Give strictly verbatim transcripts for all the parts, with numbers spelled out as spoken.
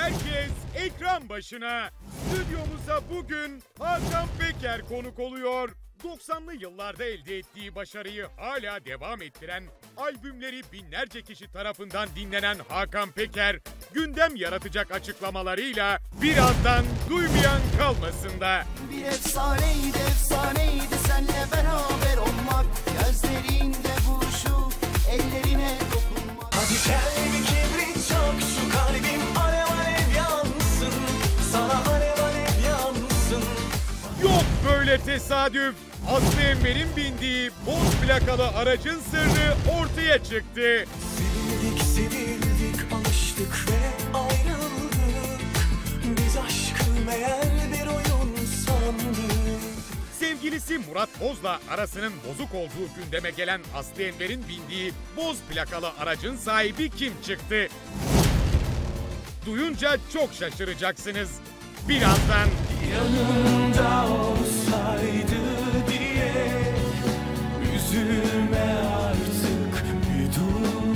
Herkes ekran başına. Stüdyomuza bugün Hakan Peker konuk oluyor. doksanlı yıllarda elde ettiği başarıyı hala devam ettiren, albümleri binlerce kişi tarafından dinlenen Hakan Peker, gündem yaratacak açıklamalarıyla birazdan duymayan kalmasın da. Bir efsaneydi, efsaneydi senle beraber olmak, gözlerinde buluşup ellerine dokunmak. Hadi gel bir kibrit çak, şu kalbim alev alev yansın, sana alev alev yansın. Yok böyle tesadüf. Aslı Enver'in bindiği boz plakalı aracın sırrı ortaya çıktı. Sevildik, sevildik, alıştık ve ayrıldık. Biz aşkı meğer bir oyun sandık. Sevgilisi Murat Boz'la arasının bozuk olduğu gündeme gelen Aslı Enver'in bindiği boz plakalı aracın sahibi kim çıktı? Duyunca çok şaşıracaksınız. Birazdan Yanımda olsaydı diye üzülme artık, bir dur.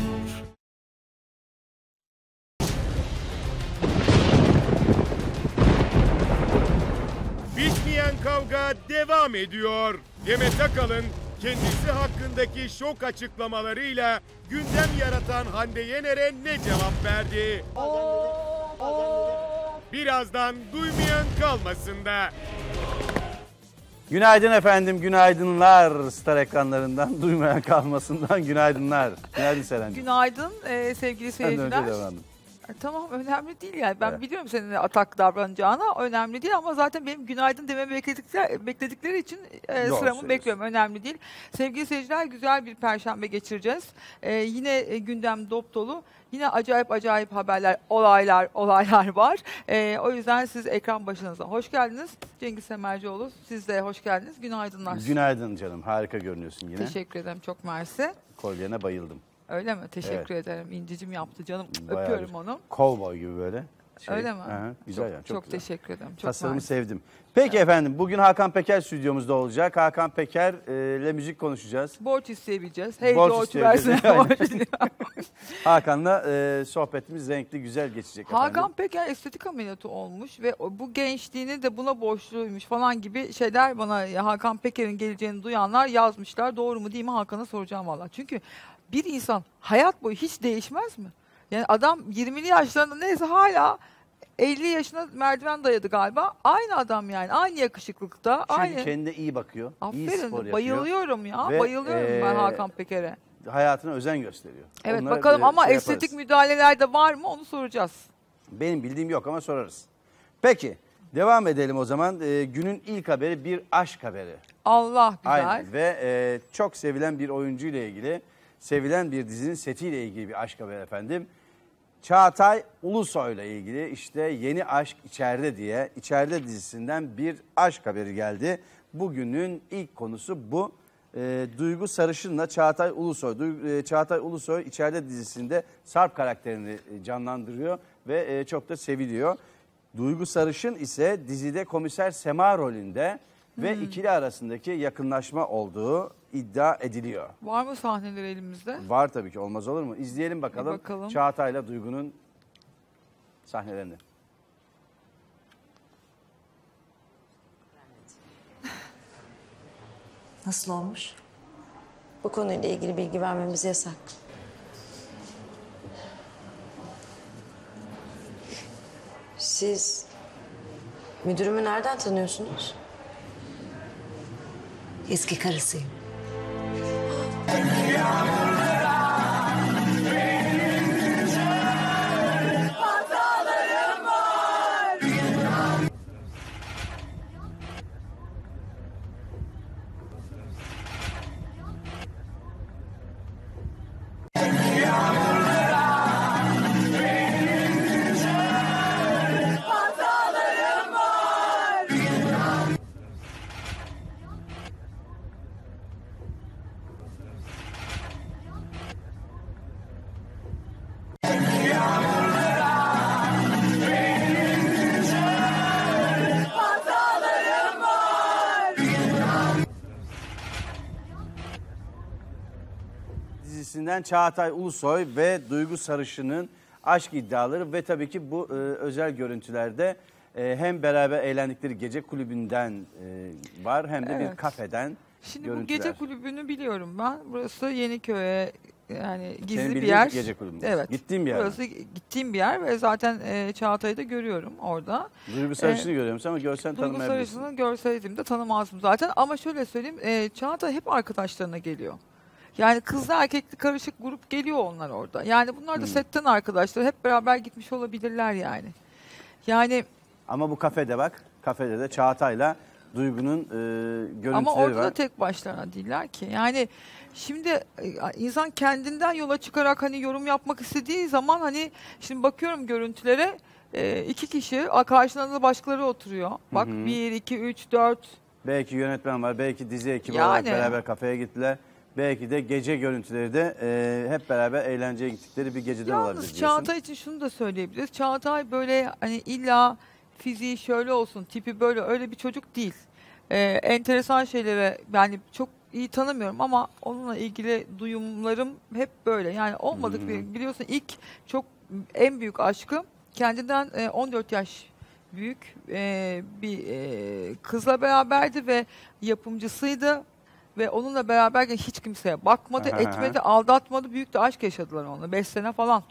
bitmeyen kavga devam ediyor. Demet Akalın kendisi hakkındaki şok açıklamalarıyla gündem yaratan Hande Yener'e ne cevap verdi? Birazdan duymayan kalmasın da. Günaydın efendim, günaydınlar. Star ekranlarından, duymayan kalmasından günaydınlar. Günaydın Seren'cim. Günaydın e, sevgili seyirciler. Ben de önce devam. E, Tamam, önemli değil yani. Ben Evet. biliyorum senin atak davranacağına, önemli değil ama zaten benim günaydın dememi bekledikleri, bekledikleri için e, Doğru sıramı söylüyorsun. bekliyorum. Önemli değil. Sevgili seyirciler, güzel bir perşembe geçireceğiz. E, yine e, gündem dop dolu. Yine acayip acayip haberler, olaylar, olaylar var. E, o yüzden siz ekran başınıza hoş geldiniz. Cengiz Semercioğlu, siz de hoş geldiniz. Günaydınlar. Günaydın canım, harika görünüyorsun yine. Teşekkür ederim, çok mersi. Kolyene bayıldım. Öyle mi? Teşekkür Evet. ederim. İncicim yaptı canım. Bayağı Öpüyorum bir onu. Cowboy gibi böyle. Şey. Öyle mi? Aha, güzel çok, yani, çok, çok güzel. teşekkür ederim. Çok Tasarımı mersi. sevdim. Peki efendim, bugün Hakan Peker stüdyomuzda olacak. Hakan Peker ile müzik konuşacağız. Borç isteyebileceğiz. Hey Borç George isteyebileceğiz. versene Aynen. borç. Hakan'la e, sohbetimiz renkli, güzel geçecek efendim. Hakan Peker estetik ameliyatı olmuş ve o- bu gençliğini de buna borçluymuş falan gibi şeyler bana ya Hakan Peker'in geleceğini duyanlar yazmışlar. Doğru mu değil mi Hakan'a soracağım valla. Çünkü bir insan hayat boyu hiç değişmez mi? Yani adam yirmili yaşlarında neyse hala elli yaşına merdiven dayadı galiba. Aynı adam yani. Aynı yakışıklıkta. Çünkü aynı. kendine iyi bakıyor. iyi spor Aferin. yapıyor. Bayılıyorum ya. Ve, bayılıyorum ben eee, Hakan Peker'e. Hayatına özen gösteriyor. Evet Onlara bakalım bir ama şey estetik yaparız. müdahaleler de var mı onu soracağız. Benim bildiğim yok ama sorarız. Peki devam edelim o zaman. Ee, günün ilk haberi bir aşk haberi. Allah güzel. Aynen ve e, çok sevilen bir oyuncuyla ilgili, sevilen bir dizinin setiyle ilgili bir aşk haberi efendim. Çağatay Ulusoy'la ilgili işte yeni aşk içeride diye içeride dizisinden bir aşk haberi geldi. Bugünün ilk konusu bu. E, Duygu Sarışın'la Çağatay Ulusoy. Duygu, e, Çağatay Ulusoy içeride dizisinde Sarp karakterini e, canlandırıyor ve e, çok da seviliyor. Duygu Sarışın ise dizide komiser Sema rolünde ve ikili arasındaki yakınlaşma olduğu iddia ediliyor. Var mı sahneler elimizde? Var tabii ki, olmaz olur mu? İzleyelim bakalım, bakalım. Çağatay'la Duygu'nun sahnelerini. Nasıl olmuş? Bu konuyla ilgili bilgi vermemiz yasak. Siz müdürümü nereden tanıyorsunuz? Eski karısıyım. Dizisinden Çağatay Ulusoy ve Duygu Sarışın'ın aşk iddiaları ve tabii ki bu e, özel görüntülerde e, hem beraber eğlendikleri gece kulübünden e, var hem de Evet. bir kafeden Şimdi görüntüler. bu gece kulübünü biliyorum ben. Burası Yeniköy'e yani gizli Senin bir bildiğin yer. gece kulübü. Evet. Gittiğim bir yer. Burası gittiğim bir yer ve zaten e, Çağatay'ı da görüyorum orada. Duygu Sarışın'ı görüyor musun ama görsen Duygu tanımayabilirsin. Sarışın'ı görseydim de tanımazdım zaten. Ama şöyle söyleyeyim, e, Çağatay hep arkadaşlarına geliyor. Yani kızlı erkekli karışık grup geliyor onlar orada. Yani bunlar da Hmm. setten arkadaşlar. Hep beraber gitmiş olabilirler yani. Yani Ama bu kafede bak, kafede de Çağatay'la Duygu'nun e, görüntüleri ama orada var. da tek başlarına değiller ki. Yani şimdi e, insan kendinden yola çıkarak hani yorum yapmak istediği zaman hani şimdi bakıyorum görüntülere e, iki kişi karşılarında da başkaları oturuyor. Bak Hı hı. bir, iki, üç, dört. Belki yönetmen var, belki dizi ekibi Yani. olarak beraber kafeye gittiler. Belki de gece görüntüleri de e, hep beraber eğlenceye gittikleri bir geceden olabilir Yalnız diyorsun. Çağatay için şunu da söyleyebiliriz. Çağatay böyle hani illa fiziği şöyle olsun, tipi böyle öyle bir çocuk değil. Ee, enteresan şeylere yani çok iyi tanımıyorum ama onunla ilgili duyumlarım hep böyle. Yani olmadık Hı hı. bir biliyorsun ilk çok en büyük aşkı kendinden e, on dört yaş büyük e, bir e, kızla beraberdi ve yapımcısıydı. Ve onunla beraberken hiç kimseye bakmadı, Aha. etmedi, aldatmadı. Büyük de aşk yaşadılar onunla. Beş sene falan.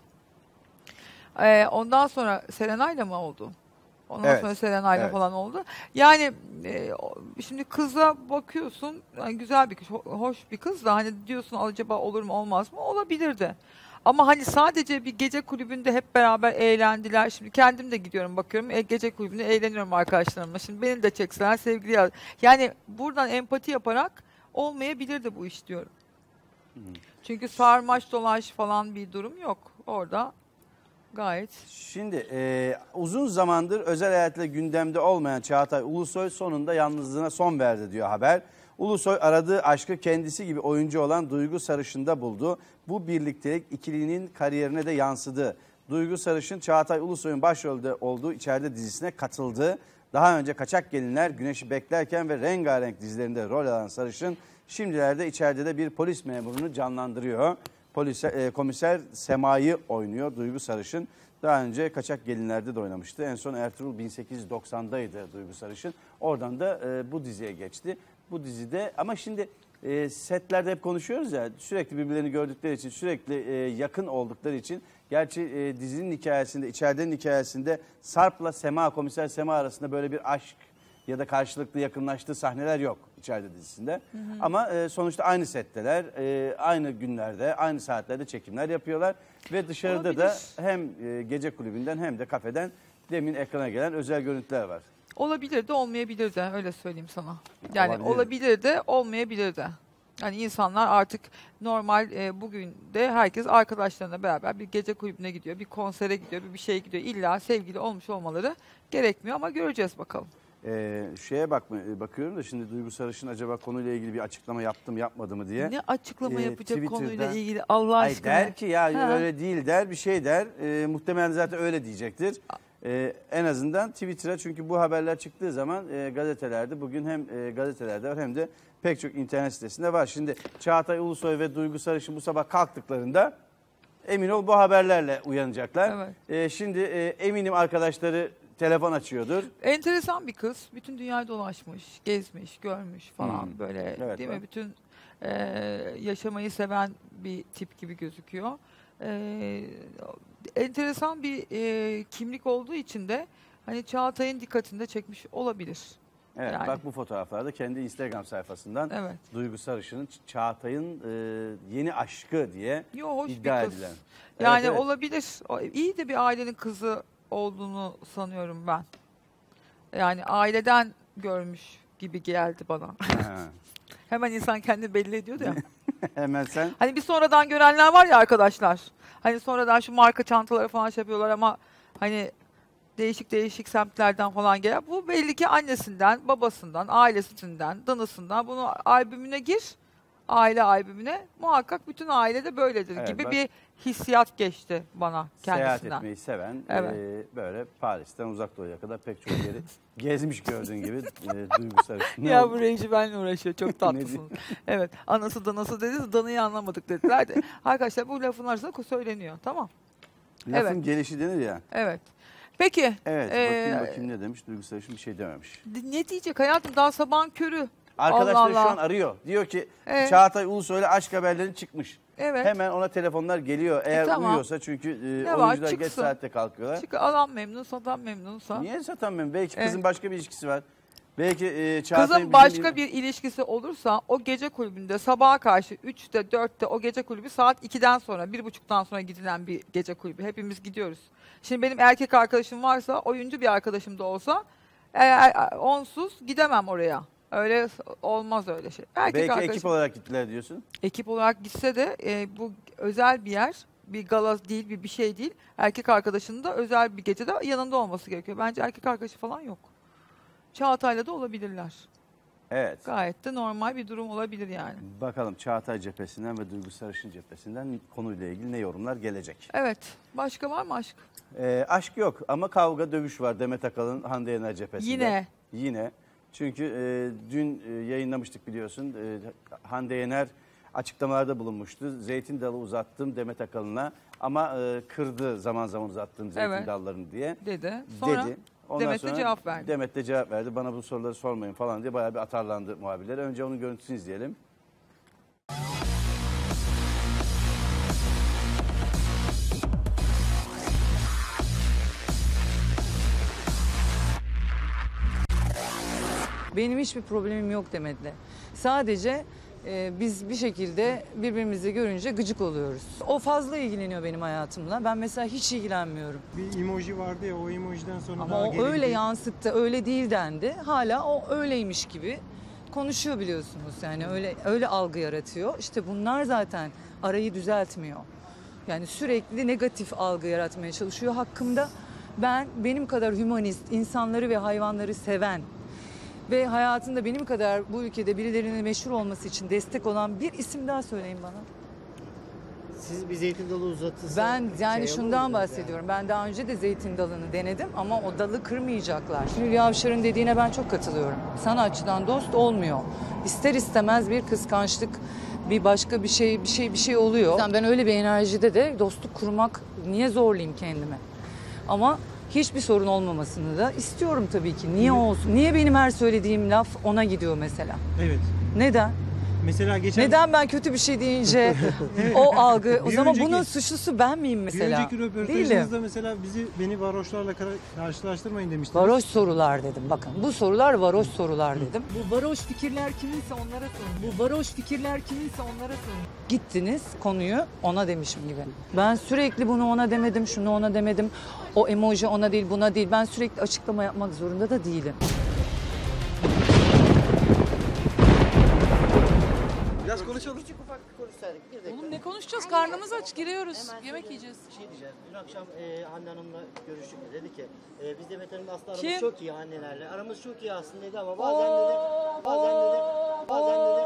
Ee, ondan sonra Serenay'la mı oldu? Ondan Evet. sonra Serenay'la Evet. falan oldu. Yani e, o- şimdi kıza bakıyorsun, yani güzel bir kız, ho- hoş bir kız da hani diyorsun acaba olur mu olmaz mı? Olabilirdi. Ama hani sadece bir gece kulübünde hep beraber eğlendiler. Şimdi kendim de gidiyorum bakıyorum. E, gece kulübünde eğleniyorum arkadaşlarımla. Şimdi beni de çekseler sevgili yaz. Yani buradan empati yaparak olmayabilirdi bu iş diyorum. Çünkü sarmaş dolaş falan bir durum yok. Orada gayet. Şimdi e, uzun zamandır özel hayatıyla gündemde olmayan Çağatay Ulusoy sonunda yalnızlığına son verdi diyor haber. Ulusoy aradığı aşkı kendisi gibi oyuncu olan Duygu Sarışın'da buldu. Bu birliktelik ikilinin kariyerine de yansıdı. Duygu Sarışın, Çağatay Ulusoy'un başrolde olduğu İçeride dizisine katıldı. Daha önce Kaçak Gelinler, Güneşi Beklerken ve Rengarenk dizilerinde rol alan Sarışın, şimdilerde içeride de bir polis memurunu canlandırıyor. Polis, e, komiser Sema'yı oynuyor Duygu Sarışın. Daha önce Kaçak Gelinler'de de oynamıştı. En son Ertuğrul bin sekiz yüz doksandaydı Duygu Sarışın. Oradan da e, bu diziye geçti. Bu dizide ama şimdi e, setlerde hep konuşuyoruz ya, sürekli birbirlerini gördükleri için, sürekli e, yakın oldukları için. Gerçi e, dizinin hikayesinde, içeridenin hikayesinde Sarp'la Sema, komiser Sema arasında böyle bir aşk ya da karşılıklı yakınlaştığı sahneler yok içeride dizisinde. Hı hı. Ama e, sonuçta aynı setteler, e, aynı günlerde, aynı saatlerde çekimler yapıyorlar. Ve dışarıda Olabilir. da hem e, gece kulübünden hem de kafeden demin ekrana gelen özel görüntüler var. Olabilir de olmayabilir de öyle söyleyeyim sana. Yani Olabilir. olabilir de olmayabilir de. Yani insanlar artık normal e, bugün de herkes arkadaşlarına beraber bir gece kulübüne gidiyor, bir konsere gidiyor, bir bir şeye gidiyor. İlla sevgili olmuş olmaları gerekmiyor ama göreceğiz bakalım. Ee, şeye bakma, bakıyorum da şimdi Duygu Sarışın acaba konuyla ilgili bir açıklama yaptı mı yapmadı mı diye. Ne açıklama Ee, yapacak Twitter'da- konuyla ilgili Allah Ay aşkına. der ki ya Ha. öyle değil der, bir şey der. Ee, muhtemelen zaten öyle diyecektir. Ee, en azından Twitter'a, çünkü bu haberler çıktığı zaman e, gazetelerde, bugün hem e, gazetelerde var hem de pek çok internet sitesinde var. Şimdi Çağatay Ulusoy ve Duygu Sarışın bu sabah kalktıklarında emin ol bu haberlerle uyanacaklar. Evet. Ee, şimdi e, eminim arkadaşları telefon açıyordur. Enteresan bir kız. Bütün dünyayı dolaşmış, gezmiş, görmüş falan Hmm. böyle Evet, değil bak. mi? Bütün e, yaşamayı seven bir tip gibi gözüküyor. E, enteresan bir e, kimlik olduğu için de hani Çağatay'ın dikkatini de çekmiş olabilir. Evet, Yani. bak bu fotoğraflarda kendi Instagram sayfasından Evet. Duygu Sarışın'ın Çağatay'ın e, yeni aşkı diye Yo, hoş iddia bir kız. edilen. Yani Evet, evet. olabilir. O- İyi de bir ailenin kızı olduğunu sanıyorum ben. Yani aileden görmüş gibi geldi bana. Ha. Hemen insan kendini belli ediyordu ya. Hemen sen Hani bir sonradan görenler var ya arkadaşlar. Hani sonradan şu marka çantaları falan şey yapıyorlar ama hani değişik değişik semtlerden falan gelen. Bu belli ki annesinden, babasından, ailesinden, danısından bunu albümüne gir. Aile albümüne. Muhakkak bütün ailede böyledir Evet, gibi bak. bir hissiyat geçti bana seyahat kendisinden. etmeyi seven, Evet. e, böyle Paris'ten Uzak Doğu'ya kadar pek çok yeri gezmiş gördüğün gibi e, Duygu Sarışın. Ne Ya oldu? bu reji benimle uğraşıyor. Çok tatlısın. Evet. Anası danası dedi. Danıyı anlamadık dediler de. Arkadaşlar bu lafın arasında söyleniyor. Tamam. Lafın Evet. gelişi denir ya. Evet. Peki. Evet ee, bakayım bakayım ne demiş. Duygu Sarışın bir şey dememiş. Ne diyecek hayatım, daha sabahın körü. Arkadaşlar Allah şu Allah. an arıyor. Diyor ki Evet. Çağatay Ulusoy'la aşk haberleri çıkmış. Evet. Hemen ona telefonlar geliyor. Eğer tamam. uyuyorsa çünkü e, Ne var, oyuncular geç çıksın. saatte kalkıyorlar. Çünkü alan memnun, satan memnunsa. Niye satamıyorum? Belki Evet. kızın başka bir ilişkisi var. Belki e, Çağatay'ın Kızın bizim başka gibi- bir ilişkisi olursa o gece kulübünde sabaha karşı üçte dörtte o gece kulübü saat ikiden sonra bir buçuktan sonra gidilen bir gece kulübü. Hepimiz gidiyoruz. Şimdi benim erkek arkadaşım varsa, oyuncu bir arkadaşım da olsa eğer onsuz gidemem oraya. Öyle olmaz öyle şey. Erkek Belki arkadaşım, ekip olarak gittiler diyorsun. ekip olarak gitse de e, bu özel bir yer. Bir gala değil, bir bir şey değil. Erkek arkadaşının da özel bir gecede yanında olması gerekiyor. Bence erkek arkadaşı falan yok. Çağatay'la da olabilirler. Evet. Gayet de normal bir durum olabilir yani. Bakalım Çağatay cephesinden ve Duygu Sarışın cephesinden konuyla ilgili ne yorumlar gelecek. Evet. Başka var mı aşk? Ee, aşk yok ama kavga dövüş var Demet Akalın Hande Yener cephesinde. Yine. Yine. Çünkü e, dün e, yayınlamıştık biliyorsun. E, Hande Yener açıklamalarda bulunmuştu. Zeytin dalı uzattım Demet Akalın'a ama e, kırdı zaman zaman uzattığım zeytin Evet. dallarını diye. Dedi. Sonra dedi. Ondan Demet de sonra cevap verdi. Demet de cevap verdi. Bana bu soruları sormayın falan diye bayağı bir atarlandı muhabirler. Önce onun görüntüsünü izleyelim. Benim hiçbir problemim yok Demet'le. Sadece e, biz bir şekilde birbirimizi görünce gıcık oluyoruz. O fazla ilgileniyor benim hayatımla. Ben mesela hiç ilgilenmiyorum. Bir emoji vardı ya, o emojiden sonra Ama daha o gerildi. öyle yansıttı, öyle değil dendi. Hala o öyleymiş gibi konuşuyor biliyorsunuz. Yani öyle öyle algı yaratıyor. İşte bunlar zaten arayı düzeltmiyor. Yani sürekli negatif algı yaratmaya çalışıyor hakkımda. Ben benim kadar hümanist, insanları ve hayvanları seven ve hayatında benim kadar bu ülkede birilerine meşhur olması için destek olan bir isim daha söyleyin bana. Siz bir zeytin dalı uzatırsanız... Ben yani şey şundan olur mu? bahsediyorum. Ben daha önce de zeytin dalını denedim ama o dalı kırmayacaklar. Hülya Avşar'ın dediğine ben çok katılıyorum. Sanatçıdan dost olmuyor. İster istemez bir kıskançlık, bir başka bir şey, bir şey, bir şey oluyor. Yani ben öyle bir enerjide de dostluk kurmak, niye zorlayayım kendimi? Ama hiçbir sorun olmamasını da istiyorum tabii ki. Niye olsun? Niye benim her söylediğim laf ona gidiyor mesela? Evet. Neden? Mesela geçen... Neden ben kötü bir şey deyince o algı, o Bir zaman önceki- bunun suçlusu ben miyim Bir mesela? önceki Değilim. röportajınızda mesela bizi beni varoşlarla kara- karşılaştırmayın demiştiniz. Varoş sorular dedim. Bakın bu sorular varoş sorular dedim. Bu varoş fikirler kiminse onlara sorun. Bu varoş fikirler kiminse onlara sorun. Gittiniz konuyu ona demişim gibi. Ben sürekli bunu ona demedim, şunu ona demedim. O emoji ona değil, buna değil. Ben sürekli açıklama yapmak zorunda da değilim. Biraz konuşalım. Küçük ufak bir konuşsaydık. Bir dakika. Oğlum ne konuşacağız? Karnımız aç, giriyoruz. Hemen Yemek şöyle yiyeceğiz. Bir şey diyeceğiz. Dün akşam e, Hande Hanım'la görüştük. Dedi ki e, biz Demet Hanım'la aslında aramız Kim? çok iyi annelerle. Aramız çok iyi aslında dedi ama bazen dedi, bazen dedi, bazen dedi.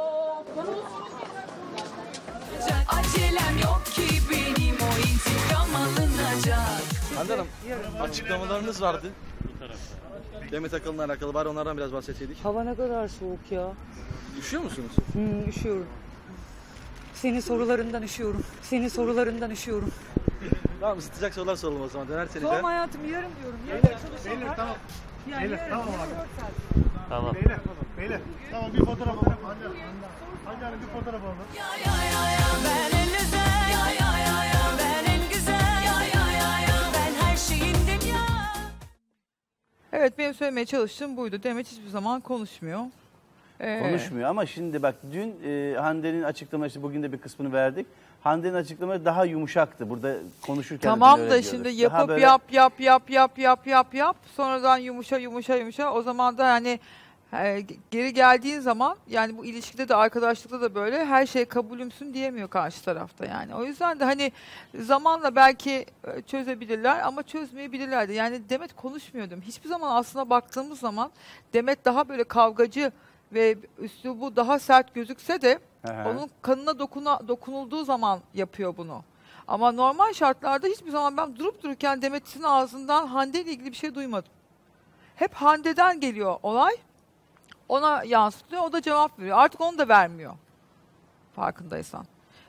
Acelem yok ki benim o intikam alınacak. Hande Hanım, açıklamalarınız vardı. Demet Akalın'la alakalı bari onlardan biraz bahsetseydik. Hava ne kadar soğuk ya. Üşüyor musunuz? Hmm, üşüyorum. Senin sorularından üşüyorum. Senin sorularından üşüyorum. Tamam, sıcak sorular soralım o zaman. Dönerseniz de. Sorma hayatım yarın diyorum. Yarın çalışan var. tamam. Yani Beyler, yarın, tamam yarın abi. dört saat. Tamam. Beyler, beyler. Tamam bir fotoğraf alalım. Hande Hanım. Hande Hanım bir fotoğraf alalım. Ya ya ya ya ben en güzel. Ya ya ya ya ben en güzel. Ya ya ya ya ben her şeyindim ya. Evet, benim söylemeye çalıştığım buydu. Demet hiçbir zaman konuşmuyor. Ee, Konuşmuyor ama şimdi bak dün e, Hande'nin açıklaması bugün de bir kısmını verdik. Hande'nin açıklamaları daha yumuşaktı. Burada konuşurken de Tamam öyle da diyorduk. şimdi Daha yapıp böyle- yap yap yap yap yap yap yap sonradan yumuşa yumuşa yumuşa o zaman da yani e, geri geldiğin zaman yani bu ilişkide de arkadaşlıkta da böyle her şey kabulümsün diyemiyor karşı tarafta yani. O yüzden de hani zamanla belki e, çözebilirler ama çözmeyebilirler de. Yani Demet konuşmuyordum. Hiçbir zaman aslında baktığımız zaman Demet daha böyle kavgacı ve üslubu daha sert gözükse de Hı hı. onun kanına dokuna, dokunulduğu zaman yapıyor bunu. Ama normal şartlarda hiçbir zaman ben durup dururken Demet'in ağzından Hande ile ilgili bir şey duymadım. Hep Hande'den geliyor olay. Ona yansıtıyor, o da cevap veriyor. Artık onu da vermiyor. Farkındaysan.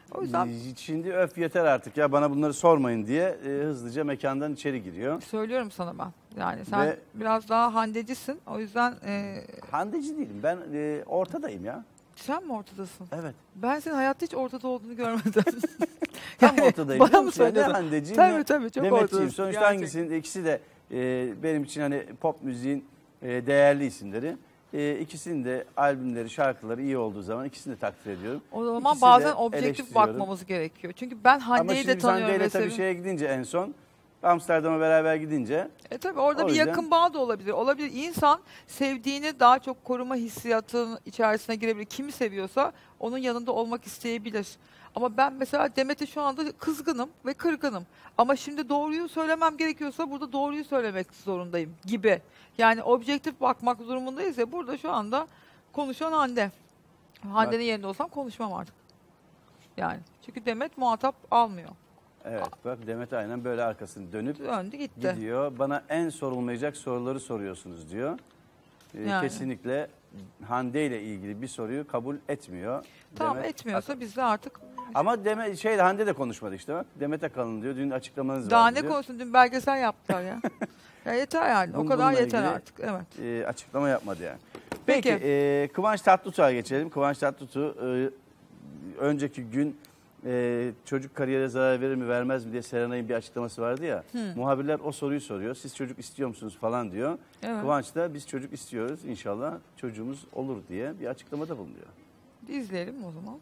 O yüzden Şimdi öf yeter artık ya bana bunları sormayın diye e, hızlıca mekandan içeri giriyor. söylüyorum sana ben. Yani sen Ve- biraz daha handecisin. O yüzden e, Handeci değilim ben e, ortadayım ya. sen mi ortadasın? Evet. Ben senin hayatta hiç ortada olduğunu görmedim. Tam ortadayım. Bana biliyor mı musun? Ne söyledin? handeciyim Tabii ne tabii çok Demetçiyim. ortadasın. Sonuçta Gerçekten. hangisinin ikisi de e, benim için hani pop müziğin e, değerli isimleri. E, ikisinin de albümleri, şarkıları iyi olduğu zaman ikisini de takdir ediyorum. O zaman İkisi de bazen objektif eleştiriyorum. bakmamız gerekiyor. Çünkü ben Ama Hande'yi şimdi de biz tanıyorum Hande'yle ve tabii seviyorum. şeye gidince en son Amsterdam'a beraber gidince E tabii orada O bir yüzden- yakın bağ da olabilir. Olabilir. İnsan sevdiğini daha çok koruma hissiyatının içerisine girebilir. Kimi seviyorsa onun yanında olmak isteyebilir. Ama ben mesela Demet'e şu anda kızgınım ve kırgınım. Ama şimdi doğruyu söylemem gerekiyorsa burada doğruyu söylemek zorundayım gibi. Yani objektif bakmak durumundayız ya burada şu anda konuşan Hande. Hande'nin yerinde olsam konuşmam artık. Yani çünkü Demet muhatap almıyor. evet bak Demet aynen böyle arkasını dönüp Döndü gitti. gidiyor. Bana en sorulmayacak soruları soruyorsunuz diyor. Ee, Yani. Kesinlikle Hande ile ilgili bir soruyu kabul etmiyor. Tamam Demet- etmiyorsa biz de artık Ama Demet şey Hande de konuşmadı işte bak. Demet Akalın diyor. Dün açıklamanız daha var ne diyor. konuşsun dün belgesel yaptılar ya. Ya yeter yani. O Bun- kadar bununla yeter ilgili, artık. Evet. e, açıklama yapmadı yani. Peki, Peki. e, Kıvanç Tatlıtuğ'a geçelim. Kıvanç Tatlıtuğ e, önceki gün e, çocuk kariyere zarar verir mi vermez mi diye Serenay'ın bir açıklaması vardı ya. Muhabirler o soruyu soruyor. Siz çocuk istiyor musunuz falan diyor. Evet. Kıvanç da biz çocuk istiyoruz. İnşallah çocuğumuz olur diye bir açıklamada bulunuyor. İzleyelim o zaman.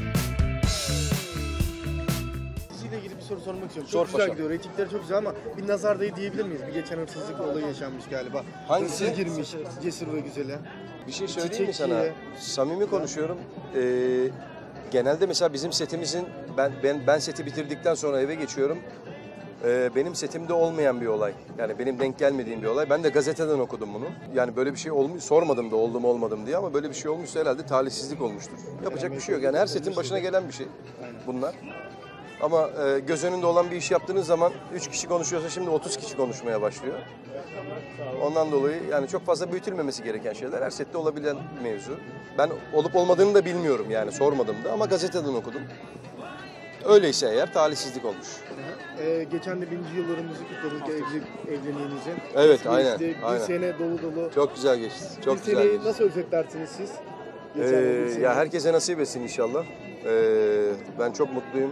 Diziyle ilgili bir soru sormak istiyorum. Sor Çok güzel paşam. gidiyor. Reytingleri çok güzel ama bir nazar değdi diyebilir miyiz? Bir geçen hırsızlık olayı yaşanmış galiba. Hangisi? Hırsız girmiş Cesur ve Güzel'e. Bir şey söyleyeyim mi sana? Çiçekçiye. Samimi konuşuyorum. Ee, genelde mesela bizim setimizin, ben ben ben seti bitirdikten sonra eve geçiyorum. Ee, benim setimde olmayan bir olay. Yani benim denk gelmediğim bir olay. Ben de gazeteden okudum bunu. Yani böyle bir şey olmuş, sormadım da oldu mu olmadım diye ama böyle bir şey olmuşsa herhalde talihsizlik olmuştur. Yapacak bir şey yok. Yani her setin başına gelen bir şey bunlar. Ama e, göz önünde olan bir iş yaptığınız zaman üç kişi konuşuyorsa şimdi otuz kişi konuşmaya başlıyor. Ondan dolayı yani çok fazla büyütülmemesi gereken şeyler her sette olabilen mevzu. Ben olup olmadığını da bilmiyorum yani sormadım da ama gazeteden okudum. Öyleyse eğer talihsizlik olmuş. Ee, geçen de birinci yıllarımızı kutladık evli, evliliğinizin. Evet, Nasıl aynen, geçti? Bir aynen. sene dolu dolu. Çok güzel geçti. Çok bir güzel seneyi geçti. nasıl özetlersiniz siz? Ee, Geçen bir sene. ya herkese nasip etsin inşallah. Ee, ben çok mutluyum.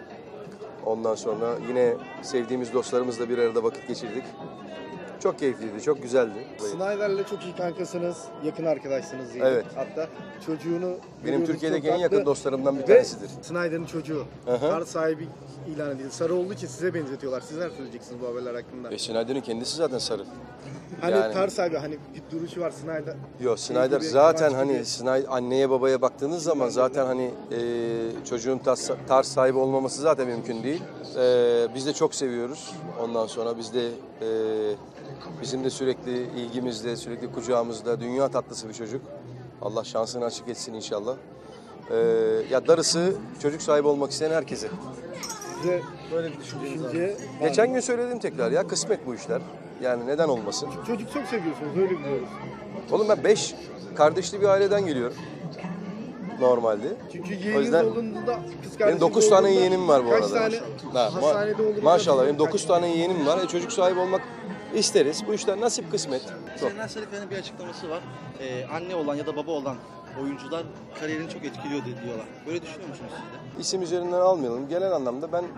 Ondan sonra yine sevdiğimiz dostlarımızla bir arada vakit geçirdik. Çok keyifliydi, çok güzeldi. Snyder'le çok iyi kankasınız, yakın arkadaşsınız diye. Evet. Hatta çocuğunu... Benim görüyoruz, Türkiye'deki çok en yakın tatlı. dostlarımdan bir Ve tanesidir. Snyder'ın çocuğu. Hı hı. Kar sahibi ilan edildi. Sarı olduğu için size benzetiyorlar. Siz neler söyleyeceksiniz bu haberler hakkında? Ve Snyder'in kendisi zaten sarı. Hani yani- kar sahibi, hani bir duruşu var Snyder. Yok Snyder gibi, zaten Kıvanç hani gibi. Snyder, anneye babaya baktığınız zaman zaten hani e, çocuğun tarz, tarz sahibi olmaması zaten mümkün değil. E, biz de çok seviyoruz. Ondan sonra biz de e, bizim de sürekli ilgimizde, sürekli kucağımızda dünya tatlısı bir çocuk. Allah şansını açık etsin inşallah. E, ya darısı çocuk sahibi olmak isteyen herkese. Size böyle bir düşünce. Geçen gün söyledim tekrar ya kısmet bu işler. Yani neden olmasın? Çocuk çok seviyorsunuz, öyle biliyoruz. Oğlum ben beş kardeşli bir aileden geliyorum. Normalde. Çünkü O yeğeniniz yüzden olduğunda, kız benim kardeşiniz dokuz tane olduğunda yeğenim var bu kaç arada. tane Ha, ma- hastanede olduğunu maşallah benim biliyorum. dokuz tane yeğenim var. E, çocuk sahibi olmak isteriz. Bu işler nasip kısmet. Çok. Şener Sarıkaya'nın bir açıklaması var. Ee, anne olan ya da baba olan oyuncular kariyerini çok etkiliyor di- diyorlar. Böyle düşünüyor musunuz siz de? İsim üzerinden almayalım. Genel anlamda ben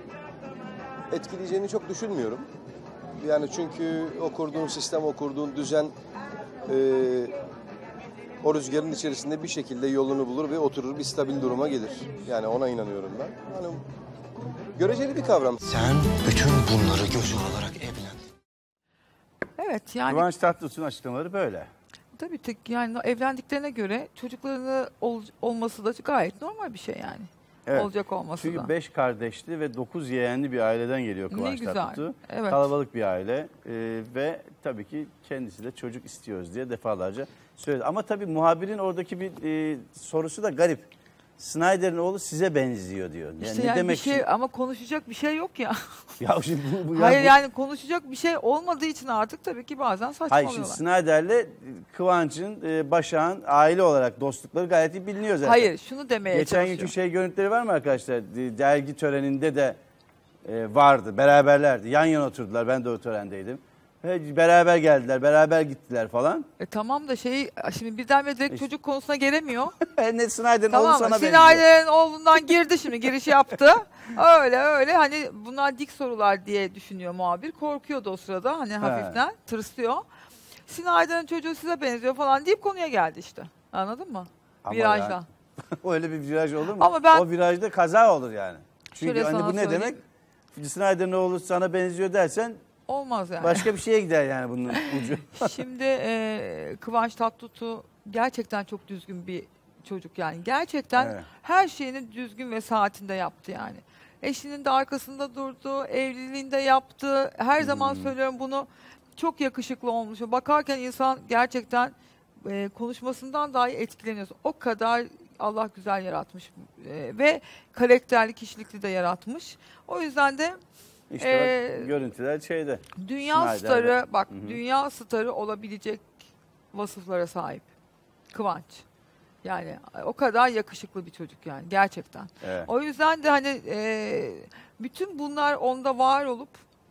etkileyeceğini çok düşünmüyorum. Yani çünkü o kurduğun sistem, o kurduğun düzen e, o rüzgarın içerisinde bir şekilde yolunu bulur ve oturur bir stabil duruma gelir. Yani ona inanıyorum ben. Yani göreceli bir kavram. Sen bütün bunları göze alarak evlen. Evet yani Kıvanç Tatlıtuğ'un açıklamaları böyle. tabii tek yani evlendiklerine göre çocuklarının ol- olması da gayet normal bir şey yani. Evet. Olacak olması Çünkü da. beş kardeşli ve dokuz yeğenli bir aileden geliyor Ne Kıvanç güzel, Tatlıtuğ. evet. Kalabalık bir aile e, ve tabii ki kendisi de çocuk istiyoruz diye defalarca söyledi. Ama tabii muhabirin oradaki bir e, sorusu da garip. Snyder'in oğlu size benziyor diyor. Yani İşte ne yani demek bir şey şimdi? ama konuşacak bir şey yok ya. Ya şimdi bu, bu, Hayır bu- yani konuşacak bir şey olmadığı için artık tabii ki bazen Hayır şimdi saçmalıyorlar. Snyder'le Kıvanç'ın, e, Başak'ın aile olarak dostlukları gayet iyi biliniyor zaten. Hayır şunu demeye Geçen çalışıyorum. günkü şey görüntüleri var mı arkadaşlar? De- Dergi töreninde de e, vardı. Beraberlerdi. Yan yana oturdular. Ben de o törendeydim. Ve beraber geldiler. Beraber gittiler falan. E tamam da şey şimdi birdenbire direkt çocuk konusuna gelemiyor. Ne Snyder'in oğlu Tamam sana mı? benziyor. Snyder'in oğlundan girdi şimdi giriş yaptı. Öyle öyle hani bunlar dik sorular diye düşünüyor muhabir. Korkuyordu o sırada hani hafiften tırsıyor. Snyder'in çocuğu size benziyor falan deyip konuya geldi işte. Anladın mı? Ama Virajla. yani, öyle bir viraj olur mu? Ama ben- O virajda kaza olur yani. Çünkü Şöyle hani sana bu ne söyleyeyim. demek? Snyder'in oğlu sana benziyor dersen Olmaz yani. başka bir şeye gider yani bunun ucu. Şimdi e, Kıvanç Tatlıtuğ gerçekten çok düzgün bir çocuk yani. Gerçekten Evet. her şeyini düzgün ve saatinde yaptı yani. Eşinin de arkasında durdu, evliliğinde yaptı. Her zaman Hmm. söylüyorum bunu. Çok yakışıklı olmuş. Bakarken insan gerçekten e, konuşmasından dahi etkileniyorsun. O kadar Allah güzel yaratmış e, ve karakterli, kişilikli de yaratmış. O yüzden de İşte Ee, bak, görüntüler şeyde. dünya Snyder'de. starı bak Hı hı. dünya starı olabilecek vasıflara sahip Kıvanç. Yani o kadar yakışıklı bir çocuk yani gerçekten. Evet. O yüzden de hani e, bütün bunlar onda var olup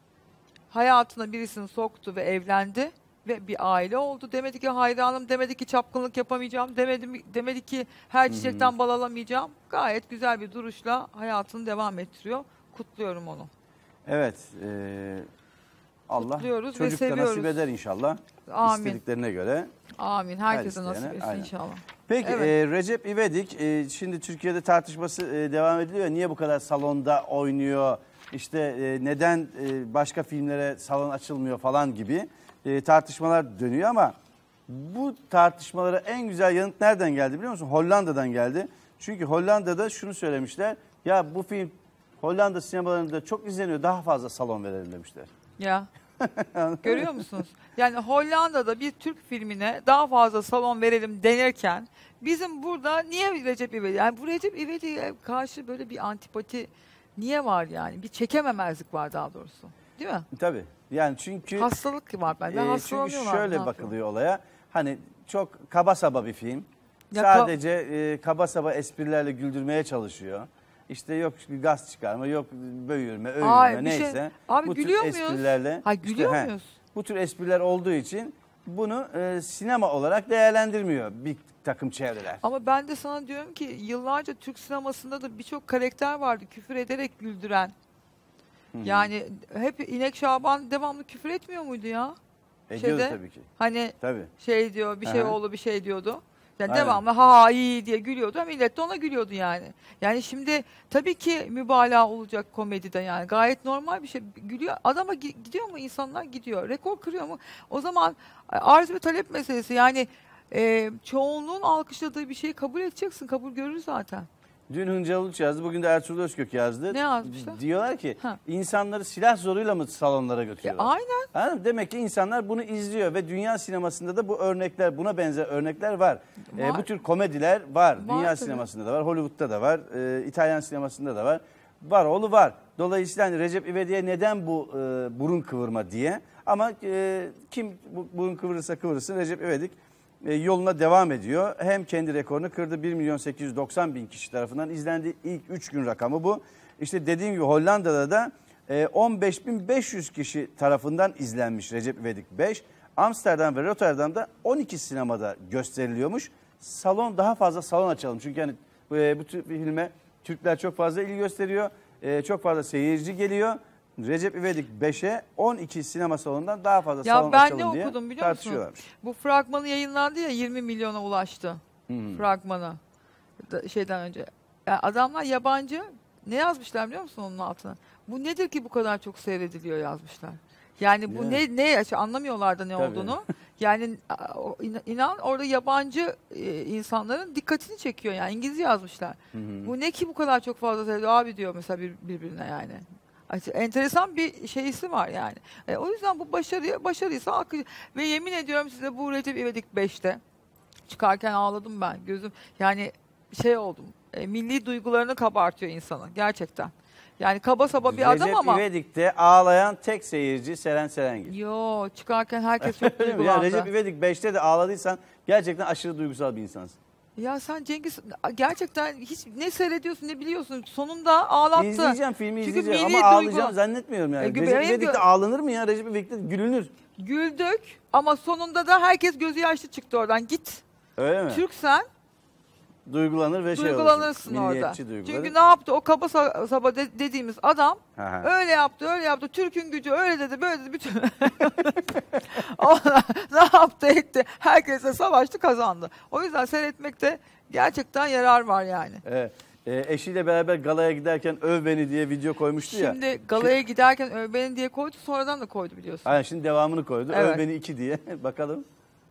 hayatına birisini soktu ve evlendi ve bir aile oldu. Demedi ki hayranım, demedi ki çapkınlık yapamayacağım, demedi, demedi ki her çiçekten bal alamayacağım. Gayet güzel bir duruşla hayatını devam ettiriyor. Kutluyorum onu. Evet. E, Allah Kutluyoruz ve çocuk da seviyoruz. nasip eder inşallah. Amin. İstediklerine göre. Amin. Her Herkese isteyene, nasip etsin aynen. inşallah. Peki Evet. e, Recep İvedik e, şimdi Türkiye'de tartışması e, devam ediliyor. Niye bu kadar salonda oynuyor? İşte e, neden e, başka filmlere salon açılmıyor falan gibi e, tartışmalar dönüyor ama bu tartışmalara en güzel yanıt nereden geldi biliyor musun? Hollanda'dan geldi. Çünkü Hollanda'da şunu söylemişler. Ya bu film Hollanda sinemalarında çok izleniyor. Daha fazla salon verelim demişler. Ya. Görüyor musunuz? Yani Hollanda'da bir Türk filmine daha fazla salon verelim denirken bizim burada niye Recep İvedik? Yani bu Recep İvedik'e karşı böyle bir antipati niye var yani? Bir çekememezlik var daha doğrusu. Değil mi? Tabii. Yani çünkü Hastalık var bende. Ee, çünkü Hastalanıyorlar. şöyle ne yapıyor? bakılıyor olaya. Hani çok kaba saba bir film. Ya ka- Sadece e, kaba saba esprilerle güldürmeye çalışıyor. İşte yok bir gaz çıkarma, yok böğürme, övülme Ay, bir şey- neyse. Abi bu gülüyor tür muyuz? esprilerle. Ay, gülüyor he, muyuz? Bu tür espriler olduğu için bunu e, sinema olarak değerlendirmiyor bir takım çevreler. Ama ben de sana diyorum ki yıllarca Türk sinemasında da birçok karakter vardı küfür ederek güldüren. Yani hep İnek Şaban devamlı küfür etmiyor muydu ya? Ediyordu Şeyde, tabii ki. Hani Tabii. şey diyor bir şey Aha. oldu bir şey diyordu. Yani Aynen. devamlı ha ha, iyi diye gülüyordu. Millet de ona gülüyordu yani. Yani şimdi tabii ki mübalağa olacak komedide yani. Gayet normal bir şey. Gülüyor. Adama gi- gidiyor mu insanlar? Gidiyor. Rekor kırıyor mu? O zaman arz ve talep meselesi. Yani e, çoğunluğun alkışladığı bir şeyi kabul edeceksin. Kabul görür zaten. Dün Hıncal Uluç yazdı, bugün de Ertuğrul Özkök yazdı. Ne yazmışlar? Diyorlar ki Ha. insanları silah zoruyla mı salonlara E, götürüyorlar? aynen. Anladın mı? Demek ki insanlar bunu izliyor ve dünya sinemasında da bu örnekler, buna benzer örnekler var. Ee, Var. bu tür komediler var. Var Dünya tabii. sinemasında da var, Hollywood'da da var, e, İtalyan sinemasında da var. Var oğlu var. Dolayısıyla hani Recep İvedik'e neden bu e, burun kıvırma diye. Ama e, kim bu, burun kıvırırsa kıvırsın Recep İvedik e, yoluna devam ediyor. Hem kendi rekorunu kırdı. bir milyon sekiz yüz doksan bin kişi tarafından izlendiği ilk üç gün rakamı bu. İşte dediğim gibi Hollanda'da da e, on beş bin beş yüz kişi tarafından izlenmiş Recep İvedik beş. Amsterdam ve Rotterdam'da on iki sinemada gösteriliyormuş. Salon daha fazla salon açalım. Çünkü hani e, bu tür bir filme Türkler çok fazla ilgi gösteriyor. E, çok fazla seyirci geliyor. Recep İvedik beşe on iki sinema salonundan daha fazla Ya salon ben açalım ne diye okudum biliyor musun? tartışıyorlarmış. Bu fragmanı yayınlandı ya yirmi milyona ulaştı. Hmm. Fragmanı. Da- Şeyden önce. Ya adamlar yabancı ne yazmışlar biliyor musun onun altına? Bu nedir ki bu kadar çok seyrediliyor yazmışlar. Yani bu Ya. ne ne ya- anlamıyorlar da ne Tabii. olduğunu. Yani a- o- in- inan orada yabancı e, insanların dikkatini çekiyor yani İngilizce yazmışlar. Bu ne ki bu kadar çok fazla seyrediyor abi diyor mesela bir, birbirine yani. Açı- Enteresan bir şeysi var yani. E, o yüzden bu başarı başarıysa alkış- ve yemin ediyorum size bu Recep İvedik beşte çıkarken ağladım ben gözüm yani şey oldum e, milli duygularını kabartıyor insanı gerçekten. Yani kaba saba bir adam ama. Recep İvedik'te ağlayan tek seyirci Seren Serengil. Yo, çıkarken herkes çok Öyle mi? duygulandı. Ya Recep İvedik beşte de ağladıysan gerçekten aşırı duygusal bir insansın. Ya sen Cengiz gerçekten hiç ne seyrediyorsun ne biliyorsun. Sonunda ağlattı. İzleyeceğim filmi Çünkü izleyeceğim milli ama ağlayacağım duygu- zannetmiyorum yani. E, Recep benim İvedik'te gö- ağlanır mı ya? Recep İvedik'te gülünür. Güldük ama sonunda da herkes gözü yaşlı çıktı oradan. Git. Öyle mi? Türksen Duygulanır ve şey olursun. duygulanırsın orada. Milliyetçi duyguları. Çünkü ne yaptı? O kaba sa- saba de- dediğimiz adam Hı hı. öyle yaptı, öyle yaptı. Türk'ün gücü öyle dedi, böyle dedi. Bütün Ona ne yaptı etti? Herkesle savaştı, kazandı. O yüzden seyretmekte gerçekten yarar var yani. Evet. E, eşiyle beraber galaya giderken öv beni diye video koymuştu ya. Şimdi galaya giderken öv beni diye koydu, sonradan da koydu biliyorsun. Aynen, şimdi devamını koydu. Evet. Öv beni iki diye. Bakalım.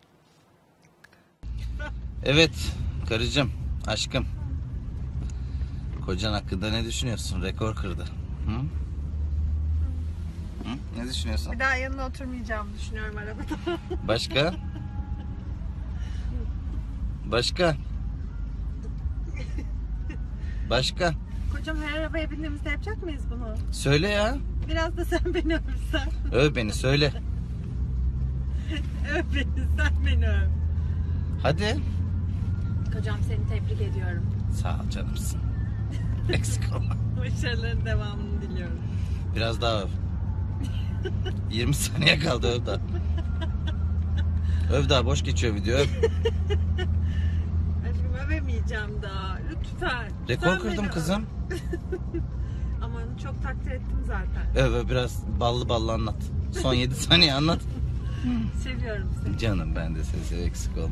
Evet karıcığım, aşkım. Kocan hakkında ne düşünüyorsun? Rekor kırdı. Hı? Hı? Ne düşünüyorsun? Bir daha yanına oturmayacağımı düşünüyorum arabada. Başka? Başka? Başka? Kocam her arabaya bindiğimizde yapacak mıyız bunu? Söyle ya. Biraz da sen beni övürsen. Öv beni, söyle. Öv beni, sen beni öv. Hadi. Kocam seni tebrik ediyorum. Sağ ol canımsın. Eksik olma. Başarıların devamını diliyorum. Biraz daha öv. yirmi saniye kaldı, öv daha. Öv daha, boş geçiyor video, öv. Aşkım övemeyeceğim daha. Lütfen. Rekor Sen kırdım beni kızım. öv. Ama onu çok takdir ettim zaten. Öv öv, biraz ballı ballı anlat. Son yedi saniye anlat. Seviyorum seni. Canım, ben de sesi eksik olma.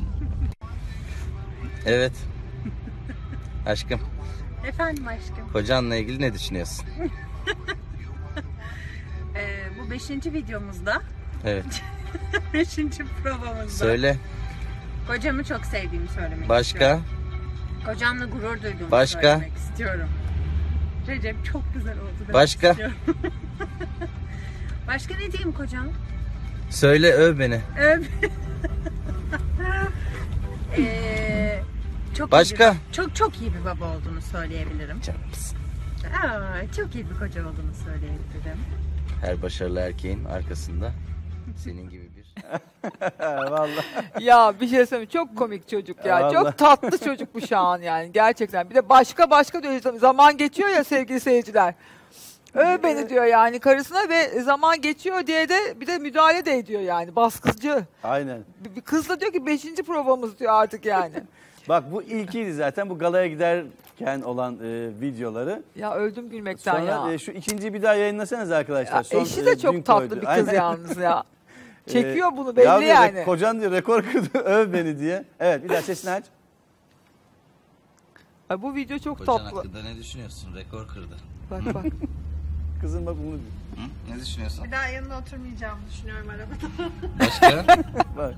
Evet. Aşkım, Efendim aşkım. kocanla ilgili ne düşünüyorsun? Ee, bu beşinci videomuzda. Evet. Beşinci provamızda. Söyle. Kocamı çok sevdiğimi söylemek Başka? istiyorum. Kocamla gurur duyduğumu Başka? söylemek istiyorum. Recep çok güzel oldu demek Başka? istiyorum. Başka ne diyeyim kocam? Söyle, öv beni. Öv. ee, çok Başka? iyi bir- çok çok iyi bir baba olduğunu söyleyebilirim. Canımsın. Aa, çok iyi bir koca olduğunu söyleyebilirim. Her başarılı erkeğin arkasında senin gibi bir... Vallahi. Ya bir şey söyleyeyim, çok komik çocuk ya. Vallahi. Çok tatlı çocuk bu şu an yani gerçekten. Bir de başka başka diyor, zaman geçiyor ya sevgili seyirciler. Öv beni diyor yani karısına ve zaman geçiyor diye de bir de müdahale de ediyor yani, baskıcı. Aynen. Bir, bir kız da diyor ki beşinci provamız diyor artık yani. Bak bu ilkiydi zaten, bu galaya giderken olan e, videoları. Ya öldüm gülmekten Sonra ya. e, şu ikinciyi bir daha yayınlasanız arkadaşlar. Ya Son, eşi de e, çok dün tatlı koydu. bir kız Aynen. yalnız ya. E, Çekiyor bunu belli ya diyor, yani. Kocan diyor rekor kırdı, öv beni diye. Evet, bir daha sesini aç. Ay, bu video çok Kocan tatlı. hakkında ne düşünüyorsun? Rekor kırdı. Bak bak. Kızım bak bunu diyor. Hı? Ne düşünüyorsun? Bir daha yanına oturmayacağımı düşünüyorum arabada. Başka? Bak.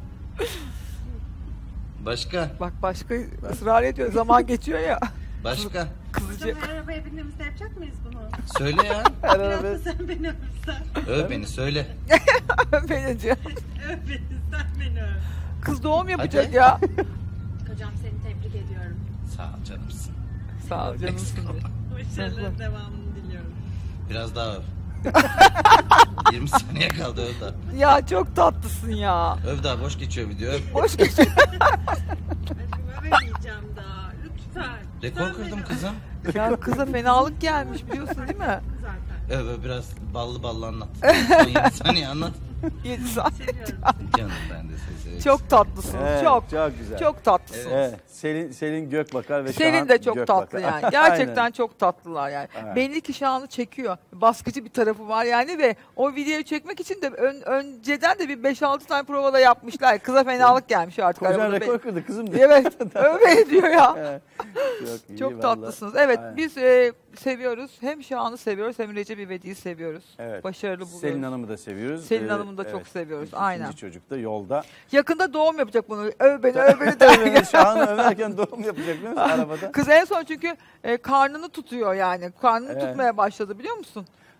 Başka? Bak başka ısrar ediyor. Zaman geçiyor ya. Başka? Kızıcı. Her arabaya bindiğimizde yapacak mıyız bunu? Söyle ya. Biraz da sen beni övürsen. Öv beni, söyle. beni diyor. Öv beni, sen beni öv. Kız doğum yapacak Hadi. ya. Kocam seni tebrik ediyorum. Sağ ol canımsın. Sağ ol canımsın. Başarıların devamını diliyorum. Biraz daha öv. yirmi saniye kaldı, öv daha. Ya çok tatlısın ya. Öv daha, boş geçiyor video, öv. Boş geçiyor. Övemeyeceğim daha. Lütfen. Rekor Sen kırdım beni kızım. Ya kıza fenalık gelmiş biliyorsun değil mi? Zaten. Öv öv, biraz ballı ballı anlat. Son yedi saniye anlat. yedi saat. Canım, ben de sesi eksik. Çok tatlısınız. Evet, çok. çok güzel. Çok tatlısınız. Evet, Selin, Selin Gökbakar ve Selin Şahan de çok Gökbakar. tatlı yani. Gerçekten Aynen. çok tatlılar yani. Evet. Belli ki Şahan'ı çekiyor. Baskıcı bir tarafı var yani ve o videoyu çekmek için de ön- önceden de bir beş altı tane provada yapmışlar. Kıza fenalık gelmiş artık. Kocan arabada. rekor kırdı kızım diyor. Evet. Öyle diyor ya. Evet, Çok, iyi, Çok vallahi. tatlısınız. Evet, Aynen. biz e, seviyoruz. Hem Şahan'ı seviyoruz hem Recep İvedik'i seviyoruz. Evet. Başarılı buluyoruz. Selin Hanım'ı da seviyoruz. Selin Ee, Hanım'ı da evet. çok seviyoruz. İkinci Aynen. çocuk da yolda. Yakında doğum yapacak bunu. Öv beni, öv beni der. Şahan'ı överken doğum yapacak değil mi arabada? Kız en son çünkü e, karnını tutuyor yani. Karnını Evet. tutmaya başladı biliyor musun?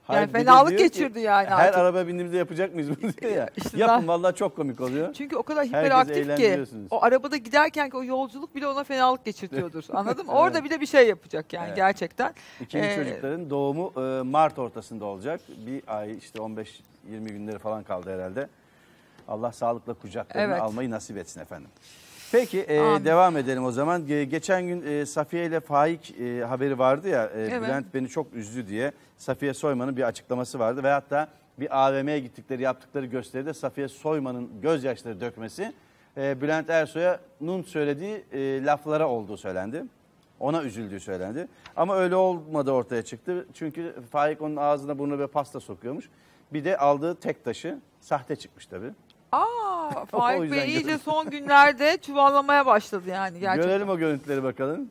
Hayır, bir de fenalık diyor ki, geçirdi yani Her artık. araba bindiğimizde yapacak mıyız bunu diyor ya. İşte Yapın ben- vallahi çok komik oluyor. Çünkü o kadar Herkesi hiperaktif ki eğlendiriyorsunuz. o arabada giderken ki o yolculuk bile ona fenalık geçirtiyordur. Anladın mı? Orada bile bir şey yapacak yani Evet. gerçekten. İkinci Ee, çocukların doğumu e, Mart ortasında olacak. Bir ay işte on beş yirmi günleri falan kaldı herhalde. Allah sağlıkla kucaklarına Evet. almayı nasip etsin efendim. Peki e, Amin. devam edelim o zaman. Ge- geçen gün e, Safiye ile Faik e, haberi vardı ya. E, Evet. Bülent beni çok üzdü diye Safiye Soyman'ın bir açıklaması vardı. Ve hatta bir A V M'ye gittikleri yaptıkları gösteride Safiye Soyman'ın gözyaşları dökmesi e, Bülent Ersoy'un söylediği e, laflara olduğu söylendi. Ona üzüldüğü söylendi. Ama öyle olmadı ortaya çıktı. Çünkü Faik onun ağzına burnuna böyle pasta sokuyormuş. Bir de aldığı tek taşı sahte çıkmış tabii. Aa, O Faik yüzden Bey iyice gördüm. son günlerde çuvallamaya başladı yani gerçekten. Görelim o görüntüleri bakalım.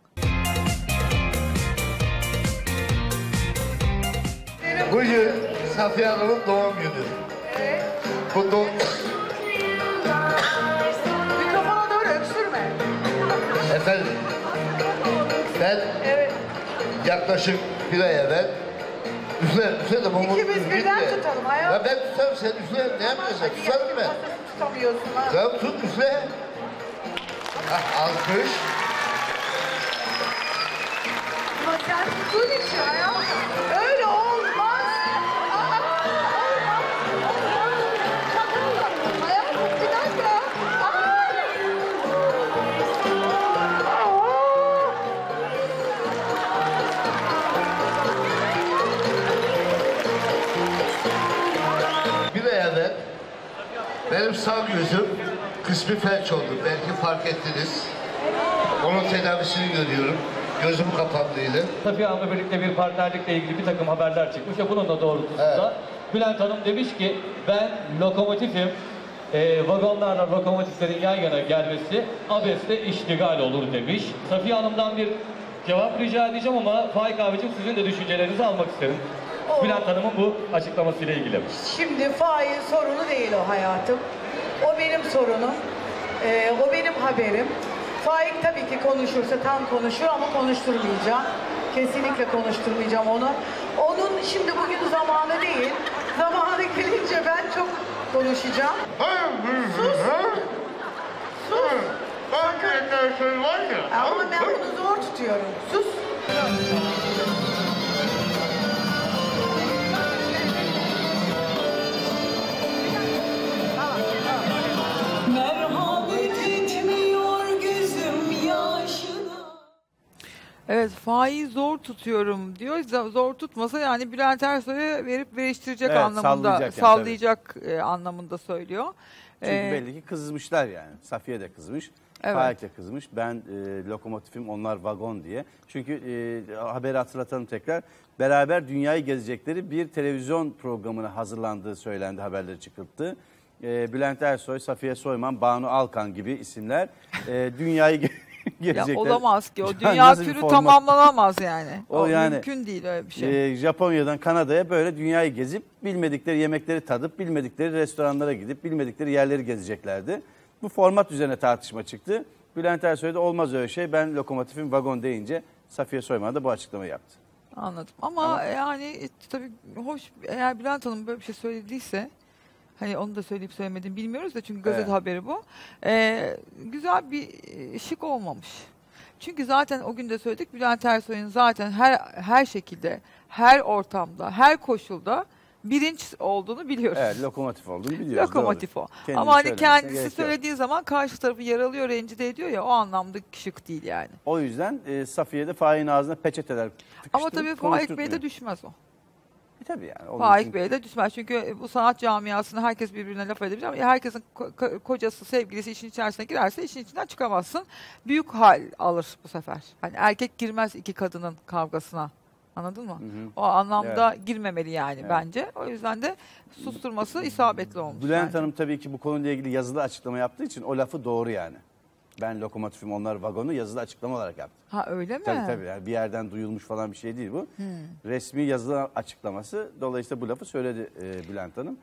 Bugün Safiye Hanım'ın doğum günü. Bu doğum... Mikrofona doğru öksürme. Efendim, ben yaklaşık bir ay evvel üfle, üfle de mumu İkimiz birden tutalım hayatım. Ya ben tutarım, sen üfle, ne yapıyorsun? Tutarım ben. Tutamıyorsun ha. Tamam, tut üfle. Ah, alkış. Ama sen tuttuğun için hayatım. Öyle olmaz. Aa, olmaz. Olmaz. Hayatım bir dakika. Aa. Bir ay evvel benim sağ gözüm kısmi felç oldu. Belki fark ettiniz. Onun tedavisini görüyorum. Gözüm kapandıydı. Safiye Hanım'la birlikte bir partnerlikle ilgili bir takım haberler çıkmış ve bunun da doğrultusunda Bülent Hanım demiş ki ben lokomotifim, e, vagonlarla lokomotiflerin yan yana gelmesi abesle iştigal olur demiş. Safiye Hanım'dan bir cevap rica edeceğim ama Faik abicim sizin de düşüncelerinizi almak isterim. Bülent Hanım'ın bu açıklamasıyla ilgili. Şimdi fail sorunu değil o hayatım. O benim sorunum. Ee, o benim haberim. Faik tabii ki konuşursa tam konuşur ama konuşturmayacağım. Kesinlikle konuşturmayacağım onu. Onun şimdi bugün zamanı değil. Zamanı gelince ben çok konuşacağım. Sus. Sus. Sakın. Ama ben bunu zor tutuyorum. Sus. Merhamet etmiyor gözüm yaşına. Evet, faiz zor tutuyorum diyor. Z- Zor tutmasa yani Bülent Ersoy'a verip veriştirecek Evet, anlamında, sallayacak yani, sallayacak e, anlamında söylüyor. Çünkü Ee, belli ki kızmışlar yani. Safiye de kızmış. Evet. Faik de kızmış. Ben e, lokomotifim, onlar vagon diye. Çünkü e, haberi hatırlatalım tekrar. Beraber dünyayı gezecekleri bir televizyon programına hazırlandığı söylendi, haberleri çıkıldı. E, Bülent Ersoy, Safiye Soyman, Banu Alkan gibi isimler e, dünyayı ge- Ya gezecekler. olamaz ki o Ya dünya nasıl bir turu format? tamamlanamaz yani. O O, yani, mümkün değil öyle bir şey. Ee, Japonya'dan Kanada'ya böyle dünyayı gezip bilmedikleri yemekleri tadıp bilmedikleri restoranlara gidip bilmedikleri yerleri gezeceklerdi. Bu format üzerine tartışma çıktı. Bülent Ersoy da olmaz öyle şey. Ben lokomotifim vagon deyince Safiye Soyman da bu açıklamayı yaptı. Anladım. Ama, yani e, tabii hoş, eğer Bülent Hanım böyle bir şey söylediyse, hani onu da söyleyip söylemediğini bilmiyoruz da çünkü gazete Evet. haberi bu. Ee, güzel bir e, şık olmamış. Çünkü zaten o gün de söyledik, Bülent Ersoy'un zaten her her şekilde, her ortamda, her koşulda birinç olduğunu biliyoruz. Evet, lokomotif olduğunu biliyoruz. Lokomotif doğru. o. Kendini Ama hani söylemesine kendisi gerek yok. söylediği zaman karşı tarafı yaralıyor, rencide ediyor ya, o anlamda şık değil yani. O yüzden e, Safiye de Faik'in ağzına peçeteler tıkıştırıp Ama tabii Faik konuşturtmuyor. Bey'e de düşmez o. E, tabii yani. onun Faik için- Bey'e de düşmez. Çünkü bu sanat camiasında herkes birbirine laf edebilir ama herkesin ko- ko- kocası, sevgilisi işin içerisine girerse işin içinden çıkamazsın. Büyük hal alır bu sefer. Hani erkek girmez iki kadının kavgasına. Anladın mı? O anlamda girmemeli yani Evet. bence. O yüzden de susturması isabetli olmuş. Bülent bence. Hanım tabii ki bu konuyla ilgili yazılı açıklama yaptığı için o lafı doğru yani. Ben lokomotifim, onlar vagonu yazılı açıklama olarak yaptı. Ha öyle mi? Tabii tabii yani bir yerden duyulmuş falan bir şey değil bu. Hmm. Resmi yazılı açıklaması. Dolayısıyla bu lafı söyledi e, Bülent Hanım.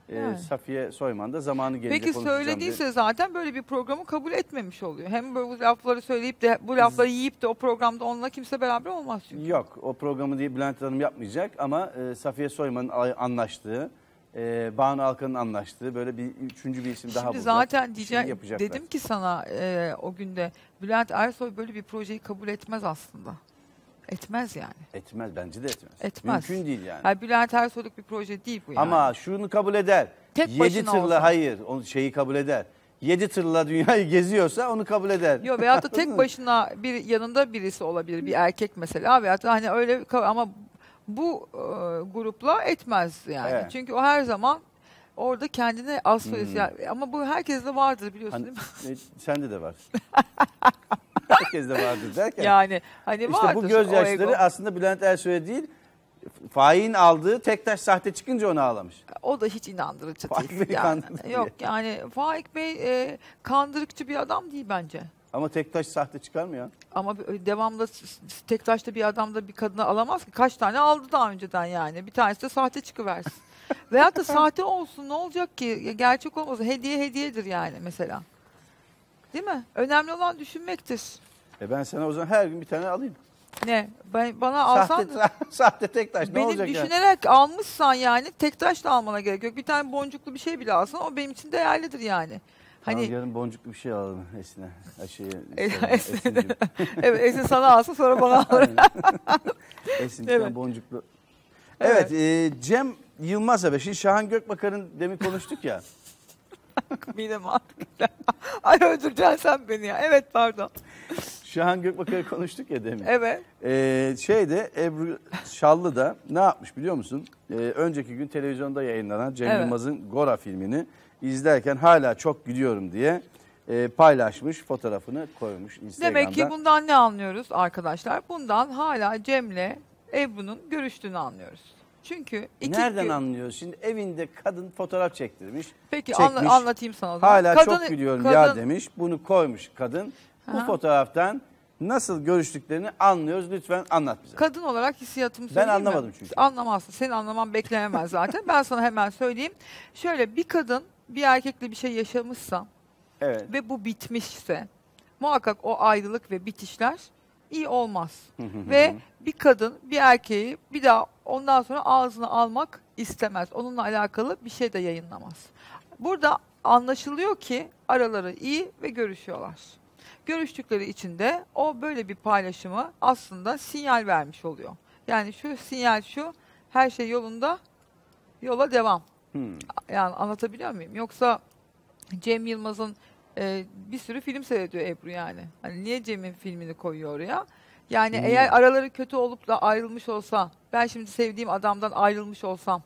Ee, Yani. Safiye Soyman da zamanı gelince Peki konuşacağım söylediyse diye. zaten böyle bir programı kabul etmemiş oluyor. Hem böyle bu lafları söyleyip de bu lafları yiyip de o programda onunla kimse beraber olmaz çünkü. Yok, o programı diye Bülent Hanım yapmayacak ama e, Safiye Soyman'ın a- anlaştığı, e, Banu Alkan'ın anlaştığı böyle bir üçüncü bir isim daha Şimdi bulacak. zaten Bir şey diyeceğim, yapacaklar. dedim ki sana e, o günde Bülent Ersoy böyle bir projeyi kabul etmez aslında. Etmez yani. Etmez, bence de etmez. Etmez. Mümkün değil yani. Yani Bülent Ersoy'luk bir proje değil bu yani. Ama şunu kabul eder. Tek Yedi başına tırla olsa. hayır, o şeyi kabul eder. Yedi tırla dünyayı geziyorsa onu kabul eder. Yok veyahut da tek başına bir yanında birisi olabilir, bir erkek mesela veyahut da hani öyle ama bu e, grupla etmez yani. Evet. Çünkü o her zaman orada kendine az söylesi. Hmm. Yani ama bu herkeste vardır biliyorsun Hani, değil mi? e, sende de var. Herkes de vardır derken. Yani hani İşte vardır bu o gözyaşları ego. aslında Bülent Ersoy'a değil, fahin aldığı Tektaş sahte çıkınca onu ağlamış. O da hiç inandırıcı Faik değil. Bey Yani. kandırdı Yok diye. yani Faik Bey e, kandırıkçı bir adam değil bence. Ama Tektaş sahte çıkar mı ya? Ama devamlı s- s- tek taşta bir adam da bir kadını alamaz ki. Kaç tane aldı daha önceden yani. Bir tanesi de sahte çıkıversin. Veyahut da sahte olsun ne olacak ki? Ya gerçek olmasın. Hediye hediyedir yani mesela. Değil mi? Önemli olan düşünmektir. E ben sana o zaman her gün bir tane alayım. Ne? Ben, bana alsan Sahte, sahte Tektaş ne benim olacak yani? düşünerek almışsan yani tek taş da almana gerek yok. Bir tane boncuklu bir şey bile alsan o benim için değerlidir yani. Hani Hani yarın boncuklu bir şey alalım Esin'e. Şeyi, Esin. Evet Esin sana alsın sonra bana alır. Esin bir Evet. tane boncuklu. Evet, e, Cem Yılmaz abi. Şimdi Şahan Gökbakar'ın demin konuştuk ya. Midem artık. Ay öldüreceksin sen beni ya. Evet pardon. Şahan Gökbakar'ı konuştuk ya demin. Evet. Ee, şeyde Ebru Şallı da ne yapmış biliyor musun? Ee, önceki gün televizyonda yayınlanan Cem Evet. Yılmaz'ın Gora filmini izlerken hala çok gülüyorum diye e, paylaşmış, fotoğrafını koymuş Instagram'da. Demek ki bundan ne anlıyoruz arkadaşlar? Bundan hala Cem'le Ebru'nun görüştüğünü anlıyoruz. Çünkü iki Nereden gün- anlıyoruz? Şimdi evinde kadın fotoğraf çektirmiş. Peki çekmiş. anla- anlatayım sana o zaman. Hala Kadın- çok gülüyorum kadın- ya demiş. Bunu koymuş kadın. Bu Aha. fotoğraftan nasıl görüştüklerini anlıyoruz. Lütfen anlat bize. Kadın olarak hissiyatımı Ben söyleyeyim mi? anlamadım çünkü. Anlamazsın. Senin anlaman beklenemez zaten. Ben sana hemen söyleyeyim. Şöyle bir kadın bir erkekle bir şey yaşamışsa Evet. ve bu bitmişse muhakkak o ayrılık ve bitişler iyi olmaz. Ve bir kadın bir erkeği bir daha ondan sonra ağzına almak istemez. Onunla alakalı bir şey de yayınlamaz. Burada anlaşılıyor ki araları iyi ve görüşüyorlar. Görüştükleri için de o böyle bir paylaşımı aslında sinyal vermiş oluyor. Yani şu sinyal şu, her şey yolunda, yola devam. Hmm. Yani anlatabiliyor muyum? Yoksa Cem Yılmaz'ın e, bir sürü film seyrediyor Ebru yani. Hani niye Cem'in filmini koyuyor oraya? Yani Hmm. eğer araları kötü olup da ayrılmış olsa, ben şimdi sevdiğim adamdan ayrılmış olsam,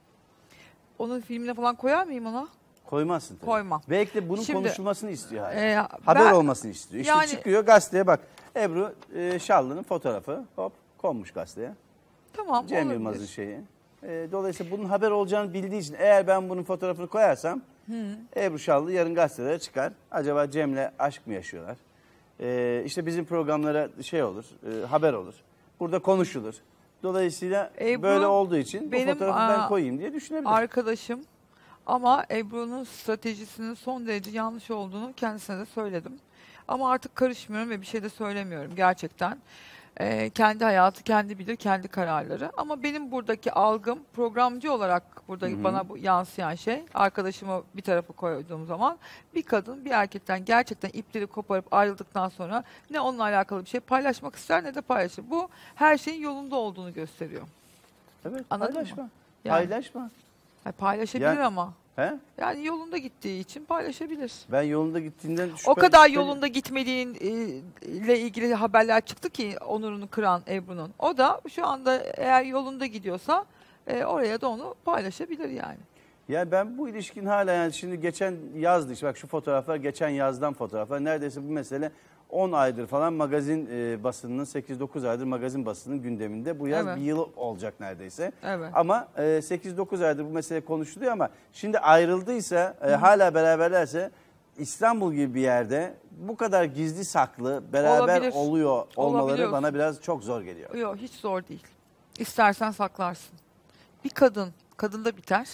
onun filmine falan koyar mıyım ona? Koymazsın tabii. Koymam. Belki de bunun Şimdi, konuşulmasını istiyor. hala. e, Haber ben- olmasını istiyor. İşte yani- çıkıyor gazeteye bak. Ebru e, Şallı'nın fotoğrafı hop konmuş gazeteye. Tamam, Cem olabilir. Yılmaz'ın şeyi. E, dolayısıyla bunun haber olacağını bildiği için eğer ben bunun fotoğrafını koyarsam Hı. Ebru Şallı yarın gazetelere çıkar. Acaba Cem'le aşk mı yaşıyorlar? E, işte bizim programlara şey olur, e, haber olur. Burada konuşulur. Dolayısıyla Ebru, böyle olduğu için bu benim, fotoğrafı ben aa, koyayım diye düşünebilirim. Arkadaşım ama Ebru'nun stratejisinin son derece yanlış olduğunu kendisine de söyledim. Ama artık karışmıyorum ve bir şey de söylemiyorum gerçekten. Ee, kendi hayatı kendi bilir, kendi kararları. Ama benim buradaki algım programcı olarak burada Hı hı. bana bu yansıyan şey, arkadaşımı bir tarafa koyduğum zaman bir kadın bir erkekten gerçekten ipleri koparıp ayrıldıktan sonra ne onunla alakalı bir şey paylaşmak ister ne de paylaşır. Bu her şeyin yolunda olduğunu gösteriyor. Evet, Anladın paylaşma. mı? Yani- Paylaşma. Ha, paylaşabilir Yani- ama. He? Yani yolunda gittiği için paylaşabilir. Ben yolunda gittiğinden şüphe, O kadar şüpheli- yolunda gitmediğin e, ile ilgili haberler çıktı ki onurunu kıran Ebru'nun. O da şu anda eğer yolunda gidiyorsa e, oraya da onu paylaşabilir yani. Yani ben bu ilişkin hala yani şimdi geçen yazdı işte bak şu fotoğraflar geçen yazdan fotoğraflar. Neredeyse bu mesele on aydır falan magazin e, basınının sekiz dokuz aydır magazin basının gündeminde. Bu yaz Evet. bir yıl olacak neredeyse. Evet. Ama e, sekiz dokuz aydır bu mesele konuşuluyor ama şimdi ayrıldıysa e, hala beraberlerse İstanbul gibi bir yerde bu kadar gizli saklı beraber Olabilir. oluyor olmaları Olabiliyor. bana biraz çok zor geliyor. Yok hiç zor değil. İstersen saklarsın. Bir kadın, kadında biter.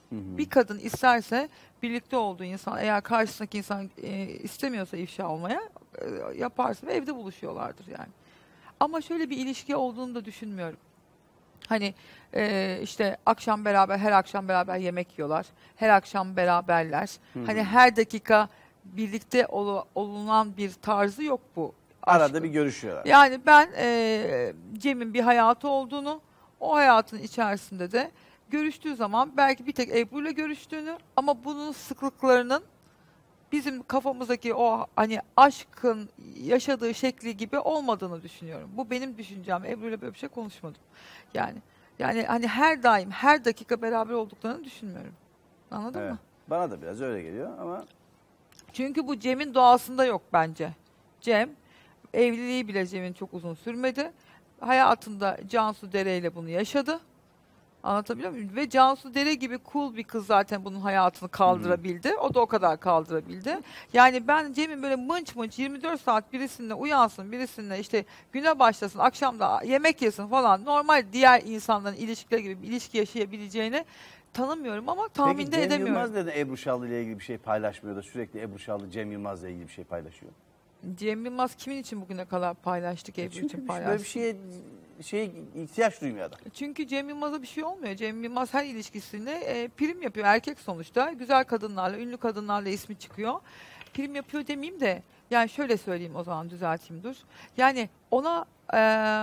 hı. Bir kadın isterse birlikte olduğu insan eğer karşısındaki insan e, istemiyorsa ifşa olmaya e, yaparsın ve evde buluşuyorlardır yani. Ama şöyle bir ilişki olduğunu da düşünmüyorum. Hani e, işte akşam beraber her akşam beraber yemek yiyorlar. Her akşam beraberler. Hı hı. Hani her dakika birlikte ol, olunan bir tarzı yok bu. Arada aşkın. bir görüşüyorlar. Yani ben e, Cem'in bir hayatı olduğunu, o hayatın içerisinde de görüştüğü zaman belki bir tek Ebru'yla görüştüğünü ama bunun sıklıklarının bizim kafamızdaki o hani aşkın yaşadığı şekli gibi olmadığını düşünüyorum. Bu benim düşüncem. Ebru'yla böyle bir şey konuşmadım. Yani yani hani her daim, her dakika beraber olduklarını düşünmüyorum. Anladın Evet. mı? Bana da biraz öyle geliyor ama Çünkü bu Cem'in doğasında yok bence. Cem, evliliği bile Cem'in çok uzun sürmedi. Hayatında Cansu Dere ile bunu yaşadı. Anlatabiliyor muyum? Ve Cansu Dere gibi cool bir kız zaten bunun hayatını kaldırabildi. O da o kadar kaldırabildi. Yani ben Cem'in böyle mınç mınç yirmi dört saat birisinle uyansın, birisinle işte güne başlasın, akşam da yemek yesin falan. Normal diğer insanların ilişkileri gibi bir ilişki yaşayabileceğini tanımıyorum ama tahmin peki de Cem edemiyorum. Yılmaz neden Ebru Şallı ile ilgili bir şey paylaşmıyor da sürekli Ebru Şallı Cem Yılmaz'la ilgili bir şey paylaşıyor? Cem Yılmaz kimin için bugüne kadar paylaştık, Ebru için Çünkü paylaştık? böyle bir şeye şey ihtiyaç duymuyor adam. Çünkü Cem Yılmaz'a bir şey olmuyor. Cem Yılmaz her ilişkisinde e, prim yapıyor. Erkek sonuçta. Güzel kadınlarla, ünlü kadınlarla ismi çıkıyor. Prim yapıyor demeyeyim de yani şöyle söyleyeyim o zaman düzelteyim dur. Yani ona e,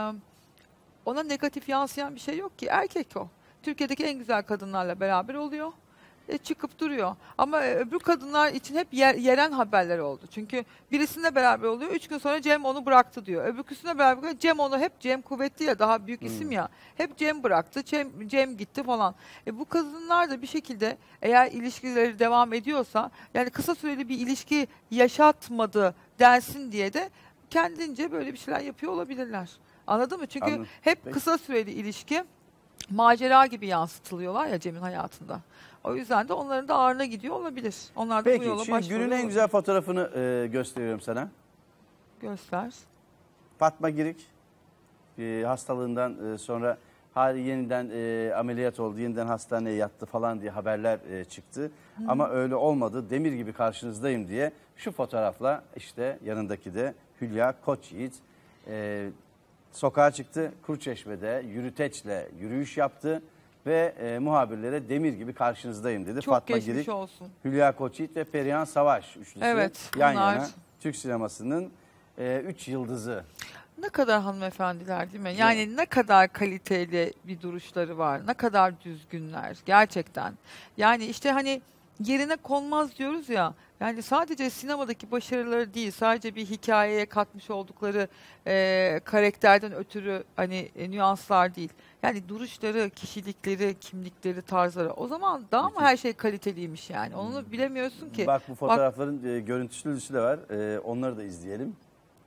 ona negatif yansıyan bir şey yok ki. Erkek o. Türkiye'deki en güzel kadınlarla beraber oluyor. E, çıkıp duruyor. Ama e, öbür kadınlar için hep yer, yeren haberler oldu. Çünkü birisinde beraber oluyor. Üç gün sonra Cem onu bıraktı diyor. Öbürküsüne beraber Cem onu hep Cem kuvvetli ya daha büyük isim ya. Hep Cem bıraktı. Cem, Cem gitti falan. E, bu kadınlar da bir şekilde eğer ilişkileri devam ediyorsa yani kısa süreli bir ilişki yaşatmadı densin diye de kendince böyle bir şeyler yapıyor olabilirler. Anladın mı? Çünkü Anladım. hep Peki. kısa süreli ilişki macera gibi yansıtılıyorlar ya Cem'in hayatında. O yüzden de onların da ağrına gidiyor olabilir. Onlar da bu Peki yola şimdi günün başvuruyor en olabilir. güzel fotoğrafını e, gösteriyorum sana. Göster. Fatma Girik e, hastalığından e, sonra hali yeniden e, ameliyat oldu, yeniden hastaneye yattı falan diye haberler e, çıktı. Hı. Ama öyle olmadı. Demir gibi karşınızdayım diye şu fotoğrafla işte yanındaki de Hülya Koçyiğit e, sokağa çıktı. Kuruçeşme'de yürüteçle yürüyüş yaptı ve e, muhabirlere demir gibi karşınızdayım dedi. Çok Fatma geçmiş Girik, olsun. Hülya Koçyiğit ve Perihan Savaş üçlüsü Evet, yan bunlar- yana Türk sinemasının e, üç yıldızı. Ne kadar hanımefendiler değil mi? Yani ne kadar kaliteli bir duruşları var. Ne kadar düzgünler gerçekten. Yani işte hani yerine konmaz diyoruz ya. Yani sadece sinemadaki başarıları değil, sadece bir hikayeye katmış oldukları e, karakterden ötürü hani e, nüanslar değil. Yani duruşları, kişilikleri, kimlikleri, tarzları. O zaman daha mı her şey kaliteliymiş yani? Onu bilemiyorsun ki. Bak bu fotoğrafların e, görüntüsü de var. E, onları da izleyelim.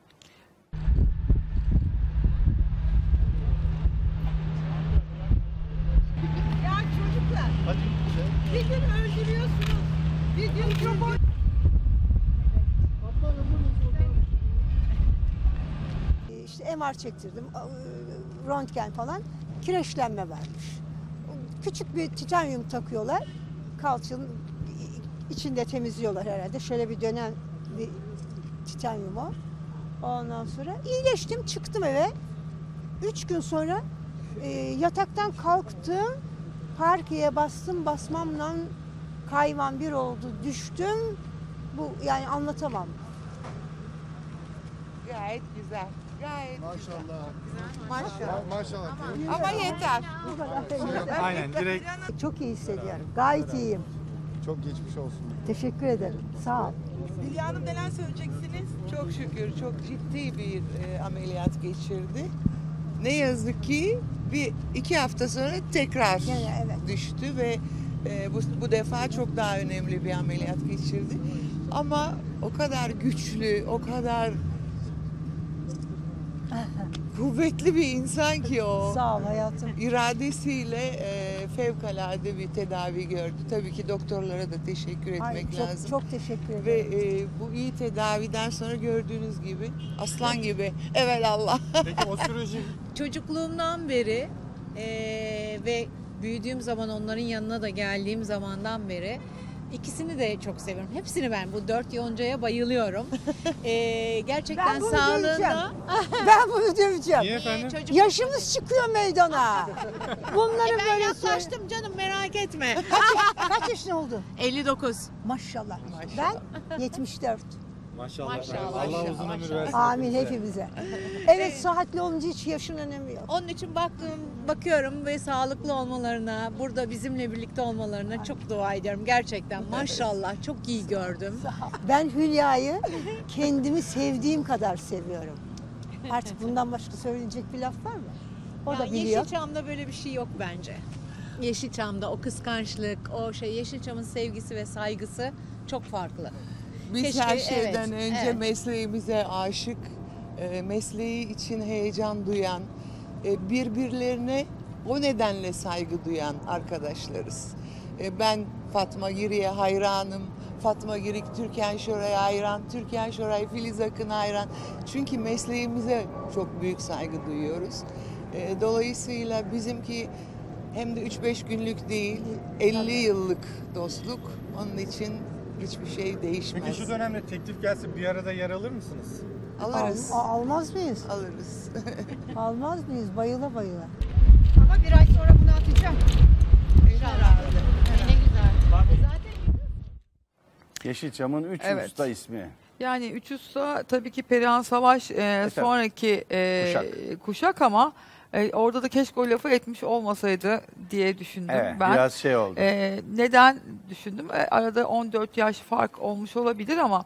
Ya çocuklar. Bir gün öldürüyorsunuz. Bir gün çok İşte M R çektirdim, e, röntgen falan, kireçlenme varmış. Küçük bir titanyum takıyorlar, kalçanın içinde temizliyorlar herhalde. Şöyle bir dönen bir titanyum o. Ondan sonra iyileştim, çıktım eve. Üç gün sonra e, yataktan kalktım, parkeye bastım, basmamla kayvan bir oldu, düştüm. Bu yani anlatamam. Gayet güzel. Gayet Maşallah. güzel. Maşallah. Maşallah. Ama yeter. Aynen, direkt. Çok iyi hissediyorum. Gayet iyiyim. Çok geçmiş olsun. Teşekkür ederim. Sağ ol. Hülya Hanım neler söyleyeceksiniz? Çok şükür çok ciddi bir e, ameliyat geçirdi. Ne yazık ki bir iki hafta sonra tekrar Gene, evet. düştü ve e, bu, bu defa çok daha önemli bir ameliyat geçirdi. Ama o kadar güçlü, o kadar kuvvetli bir insan ki o. Sağ ol hayatım. İradesiyle e, fevkalade bir tedavi gördü. Tabii ki doktorlara da teşekkür etmek Ay, çok, lazım. çok teşekkür ederim. Ve e, bu iyi tedaviden sonra gördüğünüz gibi aslan gibi. Evet Allah. Peki o süreci Çocukluğumdan beri eee, ve büyüdüğüm zaman onların yanına da geldiğim zamandan beri ikisini de çok seviyorum. Hepsini ben bu dört yoncaya bayılıyorum. Ee, gerçekten Ben bunu sağlığında... döveceğim. Ben bunu döveceğim. Niye efendim? Çocuk- Yaşımız çıkıyor meydana. Bunları E ben böyle yaklaştım canım, merak etme. Kaç, kaç yaşın oldu? elli dokuz. Maşallah. Ben yetmiş dört. Maşallah. Maşallah. Allah uzun ömür versin. Amin hepimize. Evet, sıhhatli olunca hiç yaşın önemi yok. Onun için baktım, bakıyorum ve sağlıklı olmalarına, burada bizimle birlikte olmalarına çok dua ediyorum. Gerçekten maşallah çok iyi gördüm. Ben Hülya'yı kendimi sevdiğim kadar seviyorum. Artık bundan başka söyleyecek bir laf var mı? O Ya da biliyor. Yeşilçam'da böyle bir şey yok bence. Yeşilçam'da o kıskançlık, o şey, Yeşilçam'ın sevgisi ve saygısı çok farklı. Biz Keşke- her şeyden evet, önce evet. mesleğimize aşık, e, mesleği için heyecan duyan, e, birbirlerine o nedenle saygı duyan arkadaşlarız. E, Ben Fatma Giri'ye hayranım. Fatma Girik, Türkan Şoray'a hayran, Türkan Şoray, Filiz Akın'a hayran. Çünkü mesleğimize çok büyük saygı duyuyoruz. E, Dolayısıyla bizimki hem de üç beş günlük değil, elli yıllık dostluk. Onun için hiçbir şey değişmez. Peki şu dönemde teklif gelse bir arada yer alır mısınız? Alırız. Al- almaz mıyız? Alırız. Almaz mıyız? Bayıla bayıla. Ama bir ay sonra bunu atacağım. İnşallah. Ne güzel. Yeşilçam'ın üç Evet. usta ismi. Yani üç usta tabii ki Perihan Savaş e, sonraki e, Kuşak. kuşak ama e, orada da keşke o lafı etmiş olmasaydı diye düşündüm Evet, ben. biraz şey oldu. E, neden düşündüm? E, arada on dört yaş fark olmuş olabilir ama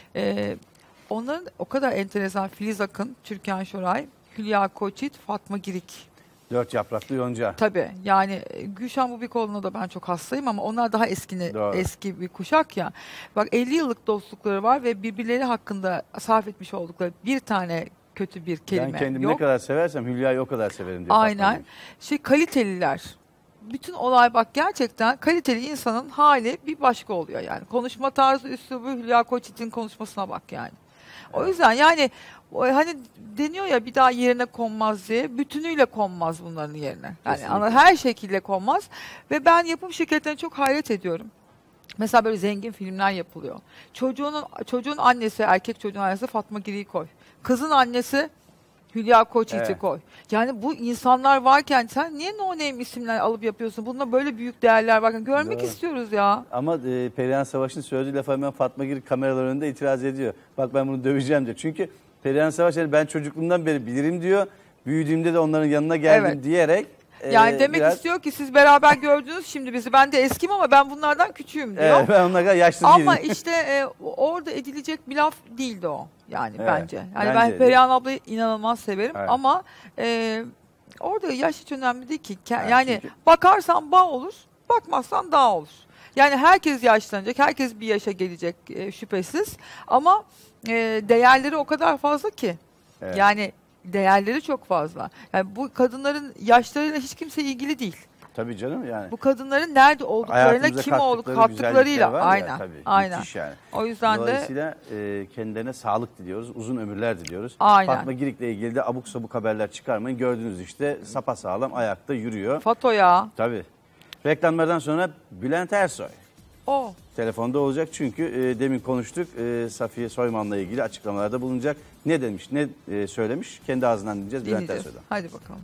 e, onların o kadar enteresan, Filiz Akın, Türkan Şoray, Hülya Koçit, Fatma Girik. Dört yapraklı yonca. Tabii yani e, Gülşen Bubikoğlu'na da ben çok hastayım ama onlar daha eski Doğru. eski bir kuşak ya. Bak elli yıllık dostlukları var ve birbirleri hakkında sarf etmiş oldukları bir tane kötü bir kelime Ben kendimi yok. ne kadar seversem Hülya'yı o kadar severim diyor. Fatma Aynen. Gül. Şey kaliteliler. Bütün olay bak gerçekten kaliteli insanın hali bir başka oluyor yani. Konuşma tarzı, üslubu, Hülya Koçit'in konuşmasına bak yani. O yüzden yani o hani deniyor ya bir daha yerine konmaz diye, bütünüyle konmaz bunların yerine. Yani Kesinlikle. ana- her şekilde konmaz ve ben yapım şirketlerine çok hayret ediyorum. Mesela böyle zengin filmler yapılıyor. Çocuğunun çocuğun annesi, erkek çocuğun annesi Fatma Girik'i koy. Kızın annesi Hülya Koçit'i Evet. koy. Yani bu insanlar varken sen niye no name isimler alıp yapıyorsun? Bunda böyle büyük değerler varken görmek Doğru. istiyoruz ya. Ama e, Perihan Savaş'ın söylediği lafa hemen Fatma Girik kameralar önünde itiraz ediyor. Bak ben bunu döveceğim diyor. Çünkü Perihan Savaş yani ben çocukluğumdan beri bilirim diyor. Büyüdüğümde de onların yanına geldim Evet. diyerek. e, Yani demek biraz- istiyor ki siz beraber gördünüz şimdi bizi. Ben de eskiyim ama ben bunlardan küçüğüm diyor. Evet, ben onlara kadar yaşlı Ama değilim. işte e, orada edilecek bir laf değildi o. Yani Evet, bence. Yani bence ben de. Perihan ablayı inanılmaz severim Evet. ama e, orada yaş hiç önemli değil ki. Ke- Evet, yani çünkü- bakarsan bağ olur, bakmazsan dağ olur. Yani herkes yaşlanacak, herkes bir yaşa gelecek e, şüphesiz. Ama e, değerleri o kadar fazla ki. Evet. Yani değerleri çok fazla. Yani bu kadınların yaşlarıyla hiç kimse ilgili değil. Tabii canım yani. Bu kadınların nerede olduklarına, Hayatımıza kim olduk kattıkları kattıklarıyla. güzellikler var ya, Aynen. tabii, aynen. müthiş yani. O yüzden de Dolayısıyla e, kendilerine sağlık diliyoruz, uzun ömürler diliyoruz. Aynen. Fatma Girik'le ilgili de abuk sabuk haberler çıkarmayın. Gördünüz işte sapasağlam ayakta yürüyor. Fato ya. Tabii. Reklamlardan sonra Bülent Ersoy. O. Telefonda olacak çünkü e, demin konuştuk e, Safiye Soyman'la ilgili açıklamalarda bulunacak. Ne demiş, ne e, söylemiş kendi ağzından dinleyeceğiz Bülent Dinleyeceğiz. Ersoy'dan. Hadi bakalım.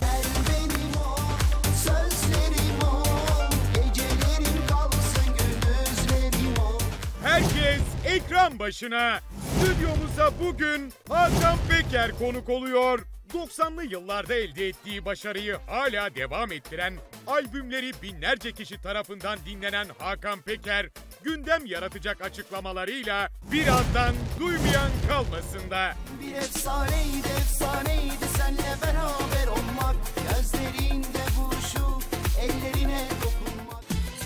Sözlerim ol, gecelerim kalsın gündüzlerim ol. Herkes ekran başına. Stüdyomuza bugün Hakan Peker konuk oluyor. doksanlı yıllarda elde ettiği başarıyı hala devam ettiren, albümleri binlerce kişi tarafından dinlenen Hakan Peker, gündem yaratacak açıklamalarıyla birazdan duymayan kalmasın da. Bir efsaneydi efsaneydi senle beraber olmak, gözlerinde buluşup ellerine dokunmak.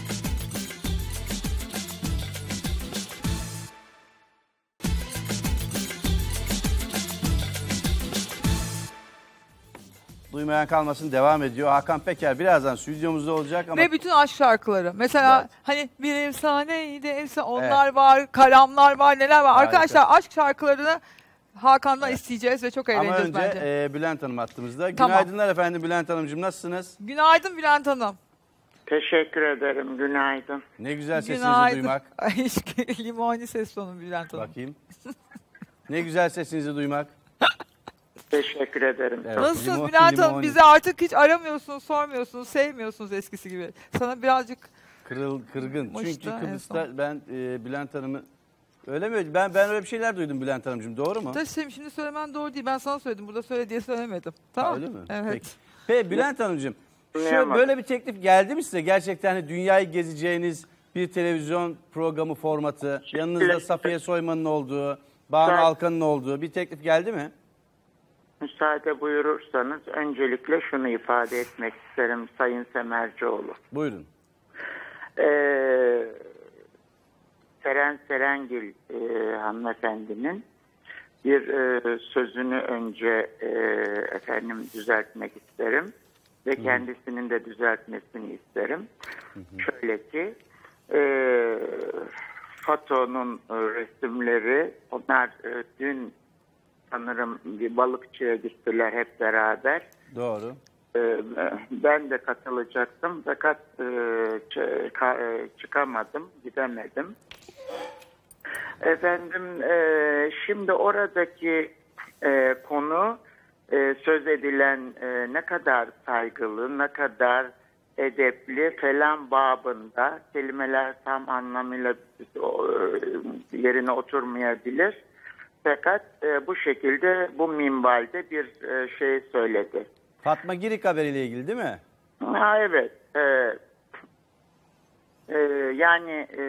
Duymayan kalmasın devam ediyor. Hakan Peker birazdan stüdyomuzda olacak ama Ve bütün aşk şarkıları. Mesela hani bir efsaneydi, efsane onlar var, kalamlar var, neler var. Harika. Arkadaşlar aşk şarkılarını Hakan'dan isteyeceğiz ve çok ama eğleneceğiz önce bence. e, Bülent Hanım hattımızda. Tamam. Günaydınlar efendim Bülent Hanımcığım nasılsınız? Günaydın Bülent Hanım. Teşekkür ederim. Günaydın. Ne güzel sesinizi Günaydın. duymak. Ay, limoni ses tonu Bülent Hanım. Bakayım. Ne güzel sesinizi duymak. Teşekkür ederim. Evet, Nasılsınız limon- Bülent Hanım? limoni. Bizi artık hiç aramıyorsunuz, sormuyorsunuz, sevmiyorsunuz eskisi gibi. Sana birazcık Kırıl, kırgın. Mıştı Çünkü en Kıbrıs'ta ben e, Bülent Hanım'ı... Öyle mi? Ben ben öyle bir şeyler duydum Bülent Hanımcığım. Doğru mu? taşıyayım, şimdi söylemen doğru değil. Ben sana söyledim. Burada söyle diye söylemedim. Tamam. Ha, öyle mi? Evet. Peki. Peki Bülent Hanımcığım, şöyle, Duyamadım. böyle bir teklif geldi mi size? Gerçekten hani dünyayı gezeceğiniz bir televizyon programı formatı, yanınızda Safiye Soyman'ın olduğu, Banu Ben- Alkan'ın olduğu bir teklif geldi mi? Müsaade buyurursanız öncelikle şunu ifade etmek isterim Sayın Semercioğlu. Buyurun. Ee, Seren Serengil e, hanımefendinin bir e, sözünü önce e, efendim düzeltmek isterim ve kendisinin de düzeltmesini isterim. Şöyle ki e, Fato'nun e, resimleri, onlar e, dün sanırım bir balıkçıya gittiler hep beraber. Doğru. Ee, Ben de katılacaktım fakat e, ç- ka- e, çıkamadım, gidemedim. Efendim e, şimdi oradaki e, konu e, söz edilen e, ne kadar saygılı, ne kadar edepli falan babında kelimeler tam anlamıyla o, e, yerine oturmayabilir. Fakat e, bu şekilde bu minvalde bir e, şey söyledi. Fatma Girik haberiyle ilgili değil mi? Ha, evet. E, e, yani e,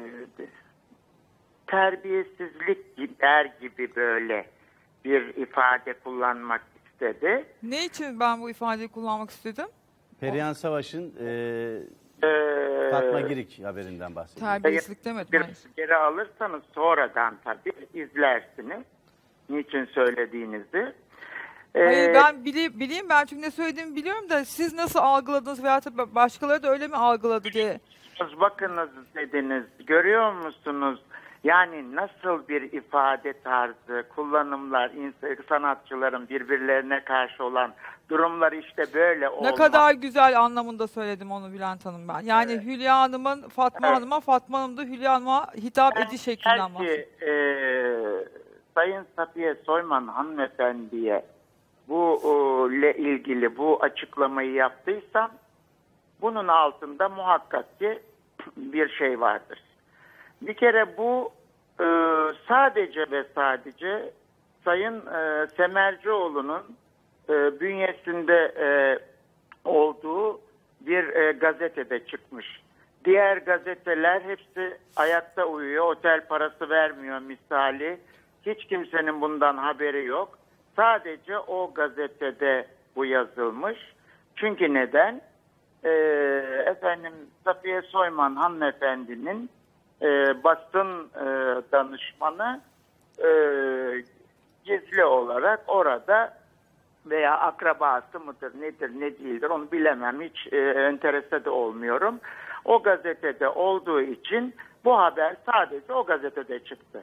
terbiyesizlik gibi- der gibi böyle bir ifade kullanmak istedi. Ne için ben bu ifadeyi kullanmak istedim? Perihan Savaş'ın e, Ee, Fatma Girik haberinden bahsediyorum. Terbiyesizlik demedim. Bir hayır. geri alırsanız sonradan tabii izlersiniz. Niçin söylediğinizi. Ee, Hayır, ben bili- bileyim ben çünkü ne söylediğimi biliyorum da siz nasıl algıladınız veya da başkaları da öyle mi algıladı diye. Bakınız dediniz. Görüyor musunuz? Yani nasıl bir ifade tarzı, kullanımlar, ins- sanatçıların birbirlerine karşı olan durumlar işte böyle olmaz. Ne kadar güzel anlamında söyledim onu Bülent Hanım ben. Yani Hülya Hanım'ın Fatma Evet. Hanım'a, Fatma Hanım da Hülya Hanım'a hitap ediş şeklinden bahsediyor. Belki e, Sayın Safiye Soyman hanımefendiye bu o, ile ilgili bu açıklamayı yaptıysam bunun altında muhakkak ki bir şey vardır. Bir kere bu e, sadece ve sadece Sayın e, Semercioğlu'nun e, bünyesinde e, olduğu bir e, gazetede çıkmış. Diğer gazeteler hepsi ayakta uyuyor, otel parası vermiyor misali. Hiç kimsenin bundan haberi yok. Sadece o gazetede bu yazılmış. Çünkü neden? Ee, efendim Safiye Soyman hanımefendinin e, basın e, danışmanı e, gizli olarak orada veya akrabası mıdır nedir ne değildir onu bilemem. Hiç e, enterese de olmuyorum. O gazetede olduğu için bu haber sadece o gazetede çıktı.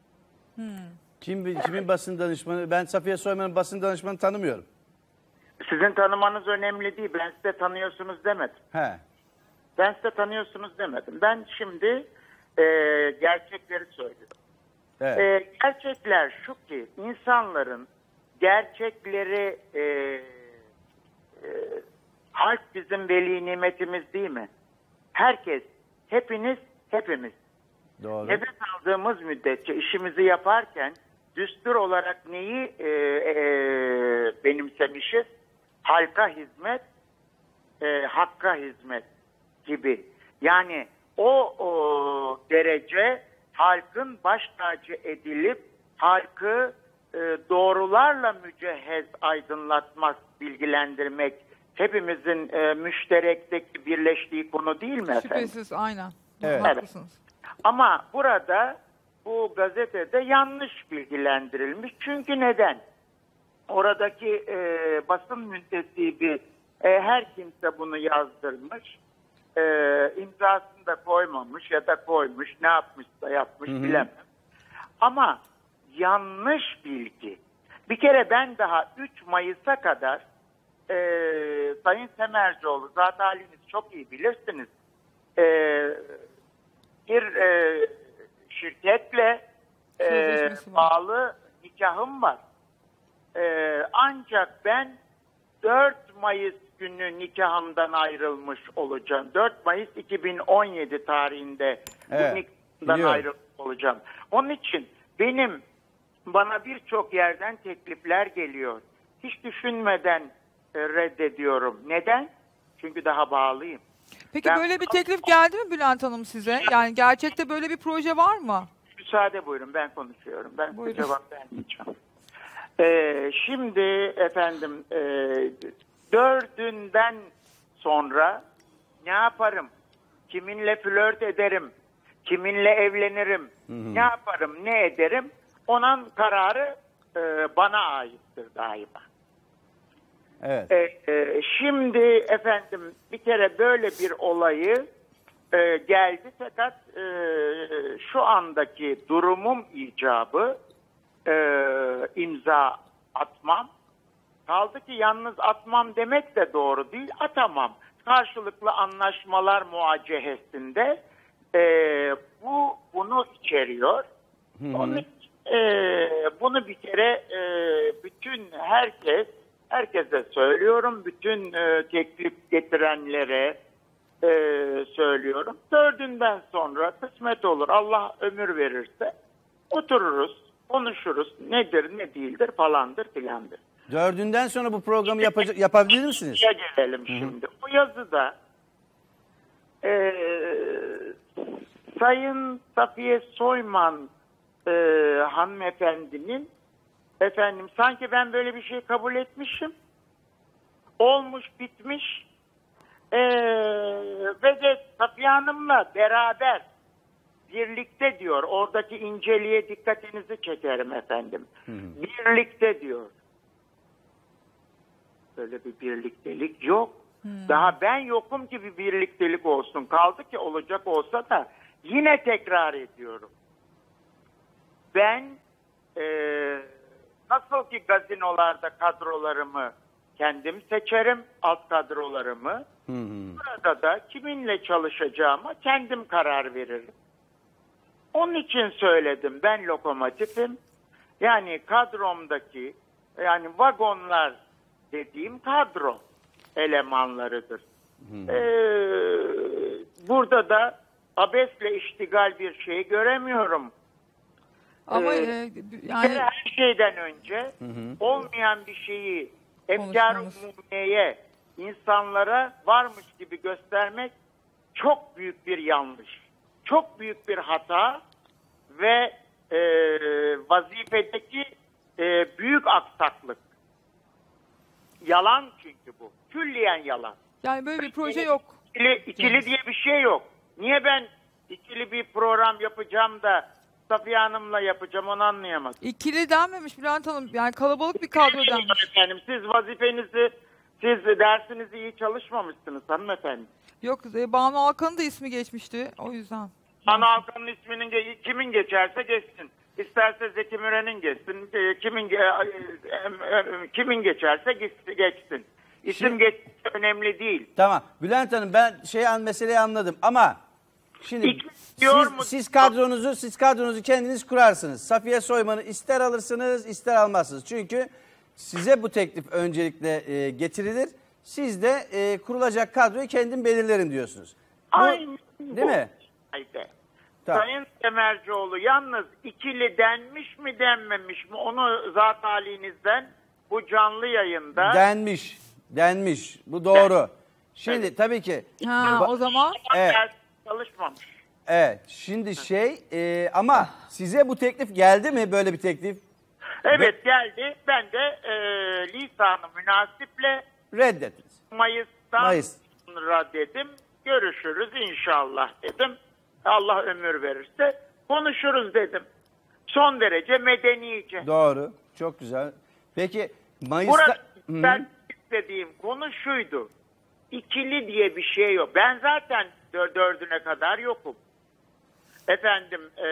Kim, kimin basın danışmanı? Ben Safiye Soyman'ın basın danışmanını tanımıyorum. Sizin tanımanız önemli değil. Ben size tanıyorsunuz demedim. He. Ben size tanıyorsunuz demedim. Ben şimdi e, gerçekleri söylüyorum. Evet. E, gerçekler şu ki insanların gerçekleri e, e, halk bizim veli nimetimiz değil mi? Herkes, hepiniz, hepimiz. Doğru. Nefes aldığımız müddetçe işimizi yaparken düstur olarak neyi e, e, benimsemişiz? Halka hizmet, e, hakka hizmet gibi. Yani o, o derece halkın baş tacı edilip halkı e, doğrularla mücehhez aydınlatmak, bilgilendirmek hepimizin e, müşterekteki birleştiği konu değil mi efendim? Şüphesiz aynen. Evet. Haklısınız. Ama burada bu gazetede yanlış bilgilendirilmiş. Çünkü neden? Oradaki e, basın müntesibi e, her kimse bunu yazdırmış. E, imzasını da koymamış ya da koymuş. Ne yapmışsa yapmış Hı hı. bilemem. Ama yanlış bilgi. Bir kere ben daha üç Mayıs'a kadar e, Sayın Semercioğlu, zaten haliniz çok iyi bilirsiniz. E, bir e, şirketle e, bağlı nikahım var. E, ancak ben dört Mayıs günü nikahımdan ayrılmış olacağım. dört Mayıs iki bin on yedi tarihinde Evet, bu nikahımdan biliyorum. ayrılmış olacağım. Onun için benim bana birçok yerden teklifler geliyor. Hiç düşünmeden e, reddediyorum. Neden? Çünkü daha bağlıyım. Peki Ben- böyle bir teklif geldi mi Bülent Hanım size? Yani gerçekte böyle bir proje var mı? Müsaade buyurun, ben konuşuyorum. Ben size Buyurun. cevap vermeyeceğim. Ee, şimdi efendim e, dördünden sonra ne yaparım? Kiminle flört ederim? Kiminle evlenirim? Ne yaparım? Ne ederim? Onun kararı e, bana aittir daima. Evet. E, e, şimdi efendim bir kere böyle bir olayı e, geldi fakat e, şu andaki durumum icabı e, imza atmam. Kaldı ki yalnız atmam demek de doğru değil, atamam. Karşılıklı anlaşmalar muacehesinde e, bu bunu içeriyor. Onun için, e, bunu bir kere e, bütün herkes, herkese söylüyorum, bütün e, teklif getirenlere e, söylüyorum. Dördünden sonra kısmet olur, Allah ömür verirse otururuz, konuşuruz, nedir ne değildir falandır filandır. Dördünden sonra bu programı yapacak, yapabilir misiniz? Ya gelelim şimdi. Bu yazıda e, Sayın Safiye Soyman e, hanımefendinin efendim sanki ben böyle bir şey kabul etmişim. Olmuş bitmiş. E, ve de Safiye Hanım'la beraber birlikte diyor. Oradaki inceliğe dikkatinizi çekerim efendim. Birlikte diyor. Böyle bir birliktelik yok. Daha ben yokum ki bir birliktelik olsun. Kaldı ki olacak olsa da yine tekrar ediyorum. Ben e, nasıl ki gazinolarda kadrolarımı kendim seçerim, alt kadrolarımı. Burada da kiminle çalışacağıma kendim karar veririm. Onun için söyledim, ben lokomotifim. Yani kadromdaki, yani vagonlar dediğim kadro elemanlarıdır. Ee, burada da abesle iştigal bir şey göremiyorum. Ama Ee, e, bir yani kere her şeyden önce olmayan bir şeyi efkar-ı umumiyeye, insanlara varmış gibi göstermek çok büyük bir yanlış. Çok büyük bir hata ve e, vazifedeki e, büyük aksaklık. Yalan çünkü bu. Külliyen yalan. yani böyle bir proje yok. İkili, ikili diye bir şey yok. Niye ben ikili bir program yapacağım da Safiye Hanım'la yapacağım, onu anlayamadım. İkili denmemiş Bülent Hanım. Yani kalabalık bir kadro denmiş. Efendim, siz vazifenizi, siz dersinizi iyi çalışmamışsınız hanımefendi. Yok, e, Banu Alkan'ın da ismi geçmişti. O yüzden. Ana Alkan'ın isminin ge- kimin geçerse geçsin. İsterse Zeki Müren'in geçsin. e, Kimin ge- e, e, kimin geçerse geçsin. geçsin. İsim geçmesi önemli değil. Tamam. Bülent Hanım, ben şey an meseleyi anladım ama şimdi diyor siz, mu? siz kadronuzu siz kadronuzu kendiniz kurarsınız. Safiye Soyman'ı ister alırsınız, ister almazsınız. Çünkü size bu teklif öncelikle e, getirilir. Siz de e, kurulacak kadroyu kendim belirlerim diyorsunuz. Bu, Aynen değil bu. mi? Haydi. Tamam. Sayın Semercioğlu, yalnız ikili denmiş mi denmemiş mi onu zat halinizden bu canlı yayında Denmiş. Denmiş. Bu doğru. Şimdi tabii ki. Ha, Ba- o zaman Evet. çalışmamış. Evet. Şimdi şey e, ama size bu teklif geldi mi, böyle bir teklif? Evet, geldi. Ben de e, lisanı münasiple Reddettiniz. Mayıs'tan Mayıs. sonra dedim. Görüşürüz inşallah dedim. Allah ömür verirse konuşuruz dedim. Son derece medenice. Doğru. Çok güzel. Peki Mayıs'ta... Burada Hı. ben istediğim konu şuydu. İkili diye bir şey yok. Ben zaten dör- dördüne kadar yokum. Efendim e,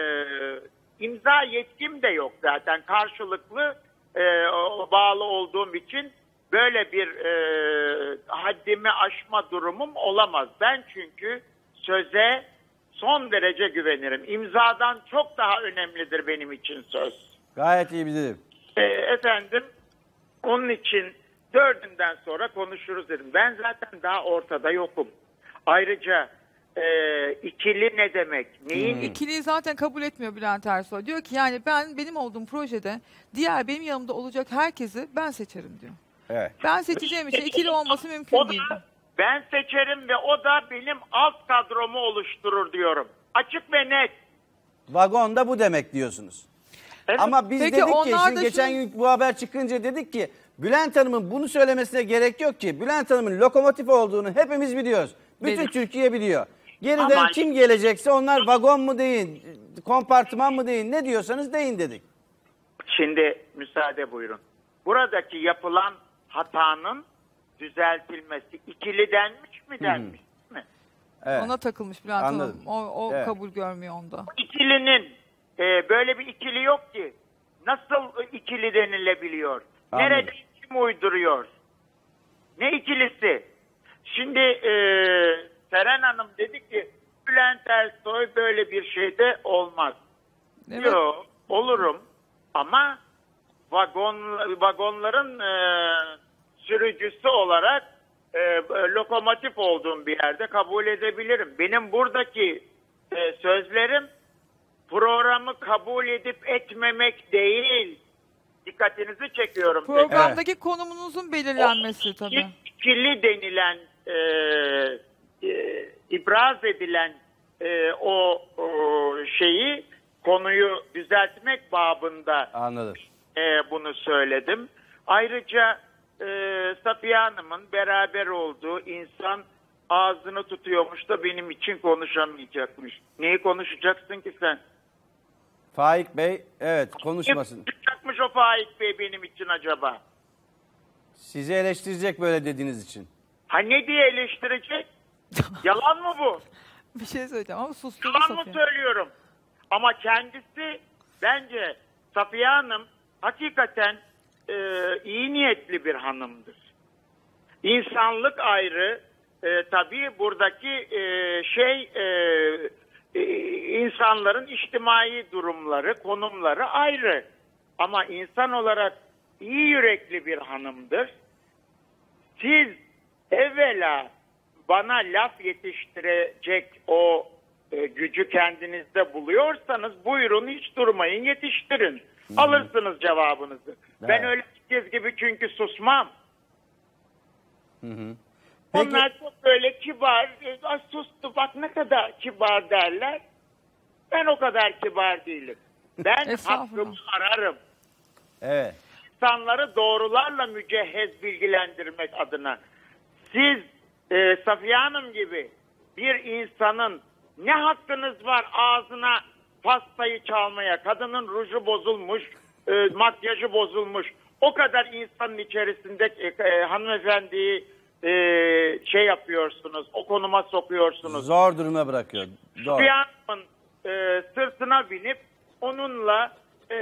imza yetkim de yok zaten. Karşılıklı e, o- bağlı olduğum için böyle bir e, haddimi aşma durumum olamaz. Ben çünkü söze son derece güvenirim. İmzadan çok daha önemlidir benim için söz. Gayet iyi bilirim. E, efendim, onun için dördünden sonra konuşuruz dedim. Ben zaten daha ortada yokum. Ayrıca e, ikili ne demek? Neyin? Hmm. İkiliyi zaten kabul etmiyor Bülent Ersoy. Diyor ki yani ben benim olduğum projede diğer benim yanımda olacak herkesi ben seçerim diyor. Evet. Ben seçeceğim için ikili olması mümkün O da, değil. ben seçerim ve o da benim alt kadromu oluşturur diyorum. Açık ve net. Vagonda bu demek diyorsunuz. Evet. Ama biz Peki dedik ki onlar şimdi da geçen şu- gün bu haber çıkınca dedik ki Bülent Hanım'ın bunu söylemesine gerek yok ki. Bülent Hanım'ın lokomotif olduğunu hepimiz biliyoruz. Bütün Dedik. Türkiye biliyor. Geriden Ama- kim gelecekse onlar vagon mu deyin, kompartıman mı deyin, ne diyorsanız deyin dedik. Şimdi müsaade buyurun. Buradaki yapılan hatanın düzeltilmesi ikili denmiş mi denmiş mi? Evet. Ona takılmış Bülent Anladım. Hanım. O, o Evet. kabul görmüyor onda. İkilinin e, böyle bir ikili yok ki. Nasıl ikili denilebiliyor? Anladım. Nerede kim uyduruyor? Ne ikilisi? Şimdi e, Seren Hanım dedi ki Bülent Ersoy böyle bir şeyde olmaz. Evet. Yok, olurum ama vagon vagonların e, sürücüsü olarak e, lokomotif olduğum bir yerde kabul edebilirim. Benim buradaki e, sözlerim programı kabul edip etmemek değil. Dikkatinizi çekiyorum. Programdaki konumunuzun belirlenmesi tabii. İkili denilen e, e, ibraz edilen e, o, o şeyi konuyu düzeltmek babında Anladım. e, bunu söyledim. Ayrıca e, Safiye Hanım'ın beraber olduğu insan ağzını tutuyormuş da benim için konuşamayacakmış. Neyi konuşacaksın ki sen? Faik Bey evet konuşmasın. Kim konuşacakmış o Faik Bey benim için acaba? Sizi eleştirecek böyle dediğiniz için. Ha ne diye eleştirecek? Yalan mı bu? Bir şey söyleyeceğim ama susturdu Yalan mı Safiye. söylüyorum? Ama kendisi bence Safiye Hanım hakikaten e, iyi niyetli bir hanımdır. İnsanlık ayrı. E, tabii buradaki e, şey e, e, insanların içtimai durumları, konumları ayrı. Ama insan olarak iyi yürekli bir hanımdır. Siz evvela bana laf yetiştirecek o e, gücü kendinizde buluyorsanız buyurun hiç durmayın yetiştirin. Hı-hı. Alırsınız cevabınızı. Evet. Ben öyle herkes gibi çünkü susmam. Hı hı. Onlar çok böyle kibar, e, "Ay sustu bak ne kadar kibar" derler. Ben o kadar kibar değilim. Ben hakkımı ararım. Evet. İnsanları doğrularla mücehhez bilgilendirmek adına. Siz e, Safiye Hanım gibi bir insanın ne hakkınız var ağzına pastayı çalmaya? Kadının ruju bozulmuş, e, makyajı bozulmuş. O kadar insanın içerisinde e, e, hanımefendiyi e, şey yapıyorsunuz, o konuma sokuyorsunuz. Zor duruma bırakıyor. Doğru. Safiye Hanım'ın e, sırtına binip onunla e,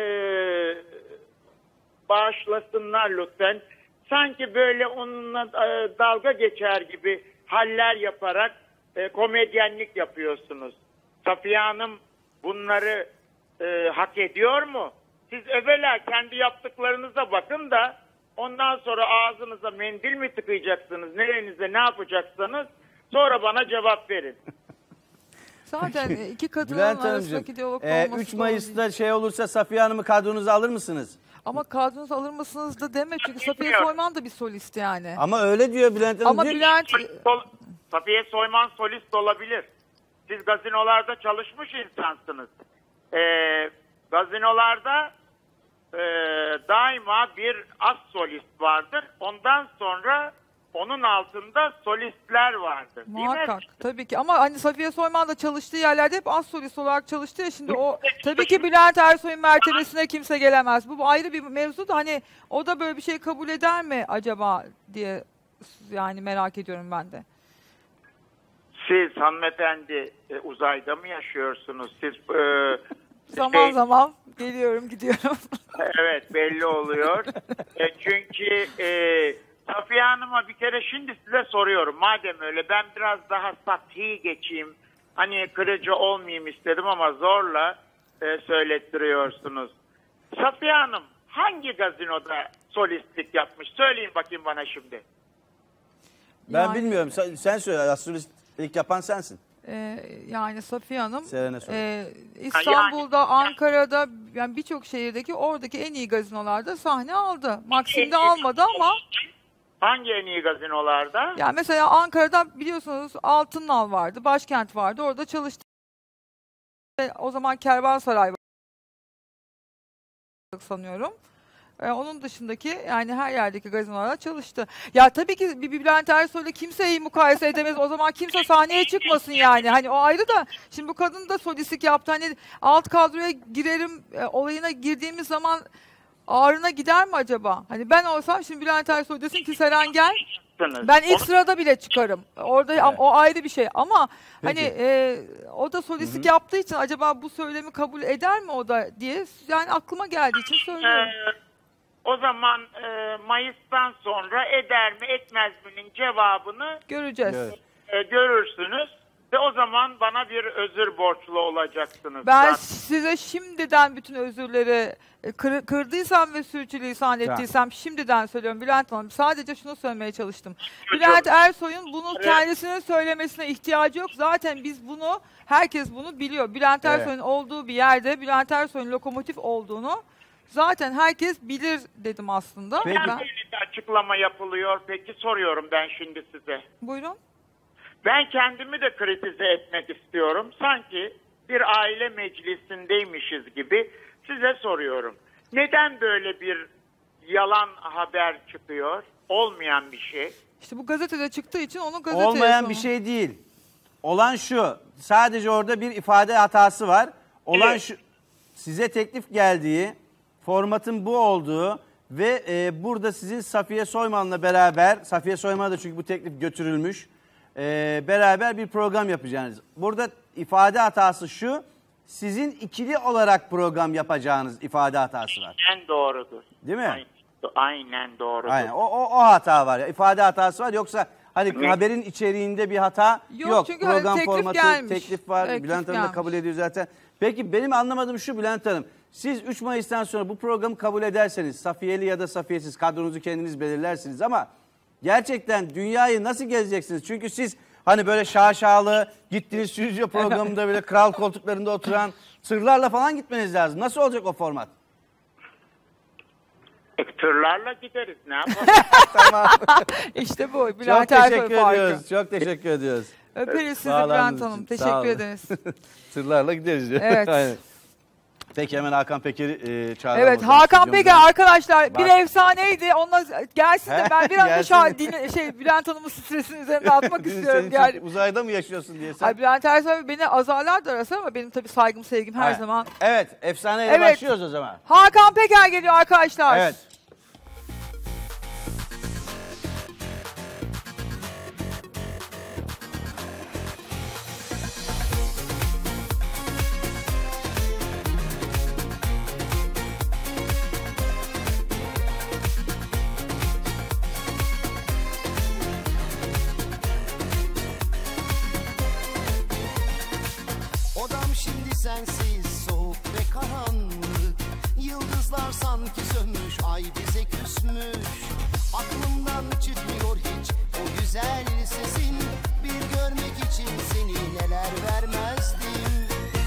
bağışlasınlar lütfen. Sanki böyle onunla e, dalga geçer gibi haller yaparak e, komedyenlik yapıyorsunuz. Safiye Hanım bunları e, hak ediyor mu? Siz evvela kendi yaptıklarınıza bakın da ondan sonra ağzınıza mendil mi tıkayacaksınız, nerenize ne yapacaksanız sonra bana cevap verin. Zaten iki kadının Bülent arasındaki Hanımcığım, diyalog e, olması üç doğru Mayıs'ta değil. şey olursa Safiye Hanım'ı kadronuza alır mısınız? Ama kadronuzu alır mısınız da deme çünkü Safiye Bilmiyorum. Soyman da bir solist yani. Ama öyle diyor Bülent Hanım. Ama diyor ki- Bülent Sol- Safiye Soyman solist olabilir. Siz gazinolarda çalışmış insansınız. Ee, gazinolarda e, daima bir as solist vardır. Ondan sonra onun altında solistler vardır. Değil mi? muhakkak tabii ki ama hani Safiye Soyman da çalıştığı yerlerde hep az solist olarak çalıştı ya şimdi o tabii ki Bülent Ersoy'un mertebesine kimse gelemez. Bu, bu ayrı bir mevzu da hani o da böyle bir şey kabul eder mi acaba diye yani merak ediyorum ben de. Siz hanımefendi e, uzayda mı yaşıyorsunuz? Siz e, Zaman şey- zaman geliyorum gidiyorum. Evet belli oluyor. E, çünkü e, Safiye Hanım'a bir kere şimdi size soruyorum. Madem öyle ben biraz daha sathi geçeyim. Hani kırıcı olmayayım istedim ama zorla e, söylettiriyorsunuz. Safiye Hanım hangi gazinoda solistlik yapmış? Söyleyin bakayım bana şimdi. Ben Yani- bilmiyorum. Sen, sen söyle. Astrolistlik yapan sensin. Ee, yani Safiye Hanım Seren'e sor. e, İstanbul'da, Ankara'da yani birçok şehirdeki oradaki en iyi gazinolarda sahne aldı. Maksim'de almadı ama Hangi en iyi gazinolarda? yani mesela Ankara'da biliyorsunuz Altınal vardı, Başkent vardı. Orada çalıştı. O zaman Kervansaray var sanıyorum. Ee, onun dışındaki yani her yerdeki gazinolarda çalıştı. Ya tabii ki bir Bülent Ersoy'la kimseyi mukayese edemez. O zaman kimse sahneye çıkmasın yani. Hani o ayrı da şimdi bu kadın da solistlik yaptı. Hani alt kadroya girerim e, olayına girdiğimiz zaman ağrına gider mi acaba? Hani ben olsam şimdi Bülent Ersoy desin ki Seren gel. Ben ilk sırada bile çıkarım. Orada Evet. o ayrı bir şey ama Peki. hani e, o da solistlik yaptığı için acaba bu söylemi kabul eder mi o da diye yani aklıma geldiği için söylüyorum. Ee, o zaman e, Mayıs'tan sonra eder mi etmez mi'nin cevabını Göreceğiz. e, görürsünüz. Ve o zaman bana bir özür borçlu olacaksınız. Ben Zaten. size şimdiden bütün özürleri e, kır, kırdıysam ve sürçülisan ettiysem şimdiden söylüyorum Bülent Hanım. Sadece şunu söylemeye çalıştım. Bülent Ersoy'un bunu Evet. kendisinin söylemesine ihtiyacı yok. Zaten biz bunu, herkes bunu biliyor. Bülent Evet. Ersoy'un olduğu bir yerde Bülent Ersoy'un lokomotif olduğunu zaten herkes bilir dedim aslında. Neden Ben, böyle bir açıklama yapılıyor? Peki soruyorum ben şimdi size. buyurun. Ben kendimi de kritize etmek istiyorum. Sanki bir aile meclisindeymişiz gibi size soruyorum. Neden böyle bir yalan haber çıkıyor? Olmayan bir şey. İşte bu gazetede çıktığı için onu gazeteye Olmayan sonra- bir şey değil. Olan şu. Sadece orada bir ifade hatası var. Olan Evet. şu. Size teklif geldiği, formatın bu olduğu ve e, burada sizin Safiye Soyman'la beraber, Safiye Soyman'a da çünkü bu teklif götürülmüş, e, beraber bir program yapacağınız. Burada ifade hatası şu. Sizin ikili olarak program yapacağınız ifade hatası var. En doğrudur. Değil mi? Aynen, aynen doğrudur. Aynen. O, o, o hata var ya. İfade hatası var. Yoksa hani Ne? haberin içeriğinde bir hata yok. Yok, çünkü hani Program teklif formatı, gelmiş. teklif var. Teklif Bülent Hanım da gelmiş. kabul ediyor zaten. Peki benim anlamadığım şu Bülent Hanım. Siz üç Mayıs'tan sonra bu programı kabul ederseniz Safiyeli ya da Safiyesiz kadronuzu kendiniz belirlersiniz ama gerçekten dünyayı nasıl gezeceksiniz? Çünkü siz hani böyle şaşalı gittiniz stüdyo programında böyle kral koltuklarında oturan tırlarla falan gitmeniz lazım. Nasıl olacak o format? E, tırlarla gideriz ne yapalım? Tamam. İşte bu. Çok Bülent Ersoy teşekkür farkı. ediyoruz. Çok teşekkür ediyoruz. Öperiz sizi Bağlandığınız Bülent Hanım. için. Teşekkür Sağ olun. ederiz. Tırlarla gideriz. diyor. Evet. Aynen. Peki hemen Hakan Peker'i e, çağıralım. Evet o zaman Hakan stüdyomuza. Peker arkadaşlar bir Bak. efsaneydi. Onunla gelsin de He, ben bir anda gelsin. şah, dinle, şey Bülent Hanım'ın stresini üzerine atmak Dün istiyorum. senin Yani. için uzayda mı yaşıyorsun diye sen. Ay Bülent Ersoy beni azarlar da arasın ama benim tabii saygım sevgim her Evet. zaman. Evet efsaneyle Evet. başlıyoruz o zaman. Hakan Peker geliyor arkadaşlar. Evet. Odam şimdi sensiz soğuk ve karanlık. Yıldızlar sanki sönmüş, ay bize küsmüş. Aklımdan çıkmıyor hiç o güzel sesin. Bir görmek için seni neler vermezdim.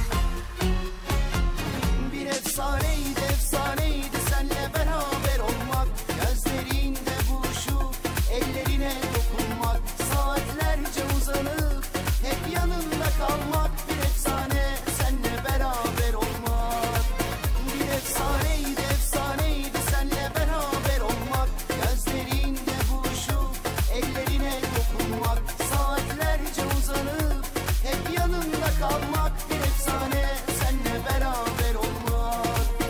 Bir efsaneydi efsaneydi senle beraber olmak. Gözlerinde buluşup ellerine dokunmak. Saatlerce uzanıp hep yanında kalmak. Bir efsane senle beraber olmak. Bir efsaneydi efsaneydi senle beraber olmak. Gözlerinde buluşup ellerine dokunmak. Saatlerce uzanıp hep yanında kalmak. Bir efsane senle beraber olmak.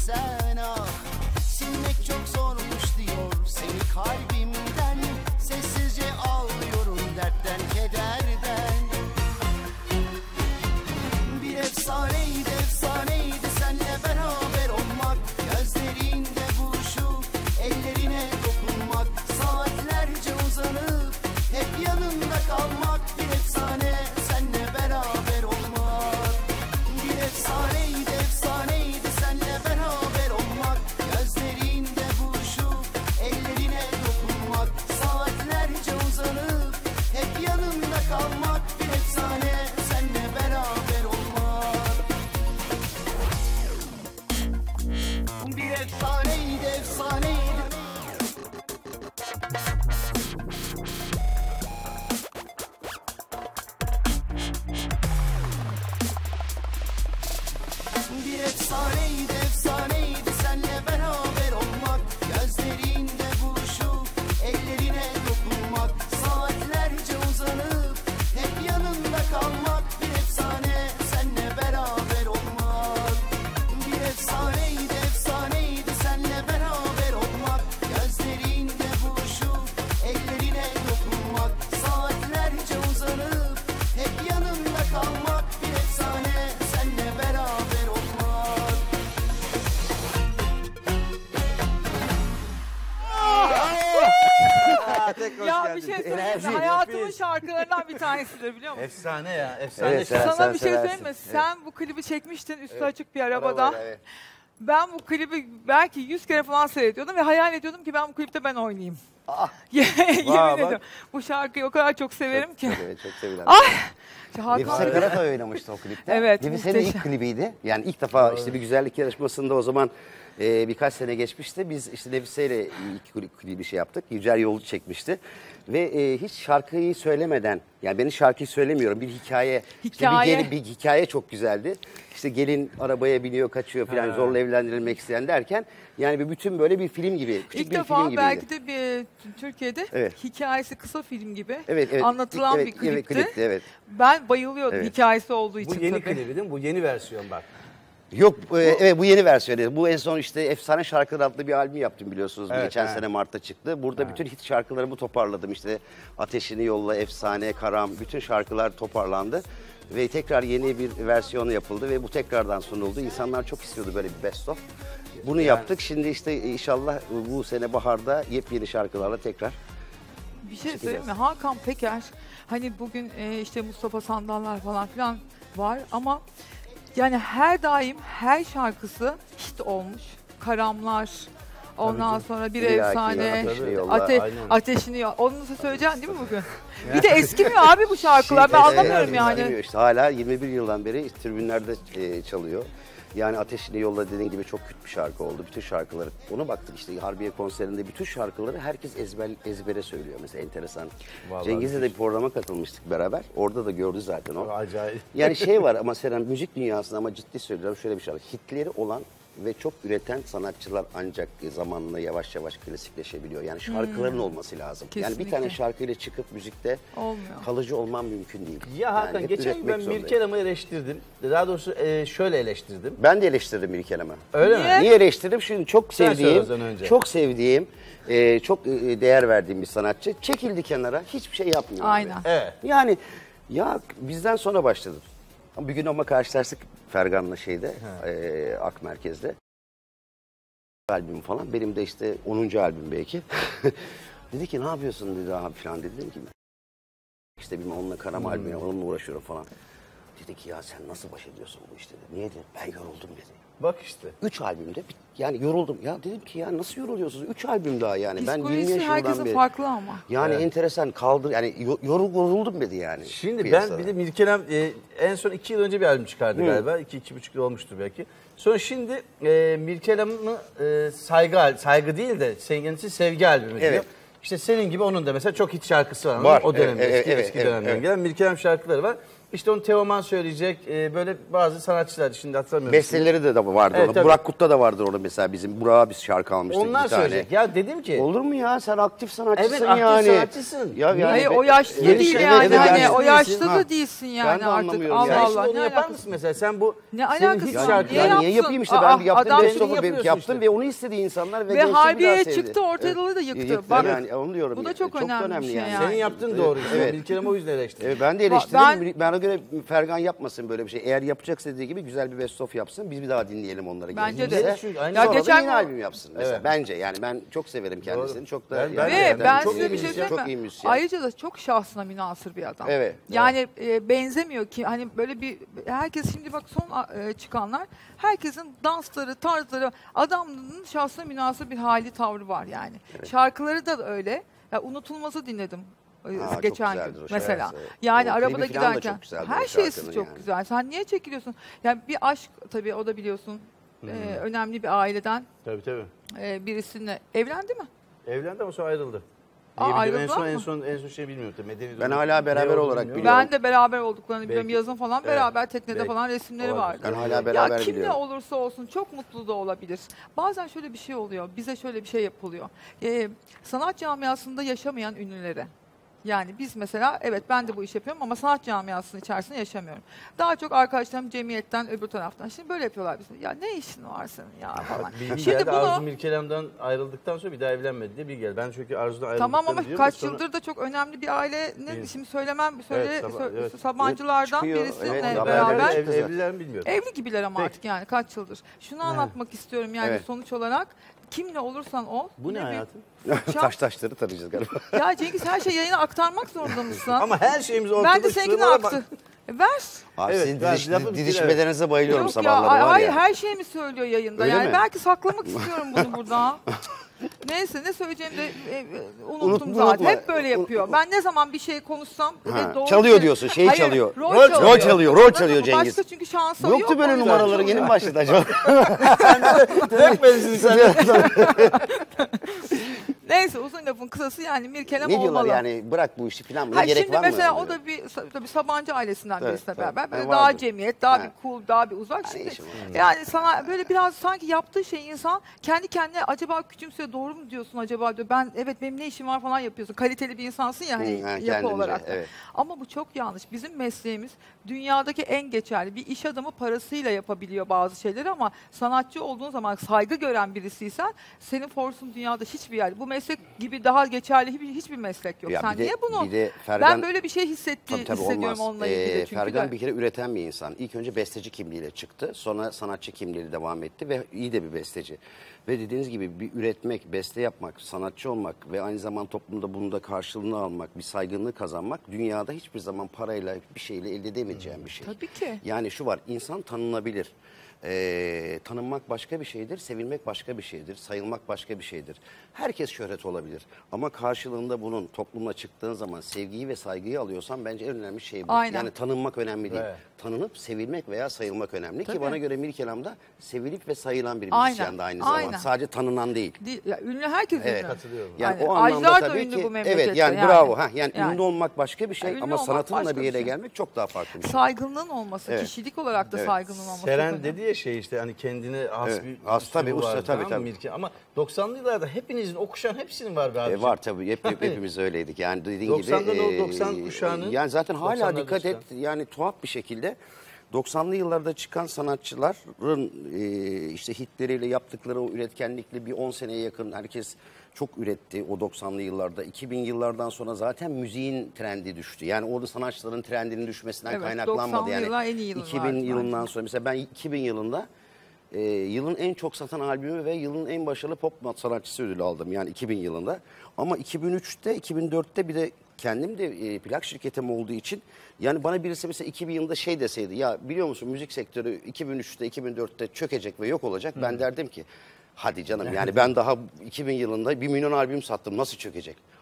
sen ah. Silmek çok zormuş diyor seni kalbimden. Sessizce ağlıyorum dertten kederden. Bir efsaneydi efsaneydi senle beraber olmak. Gözlerinde buluşup ellerine dokunmak. Saatlerce uzanıp hep yanında kalmak. Bir efsane senle beraber olmak. Bir efsaneydi efsaneydi senle beraber olmak. Gözlerinde buluşup ellerine dokunmak. Saatlerce uzanıp hep yanında kalmak. Bir efsane senle beraber olmak. Bir efsaneydi efsaneydi. Bir efsaneydi efsaneydi senle beraber olmak. Gözlerinde buluşup ellerine dokunmak. Saatlerce uzanıp hep yanında kalmak. Bir efsane senle beraber olmak. Bir efsaneydi efsaneydi senle beraber olmak. Gözlerinde buluşup ellerine dokunmak. Saatlerce uzanıp hep yanında kalmak. Bir efsane senle beraber olmak. Ya bir şey söyleyeyim mi? Hayatımın şarkılarından bir tanesidir biliyor musun? Efsane ya. Efsane. Evet, şarkı. sana Sen bir şey seversin. söyleyeyim mi? Evet. Sen bu klibi çekmiştin üstü Evet. açık bir arabada. Arabayla, evet. Ben bu klibi belki yüz kere falan seyrediyordum ve hayal ediyordum ki ben bu klipte ben oynayayım. Yemin Vay, bak. ediyorum. Bu şarkıyı o kadar çok severim ki. Evet, çok sevilen. Ay! Hakan- Nefise Karatay oynamıştı o klipte. Evet, Nefise'nin ilk muhteşem. klibiydi. Yani ilk defa işte bir güzellik yarışmasında o zaman e, birkaç sene geçmişti. Biz işte Nefise ile ilk klip- klibi şey yaptık. Yücel Yolcu çekmişti. Ve e, hiç şarkıyı söylemeden, yani ben şarkıyı söylemiyorum, bir hikaye, işte Hikaye. bir, gelin, bir hikaye çok güzeldi. İşte gelin arabaya biniyor, kaçıyor falan, Ha. zorla evlendirilmek isteyen derken, yani bir bütün böyle bir film gibi, küçük İlk bir film defa gibiydi. belki de bir Türkiye'de Evet. hikayesi kısa film gibi Evet, evet. anlatılan Evet, bir klipti. evet, klipti, evet. Ben bayılıyordum Evet. hikayesi olduğu Bu için yeni tabii. klibi değil mi? Bu yeni versiyon bak. Yok, e, evet bu yeni versiyonu. Bu en son işte Efsane Şarkılar adlı bir albüm yaptım biliyorsunuz. Evet, Geçen ha. sene Mart'ta çıktı. Burada bütün hit şarkılarımı toparladım. İşte Ateşini Yolla, Efsane, Karam, bütün şarkılar toparlandı. Ve tekrar yeni bir versiyonu yapıldı ve bu tekrardan sunuldu. İnsanlar çok istiyordu böyle bir best of. Bunu yaptık. Şimdi işte inşallah bu sene baharda yepyeni şarkılarla tekrar Bir şey çekeceğiz. söyleyeyim mi? Hakan Peker, hani bugün e, işte Mustafa Sandallar falan filan var ama yani her daim her şarkısı hit olmuş. Karamlar, ondan canım. sonra bir İlla ki efsane, Ateşini Yolla, ate, aynen. ateşini yolla. Onu da söyleyeceksin değil mi bugün? Bir de eskimiyor abi bu şarkılar. Ben Şimdi anlamıyorum eskiden yani. bilmiyor işte. Hala yirmi bir yıldan beri tribünlerde e, çalıyor. Yani Ateşini Yolla dediğin gibi çok kötü bir şarkı oldu. Bütün şarkıları, ona baktık işte Harbiye konserinde bütün şarkıları herkes ezber, ezbere söylüyor mesela, enteresan. Vallahi Cengiz'le de müthiş. bir programa katılmıştık beraber. Orada da gördü zaten o. Acayip. Yani şey var ama Seren, müzik dünyasında, ama ciddi söylüyorum, şöyle bir şey var. Hitleri olan ve çok üreten sanatçılar ancak zamanla yavaş yavaş klasikleşebiliyor. Yani şarkıların Hmm. olması lazım. Yani bir Kesinlikle. tane şarkıyla çıkıp müzikte Olmuyor. kalıcı olman mümkün değil. Ya Hakan Yani hep geçen gün üretmek ben zorundayım. Mirkelam'ı eleştirdim. Daha doğrusu e, şöyle eleştirdim. Ben de eleştirdim Mirkelam'ı. Öyle mi? Niye eleştirdim? Şimdi çok Sen söyle sevdiğim, o zaman önce. çok sevdiğim, e, çok e, değer verdiğim bir sanatçı çekildi kenara, hiçbir şey yapmıyor. abi. Aynen. Evet. Yani ya bizden sonra başladı. Ama bir gün ama karşılaştık Fergan'la şeyde, e, Ak Merkez'de. Albüm falan. Benim de işte onuncu albüm belki. Dedi ki ne yapıyorsun dedi abi falan dedi. Dedim ki işte bilmem onunla Karam Hmm. albümüne, onunla uğraşıyorum falan. Dedi ki ya sen nasıl baş ediyorsun bu işte dedi. Niye dedi? Ben yoruldum dedi. Bak işte. Üç albümde bit- yani yoruldum. Ya dedim ki ya nasıl yoruluyorsunuz? Üç albüm daha yani. Ben yirmi Psikolojisi yaşından herkesin beri. farklı ama. Yani Evet. enteresan kaldır yani yo- yorul yoruldum dedi yani. Şimdi piyasada. ben bir de Mirkelam e, en son iki yıl önce bir albüm çıkardı Hı. galiba. İki, iki buçuk yıl olmuştur belki. Sonra şimdi e, Mirkelam'ı e, saygı, al- saygı değil de kendisi sevgi albümü diyor. Evet. İşte senin gibi onun da mesela çok hit şarkısı var. Var, O dönemde evet, eski, evet, eski evet, dönemden evet. gelen Mirkelam şarkıları var. İşte onu Teoman söyleyecek. e, böyle bazı sanatçılar şimdi hatırlamıyorum. Besteleri de, de vardı Evet, onun. tabii. Burak Kut'ta da vardır onun mesela bizim. Burak'a biz şarkı almıştık Onlar bir tane. söyleyecek. Ya dedim ki. Olur mu ya, sen aktif sanatçısın Evet, aktif yani. sanatçısın. Ya, yani Hayır be- o yaşta Yeni değil şeyler yani. de Hani değilsin. o yaşta Ha. da değilsin Ben yani de artık. anlamıyorum Allah yani. Sen Allah. şimdi onu Ne yapar alakası? mısın mesela? Sen bu Ne senin alakası hit var? şarkıların- Niye Yani niye yapsın? yapayım işte, Aa, ben bir yaptım, adam best seni of'u yapıyorsun yaptım işte. ve onu istedi insanlar ve, Ve gençler bir Harbiye'ye daha sevdi. çıktı, ortalığı da yıktı. Yıktı Bak, yani, onu diyorum. bu da ya. çok önemli bir şey yani. Senin yaptığın doğru. Evet. Mirkelam o yüzden eleştirdi. Evet, ben de Ben- eleştiririm. Ben... Bana göre Fergan yapmasın böyle bir şey. Eğer yapacaksa dediği gibi güzel bir best of yapsın. Biz bir daha dinleyelim onları. Bence gerekirse. de. Çünkü aynı Ya Sonra geçen da yeni gün- albüm yapsın mesela. Evet. Bence yani ben çok severim kendisini. Doğru. Çok da Ben- ben yani de- Ve ben çok size iyi bir şey müzisyen, söyleyeyim çok iyi mi? müzisyen. Ayrıca da çok şahsına münhasır bir adam. Evet, Yani e, benzemiyor ki hani böyle bir herkes şimdi bak son e, çıkanlar herkesin dansları, tarzları adamın şahsına münhasır bir hali tavrı var yani. Şarkıları da öyle. Ya unutulmazı dinledim. e, Aa, çok geçen güzeldir gün o mesela. şarkısı, evet. Yani O arabada klibi falan da giderken çok güzeldir her o şeysi şarkının çok yani. güzel. Sen niye çekiliyorsun? Yani bir aşk tabii o da biliyorsun. e, önemli bir aileden Tabii tabii. e, birisiyle evlendi mi? Evlendi ama sonra ayrıldı. Aa, Diye biliyorum. en son ayrıldılar en mı? son en son şey bilmiyorum tabii. Medeni Ben Durum. hala beraber Ne olarak olduğunu biliyorum. Ben de beraber olduklarını biliyorum. Belki. Yazın falan Evet. beraber teknede Belki. falan resimleri Olabilir. vardı. Ben hala beraber Ya kimle biliyorum. olursa olsun çok mutlu da olabilir. Bazen şöyle bir şey oluyor. Bize şöyle bir şey yapılıyor. Ee, sanat camiasında yaşamayan ünlülere. Yani biz mesela evet ben de bu işi yapıyorum ama sanat camiasının içerisinde yaşamıyorum. Daha çok arkadaşlarım cemiyetten öbür taraftan. Şimdi böyle yapıyorlar bizim. Ya ne işin var senin ya falan. Bilgi Şimdi geldi bunu Arzu Mirkelam'dan ayrıldıktan sonra bir daha evlenmedi diye bilgi geldi. Ben çünkü Arzu'dan ayrıldıklarını tamam ama biliyorum da kaç sonra- yıldır da çok önemli bir ailenin Değil. şimdi söylemem söyle Evet, Sab- sö- evet. Sabancılardan Çıkıyor, birisiyle evet, beraber. haberler Ev, kızı. evliler mi bilmiyorum. Evli gibiler ama Peki. artık yani kaç yıldır. Şunu anlatmak istiyorum yani Evet. sonuç olarak. Kimle olursan ol. Bu ne bir- hayatım? Taş taşları tarayacağız galiba. Ya Cengiz her şey yayına aktarmak zorunda mısın? Ama her şeyimiz ortada. Ben de seninkini şuralara bak. aktı. E, ver. Abi Evet, sizin ben didiş, lafı bitir, didişmelerinize bayılıyorum Yok ya sabahları ay- var hayır ya. her şeyimi söylüyor yayında. Öyle yani mi? belki saklamak istiyorum bunu burada. Neyse ne söyleyeceğimi de e, e, unuttum Unutma, zaten. unutma. Hep böyle yapıyor. Ben ne zaman bir şey konuşsam Ha, ve doğru çalıyor şey- diyorsun, şeyi Hayır, çalıyor. Rol, Rol- çalıyor. rol çalıyor, rol Anladın çalıyor mı? Cengiz. Başka çünkü şansı Yoktu yok. böyle o yüzden numaraları çalıyor. yeni mi başladı acaba? Direkt benziyor sen. Neyse uzun lafın kısası yani Mirkelam Ne olmalı. diyorlar yani bırak bu işi falan mı? Ha, Ne gerek şimdi var mı? mesela o da bir tabii Sabancı ailesinden Evet, birisine tabii. beraber böyle Ha, daha vardır. cemiyet, daha Ha. bir cool, daha bir uzak. Ha, ne Şimdi işin var? yani sana böyle biraz sanki yaptığı şey insan kendi kendine acaba küçümsüyor doğru mu diyorsun acaba diyor. Ben evet benim ne işim var falan yapıyorsun. Kaliteli bir insansın ya hani Hı, ha, yapı kendince, olarak da. evet. Ama bu çok yanlış. Bizim mesleğimiz dünyadaki en geçerli. Bir iş adamı parasıyla yapabiliyor bazı şeyleri ama sanatçı olduğun zaman saygı gören birisiysen senin forsun dünyada hiçbir yer. Bu meslek gibi daha geçerli hiçbir, hiçbir meslek yok. Ya Sen bir de- niye bunu? bir de Fergan- ben böyle bir şey hissetti, Tabii tabii hissediyorum olmaz. onunla ilgili Ee, çünkü Fergan de. bir kere üreten bir insan. İlk önce besteci kimliğiyle çıktı. Sonra sanatçı kimliğiyle devam etti ve iyi de bir besteci. Ve dediğiniz gibi bir üretmek, beste yapmak, sanatçı olmak ve aynı zamanda toplumda bunun da karşılığını almak, bir saygınlığı kazanmak dünyada hiçbir zaman parayla bir şeyle elde edemeyeceğim bir şey. Tabii ki. Yani şu var, insan tanınabilir. Ee, tanınmak başka bir şeydir, sevilmek başka bir şeydir, sayılmak başka bir şeydir. Herkes şöhret olabilir ama karşılığında bunun toplumla çıktığın zaman sevgiyi ve saygıyı alıyorsan bence en önemli şey bu. Aynen. Yani tanınmak önemli değil. Evet. Tanınıp sevilmek veya sayılmak önemli Tabii. ki bana göre Mirkelam'da sevilip ve sayılan bir Aynen, müzisyen de aynı aynen. zamanda. Sadece tanınan değil. Değil, ya ünlü herkes Evet. ünlü. Katılıyorum. Yani Aynen. o anlamda Ajlar da tabii ünlü ki bu memlekette evet yani, yani. bravo ha yani, Yani. ünlü olmak başka bir şey Ya, ünlü ama olmak sanatınla başka bir bir yere şey. gelmek çok daha farklı bir şey. Saygınlığın olması, Evet. kişilik olarak da Evet. saygınlığın olması. çok Seren önemli. dedi ya şey işte hani kendine has Evet, bir has üslubu tabii, usta var, tabii, tamam mı tabii. Mirke? Ama doksanlı yıllarda hepinizin o kuşağın hepsinin var be abicim. E var tabii hep, hep hepimiz öyleydik yani dediğin doksandan gibi. o e, doksan kuşağının- Yani zaten hala doksanlarda dikkat et çıkan. yani tuhaf bir şekilde doksanlı yıllarda çıkan sanatçıların e, işte hitleriyle yaptıkları o üretkenlikle bir on seneye yakın herkes çok üretti o doksanlı yıllarda. iki bin yıllardan sonra zaten müziğin trendi düştü. Yani orada sanatçıların trendinin düşmesinden Evet, kaynaklanmadı. doksanlı Yani yıllar en iyi yıllardı iki bin bence. yılından sonra mesela ben iki bin yılında e, yılın en çok satan albümü ve yılın en başarılı pop sanatçısı ödülü aldım. Yani iki bin yılında. Ama iki bin üçte, iki bin dörtte bir de kendim de e, plak şirketim olduğu için yani bana birisi mesela iki bin yılında şey deseydi ya biliyor musun müzik sektörü iki bin üçte, iki bin dörtte çökecek ve yok olacak. Ben derdim ki hadi canım yani ben daha iki bin yılında bir milyon albüm sattım nasıl çökecek?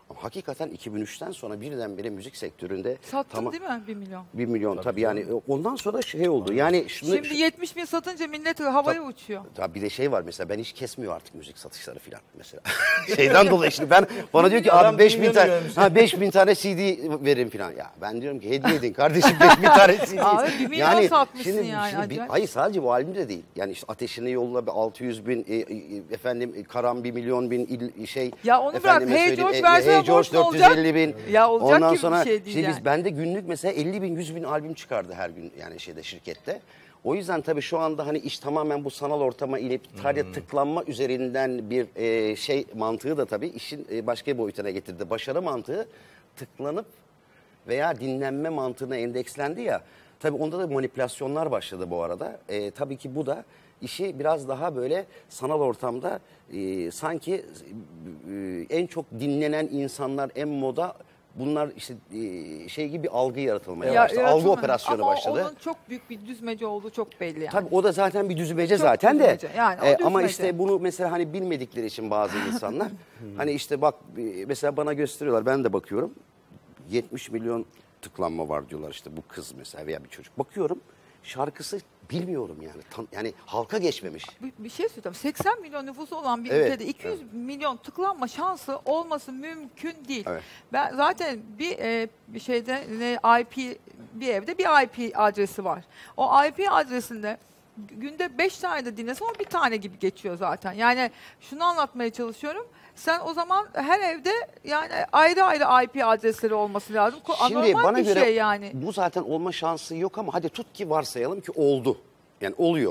Ama hakikaten iki bin üçten sonra birdenbire müzik sektöründe... Sattın tamam, değil mi bir milyon? Bir milyon tabii, tabii yani ondan sonra şey oldu. Yani şunu, Şimdi yetmiş bin satınca millet havaya tabii, uçuyor. Tabii bir de şey var mesela, ben hiç kesmiyor artık müzik satışları falan mesela. Şeyden dolayı şimdi ben bana diyor ki abi beş bin tane ha beş bin tane C D verin falan. Ya ben diyorum ki hediye edin kardeşim beş bin tane C D. Abi bir milyon yani, satmışsın şimdi, yani. Şimdi bir, hayır sadece bu albüm de değil. Yani işte Ateşini Yolla altı yüz bin e, e, efendim Karam bir milyon bin il, şey. Ya onu bırak Hey George versene Hey George dört yüz elli bin. Ya olacak Ondan gibi sonra, bir şey değil işte yani. Biz bende günlük mesela elli bin yüz bin albüm çıkardı her gün yani şeyde şirkette. O yüzden tabii şu anda hani iş tamamen bu sanal ortama inip sadece hmm. tıklanma üzerinden bir e, şey mantığı da tabii işin e, başka bir boyutuna getirdi. Başarı mantığı tıklanıp veya dinlenme mantığına endekslendi ya. Tabii onda da manipülasyonlar başladı bu arada. E, tabii ki bu da işi biraz daha böyle sanal ortamda e, sanki e, en çok dinlenen insanlar en moda bunlar işte e, şey gibi bir algı yaratılmaya ya, başladı. Algı operasyonu ama başladı. Ama onun çok büyük bir düzmece olduğu çok belli yani. Tabii o da zaten bir düzmece çok zaten düzmece. de. Yani, e, ama işte bunu mesela hani bilmedikleri için bazı insanlar hani işte bak mesela bana gösteriyorlar, ben de bakıyorum. yetmiş milyon tıklanma var diyorlar işte bu kız mesela veya bir çocuk. Bakıyorum şarkısı bilmiyorum yani. Tam, yani halka geçmemiş. Bir, bir şey söyleyeyim. seksen milyon nüfusu olan bir evet, ülkede iki yüz evet. milyon tıklanma şansı olması mümkün değil. Evet. Ben zaten bir e, bir şeyde ne I P bir evde bir I P adresi var. O I P adresinde günde beş tane de dinlesen o bir tane gibi geçiyor zaten. Yani şunu anlatmaya çalışıyorum. Sen o zaman her evde yani ayrı ayrı I P adresleri olması lazım. Şimdi anormal bana bir göre şey yani. Bu zaten olma şansı yok ama hadi tut ki varsayalım ki oldu. Yani oluyor.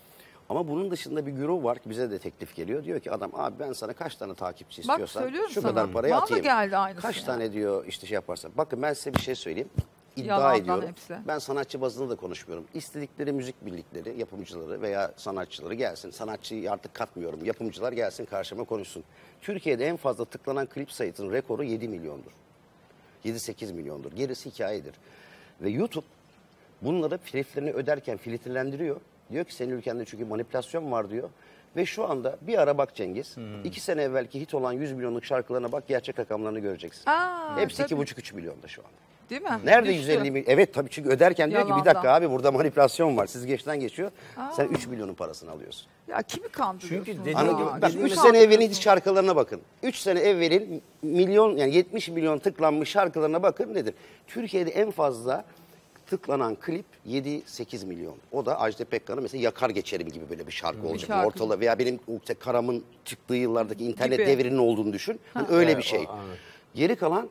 Ama bunun dışında bir güruh var ki bize de teklif geliyor. Diyor ki adam abi ben sana kaç tane takipçi istiyorsan şu sana. kadar parayı Bana atayım. geldi aynısı Kaç yani. tane diyor işte şey yaparsan. Bakın ben size bir şey söyleyeyim. İddia Yalandan ediyorum. Hepsi. Ben sanatçı bazında da konuşmuyorum. İstedikleri müzik birlikleri, yapımcıları veya sanatçıları gelsin. Sanatçıyı artık katmıyorum. Yapımcılar gelsin karşıma konuşsun. Türkiye'de en fazla tıklanan klip sayısının rekoru yedi milyondur. yedi sekiz milyondur. Gerisi hikayedir. Ve YouTube bunları filtrelerini öderken filtrelendiriyor. Diyor ki senin ülkende çünkü manipülasyon var diyor. Ve şu anda bir ara bak Cengiz. Hmm. iki sene evvelki hit olan yüz milyonluk şarkılarına bak, gerçek rakamlarını göreceksin. Aa, hepsi tabii. iki buçuk üç milyonda şu anda. Değil mi? Nerede Düştü. yüz elli milyon? Evet tabii çünkü öderken diyor Yalandan. ki bir dakika abi burada manipülasyon var. Siz geçten geçiyor. Aa. Sen üç milyonun parasını alıyorsun. Ya kimi kandırıyorsunuz? Çünkü ya? Anladın mı? Bak Kimi üç sene kandırıyorsunuz? evvelin hiç şarkılarına bakın. üç sene evvelin milyon yani yetmiş milyon tıklanmış şarkılarına bakın nedir? Türkiye'de en fazla tıklanan klip yedi sekiz milyon. O da Ajda Pekkan'ın mesela Yakar Geçerim gibi böyle bir şarkı Bir olacak. şarkı. Ortalığı veya benim işte Karam'ın çıktığı yıllardaki internet Gibi. devrinin olduğunu düşün. Hani öyle Evet, bir şey. o, anladım. Geri kalan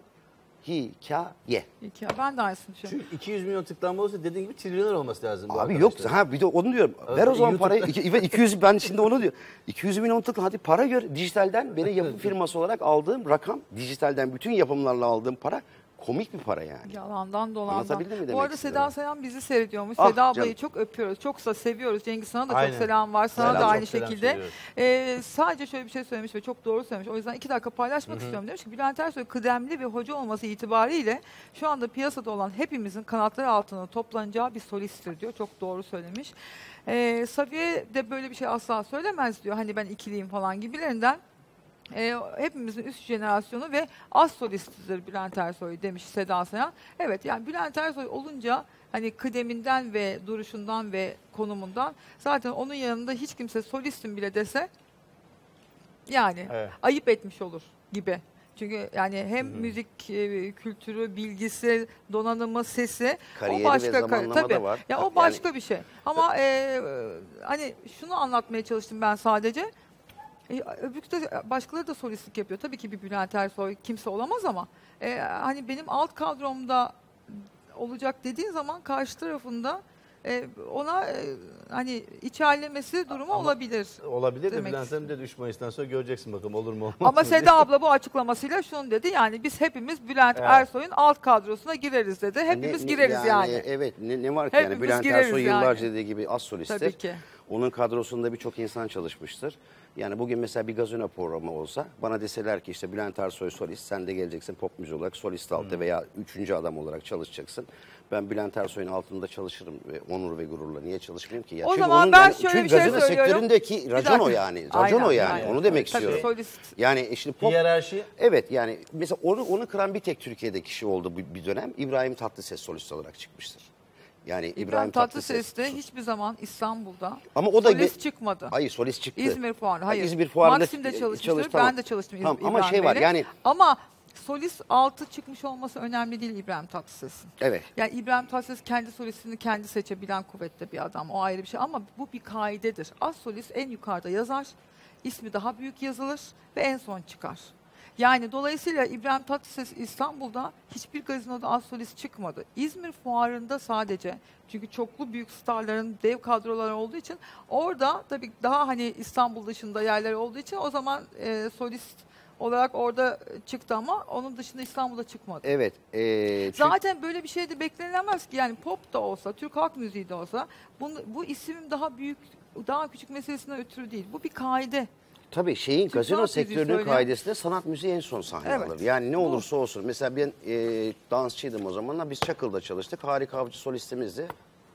hikaye. İki, ben de aynısını düşünüyorum. Çünkü iki yüz milyon tıklanma olsa dediğin gibi trilyoner olması lazım. bu Abi yok arkadaşlar. ha bir de onu diyorum. Evet, Ver o zaman YouTube'da- parayı. İki- evet, iki yüz ben şimdi onu diyor. iki yüz milyon tıkla hadi para gör. Dijitalden benim yapım firması olarak aldığım rakam, dijitalden bütün yapımlarla aldığım para komik bir para yani. Yalandan dolandan. Anlatabildim mi Bu demek arada istedim? Seda Sayan bizi seyrediyormuş. Ah, Seda ablayı canım. çok öpüyoruz. Çok da seviyoruz. Cengiz sana da Aynen. çok selam var. Sana Selam, da çok aynı selam şekilde. söylüyoruz. Ee, sadece şöyle bir şey söylemiş ve çok doğru söylemiş. O yüzden iki dakika paylaşmak istiyorum demiş ki Bülent Ersoy kıdemli bir hoca olması itibariyle şu anda piyasada olan hepimizin kanatları altına toplanacağı bir solisttir diyor. Çok doğru söylemiş. Ee, Safiye de böyle bir şey asla söylemez diyor. Hani ben ikiliyim falan gibilerinden. E, hepimizin üst jenerasyonu ve az solistidir Bülent Ersoy demiş Seda Sayan. Evet yani Bülent Ersoy olunca hani kıdeminden ve duruşundan ve konumundan zaten onun yanında hiç kimse solistim bile dese yani Evet. ayıp etmiş olur gibi. Çünkü yani hem müzik e, kültürü, bilgisi, donanımı, sesi Kariyeri o ve başka kar- zamanlama tabii. da var. Ya o Yani- başka bir şey. Ama e, hani şunu anlatmaya çalıştım ben sadece. E, öbürkü de başkaları da solistlik yapıyor. Tabii ki bir Bülent Ersoy kimse olamaz ama e, hani benim alt kadromda olacak dediğin zaman karşı tarafında e, ona e, hani içerlemesi durumu Ama olabilir. Olabilir de demek Bülent Hanım dedi üç Mayıs'tan sonra göreceksin bakalım olur mu olmaz Ama mı diye. Seda abla bu açıklamasıyla şunu dedi yani biz hepimiz Bülent Evet. Ersoy'un alt kadrosuna gireriz dedi. Hepimiz Ne- gireriz yani. Evet ne, ne var ki yani Hepimiz Bülent gireriz Ersoy yani. yıllarca dediği gibi az solisttir. Tabii ki. Onun kadrosunda birçok insan çalışmıştır. Yani bugün mesela bir gazino programı olsa bana deseler ki işte Bülent Ersoy solist, sen de geleceksin pop müziği olarak solist altı veya üçüncü adam olarak çalışacaksın. Ben Bülent Ersoy'un altında çalışırım ve onur ve gururla. Niye çalışmayayım ki? Ya O çünkü zaman onun ben yani, şöyle çünkü bir şey gazino söylüyorum. sektöründeki Bir racon o dakika. yani. Racon Aynen, o yani. aynen. Onu demek Tabii, istiyorum. solist. Yani şimdi pop... Hiyerarşi. Evet yani mesela onu, onu kıran bir tek Türkiye'de kişi oldu bir, bir dönem. İbrahim Tatlıses solist olarak çıkmıştır. Yani İbrahim, İbrahim Tatlıses. Tatlıses de hiçbir zaman İstanbul'da Ama o da solist ge- çıkmadı. Hayır solist çıktı. İzmir Fuarı. Hayır. İzmir Fuarı'nda Maksim'de çalışmıştır. çalış, tamam. Ben de çalıştım Tamam, İbrahim ama şey var Bey'le. yani Ama solist altı çıkmış olması önemli değil İbrahim Tatlıses'in. evet. Yani İbrahim Tatlıses kendi solistini kendi seçebilen kuvvetli bir adam. O ayrı bir şey ama bu bir kaidedir. Az solist en yukarıda yazar, ismi daha büyük yazılır ve en son çıkar. Yani dolayısıyla İbrahim Tatlıses İstanbul'da hiçbir gazinoda az solist çıkmadı. İzmir Fuarı'nda sadece, çünkü çoklu büyük starların dev kadroları olduğu için orada tabii daha hani İstanbul dışında yerler olduğu için o zaman e, solist olarak orada çıktı ama onun dışında İstanbul'da çıkmadı. Evet. E, çünkü- Zaten böyle bir şey de beklenemez ki. Yani pop da olsa, Türk halk müziği de olsa bunu, bu isim daha büyük, daha küçük meselesinden ötürü değil. Bu bir kaide. Tabii şeyin Türk gazino sanat müziği sektörünün söyleyen- kaidesinde sanat müziği en son sahne Evet. alır. Yani ne olursa olsun. Mesela ben e, dansçıydım o zamanlar. Biz Çakıl'da çalıştık. Harika Avcı solistimizdi.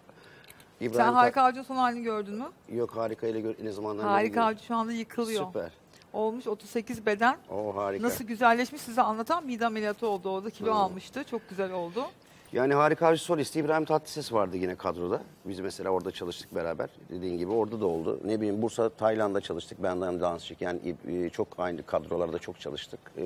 İbrahim Sen Ta- Harika Avcı'nın son halini gördün mü? Yok Harika ile gör- ne zamanlar Harika Avcı şu anda yıkılıyor. Süper. Olmuş otuz sekiz beden. O harika. Nasıl güzelleşmiş size anlatan, mide ameliyatı oldu orada. Kilo Hmm. almıştı. Çok güzel oldu. Yani Harika Avcı solisti İbrahim Tatlıses vardı yine kadroda. Biz mesela orada çalıştık beraber. Dediğin gibi orada da oldu. Ne bileyim Bursa, Tayland'da çalıştık. Benden dansçık. Yani e, çok aynı kadrolarda çok çalıştık. E,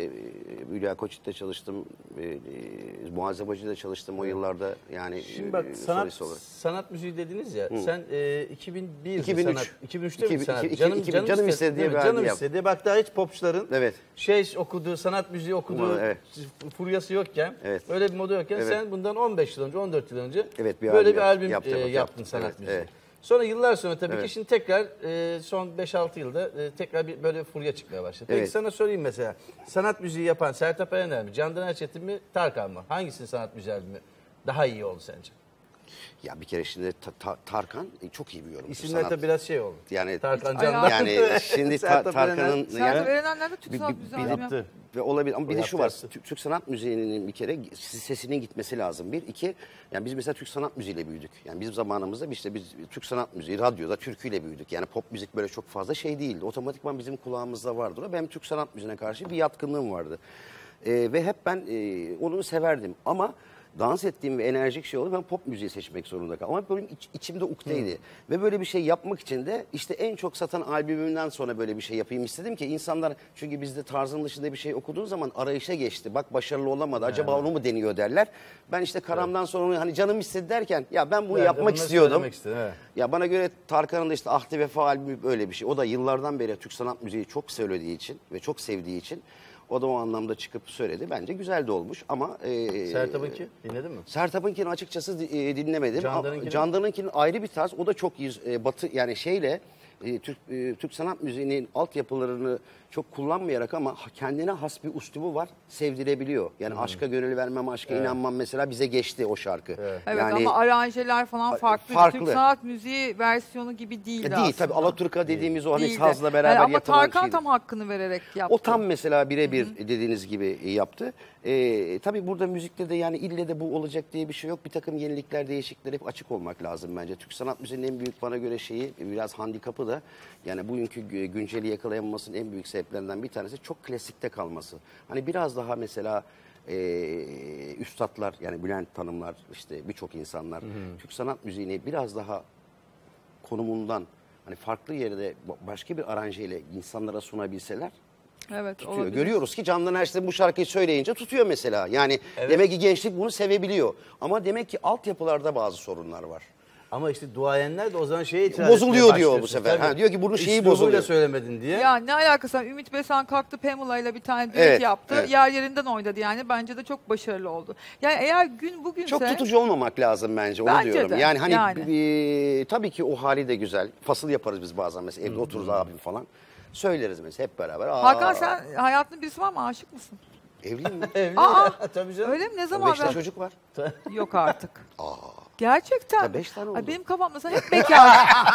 Hülya Koçit'te çalıştım. E, e, Muazzez Hacı'da çalıştım o yıllarda. Yani Şimdi bak e, sanat solist olarak. sanat müziği dediniz ya. Hı. Sen e, iki bin bir iki bin üç. sanat iki bin üçte mi İki bin- sanat? iki- canım iki bin canım, canım istedi, istedi diye değil mi? bir Canım albüm istedi. Bak daha hiç popçuların Evet. şey okuduğu, sanat müziği okuduğu Evet. furyası yokken, Evet. öyle bir moda yokken Evet. sen bundan on beş yıl önce, on dört yıl önce Evet, bir böyle albüm bir yap- albüm yaptım, e, yaptım. yaptın sanat Evet, müziği. evet. Sonra yıllar sonra tabii Evet. ki şimdi tekrar e, son beş altı yılda e, tekrar bir böyle furya çıkmaya başladı. Peki Evet. sana sorayım mesela. Sanat müziği yapan Sertab Erener mi, Candan Erçetin mi, Tarkan mı? Hangisinin sanat müziği albümü daha iyi oldu sence? Ya bir kere şimdi Ta- Ta- Tarkan e, çok iyi bir yorumcu. İsimler sanat. de biraz şey oldu. Yani Tarkan, Candan. yani şimdi Ta- Sertab Tarkan'ın Erener. Sertab Erener'le de Türk bir- sanat bir- müziği bir- albümü yaptı. Ve olabilir ama bir O de yaptı, şu var. yaptı. Türk, Türk sanat müziğinin bir kere sesinin gitmesi lazım. Bir, iki. Yani biz mesela Türk sanat müziğiyle büyüdük. Yani bizim zamanımızda işte biz Türk sanat müziği, radyoda türküyle büyüdük. Yani pop müzik böyle çok fazla şey değildi. Otomatikman bizim kulağımızda vardı. Benim Türk sanat müziğine karşı bir yatkınlığım vardı. Ee, ve hep ben e, onu severdim. Ama dans ettiğim ve enerjik şey oldu. Ben pop müziği seçmek zorunda kaldım. Ama benim iç- içimde ukteydi. Ve böyle bir şey yapmak için de işte en çok satan albümümden sonra böyle bir şey yapayım istedim ki insanlar, çünkü bizde tarzın dışında bir şey okuduğun zaman arayışa geçti. Bak başarılı olamadı. Acaba onu mu deniyor derler. Ben işte Karam'dan sonra onu hani canım istedi derken ya ben bunu Ben de yapmak bunları istiyordum. söylemek istedim, evet. Ya bana göre Tarkan'ın da işte Ahdi Vefa albümü böyle bir şey. O da yıllardan beri Türk sanat müziği çok söylediği için ve çok sevdiği için o da o anlamda çıkıp söyledi. Bence güzel de olmuş ama... E, Sertab'ınki dinledin mi? Sertab'ınkini açıkçası e, dinlemedim. Candan'ınkini? Candan'ınkinin ayrı bir tarz. O da çok iyi, e, batı yani şeyle e, Türk e, Türk sanat müziğinin altyapılarını çok kullanmayarak ama kendine has bir üslubu var. Sevdirebiliyor. Yani aşka gönül vermem, aşka Evet. inanmam mesela bize geçti o şarkı. Evet Yani ama aranjeler falan farklı. farklı. Türk sanat müziği versiyonu gibi değildi değil aslında. tabii Alaturka dediğimiz o hani Değildi. sazla beraber Yani ama yapılan Tarkan şeydi. tam hakkını vererek yaptı. O tam mesela birebir dediğiniz gibi yaptı. Ee, tabii burada müzikte de yani ille de bu olacak diye bir şey yok. Bir takım yenilikler, değişiklikler hep açık olmak lazım bence. Türk sanat müziğinin en büyük bana göre şeyi, biraz handikapı da yani bugünkü gü- günceli yakalayamamasının en büyük sebeplerinden bir tanesi çok klasikte kalması. Hani biraz daha mesela e, üstadlar yani Bülent Hanımlar işte birçok insanlar Türk sanat müziğini biraz daha konumundan hani farklı yerde başka bir aranjeyle insanlara sunabilseler Evet, tutuyor. olabilir. Görüyoruz ki Candan Erçetin bu şarkıyı söyleyince tutuyor mesela. Yani Evet. demek ki gençlik bunu sevebiliyor. Ama demek ki altyapılarda bazı sorunlar var. Ama işte duayenler de o zaman şeye itiraz Bozuluyor etmeye diyor bu başlıyorsun. sefer. Tabii. Ha, diyor ki bunun şeyi Üslubuyla bozuluyor. söylemedin diye. Ya ne alakası var? Ümit Besen kalktı Pamela ile bir tane düet Evet, yaptı. evet. Yer yerinden oynadı yani. Bence de çok başarılı oldu. Yani eğer gün bugünse... Çok tutucu olmamak lazım bence. Onu Bence diyorum. de, Yani hani yani. e, tabii ki o hali de güzel. Fasıl yaparız biz bazen mesela evde otururuz abim falan. Söyleriz mesela hep beraber. Aa, Hakan sen hayatında birisi var mı? Aşık mısın? Evliyim mi? Evli Aa, ya, tabii canım. öyle mi? Ne zaman? Beşte ben- çocuk var. Yok artık. Gerçekten. Ya beş tane oldu. Ay, benim kafam mesela hep bekar.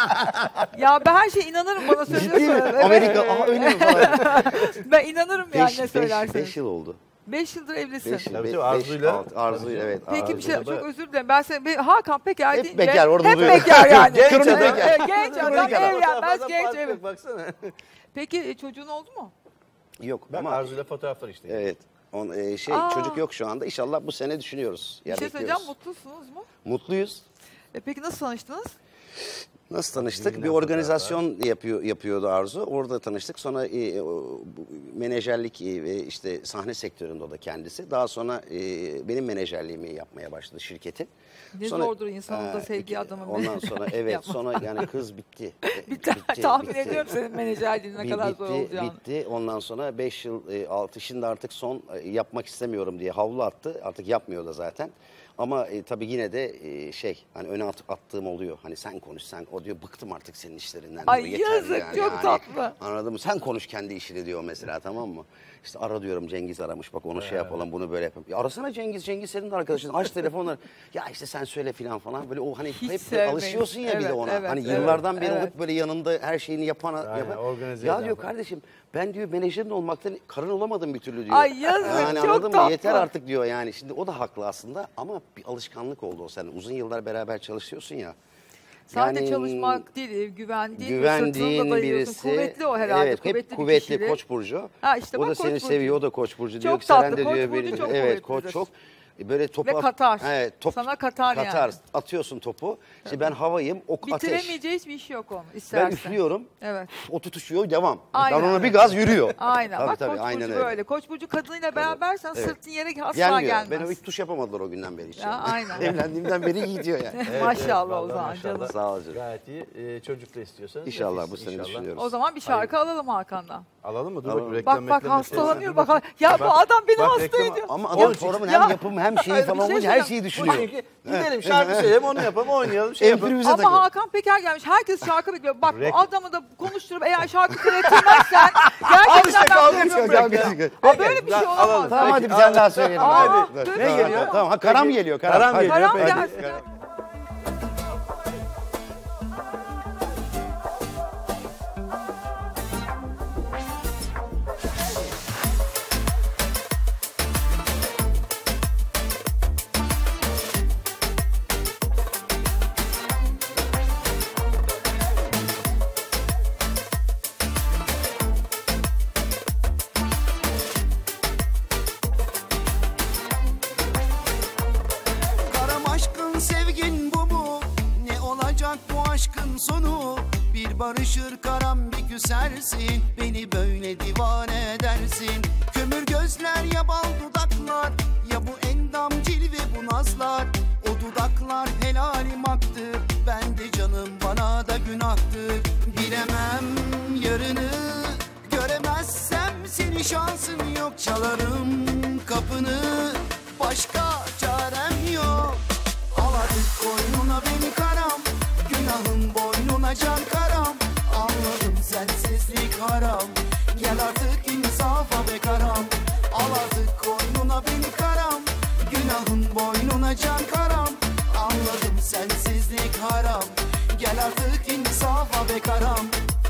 Ya ben her şeye inanırım bana söylüyorsun. Ciddi mi? Evet. Amerika, aha öyle mi falan? Ben inanırım yani Beş, ne beş, söylerseniz. beş yıl oldu. Beş yıldır evlisin. Beş, Tabii beş, tabii, Arzu'yla. beş, altı, Arzu'yla evet. Peki bir şey Arzu'yla. çok özür dilerim. Ben seni bir Hakan Peker Hep deyince bekar, orada hep duruyor. bekar yani. Genç Kronik adam. bekar. Genç adam Kronik adam. evlenmez Fazla genç fark evet. yok, baksana. Peki e, çocuğun oldu mu? Yok Bak ama Arzu'yla fotoğraflar işte. evet. On, e, şey Aa. çocuk yok şu anda. İnşallah bu sene düşünüyoruz. Bir Ya şey söyleyeceğim, bekliyoruz. mutlusunuz mu? Mutluyuz. E, peki nasıl tanıştınız? Nasıl tanıştık? Bilinen Bir organizasyon yapıyor yapıyordu Arzu. Orada tanıştık. Sonra e, o, bu, menajerlik e, ve işte sahne sektöründe o da kendisi. Daha sonra e, benim menajerliğimi yapmaya başladı şirketin. Ne Sonra, zordur insanın da e, sevdiği adamın. Ondan sonra evet Yapma. sonra yani kız bitti. E, Bir tane tahmin ediyorum senin menajerliğinin ne Bir- kadar bitti, zor olacağını. Bitti. Ondan sonra beş yıl e, altı şimdi artık son e, yapmak istemiyorum diye havlu attı. Artık yapmıyor da zaten. Ama e, tabii yine de e, şey hani öne at, attığım oluyor. Hani sen konuş sen o diyor bıktım artık senin işlerinden. Ay diyor. Yeter yazık, yani. çok Yani, tatlı. Anladın mı? Sen konuş kendi işini diyor mesela tamam mı? İşte ara diyorum Cengiz aramış bak onu şey yapalım bunu böyle yapalım. Ya arasana Cengiz, Cengiz senin de arkadaşın aç telefonları. Ya işte sen söyle filan falan böyle o hani Hiç hep sevmeyiz. alışıyorsun ya bir de Evet, ona. evet, hani evet, yıllardan beri evet. hep böyle yanında her şeyini yapana. Aynen, yapan. organize Ya eden diyor falan. kardeşim ben diyor menajerin olmaktan karın olamadım bir türlü diyor. Ay yazık, yani çok anladın mı? tatlı. Yeter artık diyor yani. Şimdi o da haklı aslında ama bir alışkanlık oldu o senin. Uzun yıllar beraber çalışıyorsun ya. Sadece Yani, çalışmak değil, güvendiğin, güvendiğin sırtında dayıyorsun. birisi. Kuvvetli o herhalde, Evet, kuvvetli hep bir kuvvetli kişilik. Koç burcu. Ha, işte o bak da Koç seni burcu. seviyor, o da Koç burcu diyor Çok ki Seren tatlı, de Koç diyor burcu bir çok evet Koç kuvvetlidir. çok böyle topu Ve katar. Evet, top, Sana katar, katar yani. atıyorsun topu. İşte ben havayım, ok ateş. Bitiremeyeceği hiçbir iş yok onun istersen. Ben üflüyorum. Evet. O tutuşuyor, devam. Aynen. Ben ona bir gaz yürüyor. Aynen. Tabii, Bak tabii, Koç aynen burcu öyle. böyle. Koç burcu kadınıyla berabersen Evet. sırtın yere asla Gelmiyor. gelmez. Ben o hiç tuş yapamadılar o günden beri hiç. Ya, yani. aynen. Evlendiğimden beri iyi diyor yani. Maşallah o vallahi zaman maşallah. canım. Sağ ol canım. Gayet iyi. Ee, çocuk da istiyorsanız. İnşallah nefis, bu sene inşallah. düşünüyoruz. O zaman bir şarkı alalım Hakan'dan. Alalım mı? Dur Alalım. bak reklam Bak bak reklam hastalanıyor reklam. bak. Ya bu adam beni Bak, hasta reklam- ediyor. Ama Ya- adam programın ya- hem yapımı hem şeyi Hayır, falan bir şey olunca her söyleyeyim. şeyi Bu düşünüyor. çünkü gidelim şarkı söyleyelim onu yapalım oynayalım şey yapalım. Improvise Ama takıl. Hakan Peker gelmiş. Herkes şarkı bekliyor. Bak Rek- bu adamı da konuşturup eğer şarkı söyletirmezsen Al işte gerçekten ben kavga bunu ediyoruz. yapıyorum. Aa, böyle bir şey olamaz. Alalım. Tamam hadi Peki, bir tane al. daha söyleyelim. Aa, Hadi. dur, Dur, ne tamam, geliyor? Tamam, ha, karam Peki. geliyor. Karam, Karam Hadi. geliyor. Karam Peki. gelsin. Karam aşkın sevgin bu mu? Ne olacak bu aşkın sonu? Bir barışır karam bir küsersin. Beni böyle divane edersin. Kömür gözler ya bal dudaklar. Ya bu endam cilve bu nazlar. O dudaklar helalim aktır. Ben de canım bana da günahtır. Bilemem yarını. Göremezsem seni şansın yok. Çalarım kapını. Başka çarem yok. Al artık koynuna beni karam. Günahın boynuna can karam. Anladım sensizlik haram. Gel artık insafa be karam. Al artık koynuna beni karam. Günahın boynuna can karam. Anladım sensizlik haram. Gel artık insafa be karam.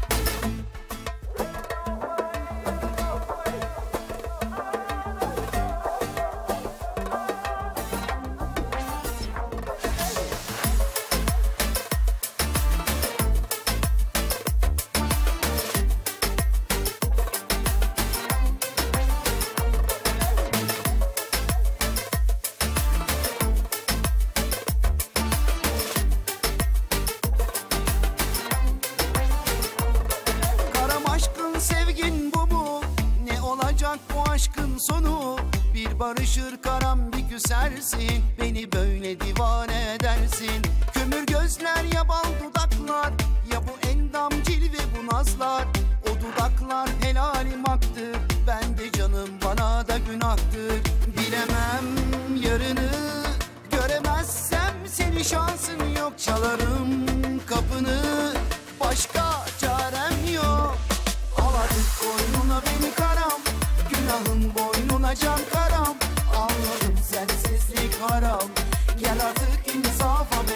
Karam aşkın sevgin bu mu? Ne olacak bu aşkın sonu? Bir barışır karam bir küsersin. Beni böyle divane edersin. Kömür gözler ya bal dudaklar. Ya bu endam cilve bu nazlar. O dudaklar helalim aktır. Ben de canım bana da günahtır. Bilemem yarını. Göremezsem seni şansın yok. Çalarım kapını. Başka çarem yok. Al artık koynuna beni karam. Günahın boynuna can karam. Anladım sensizlik haram. Gel artık insafa be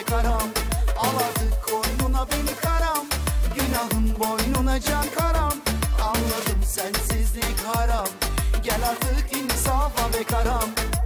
boynuna can karam. Anladım sensizlik haram. Gel artık insafa be karam.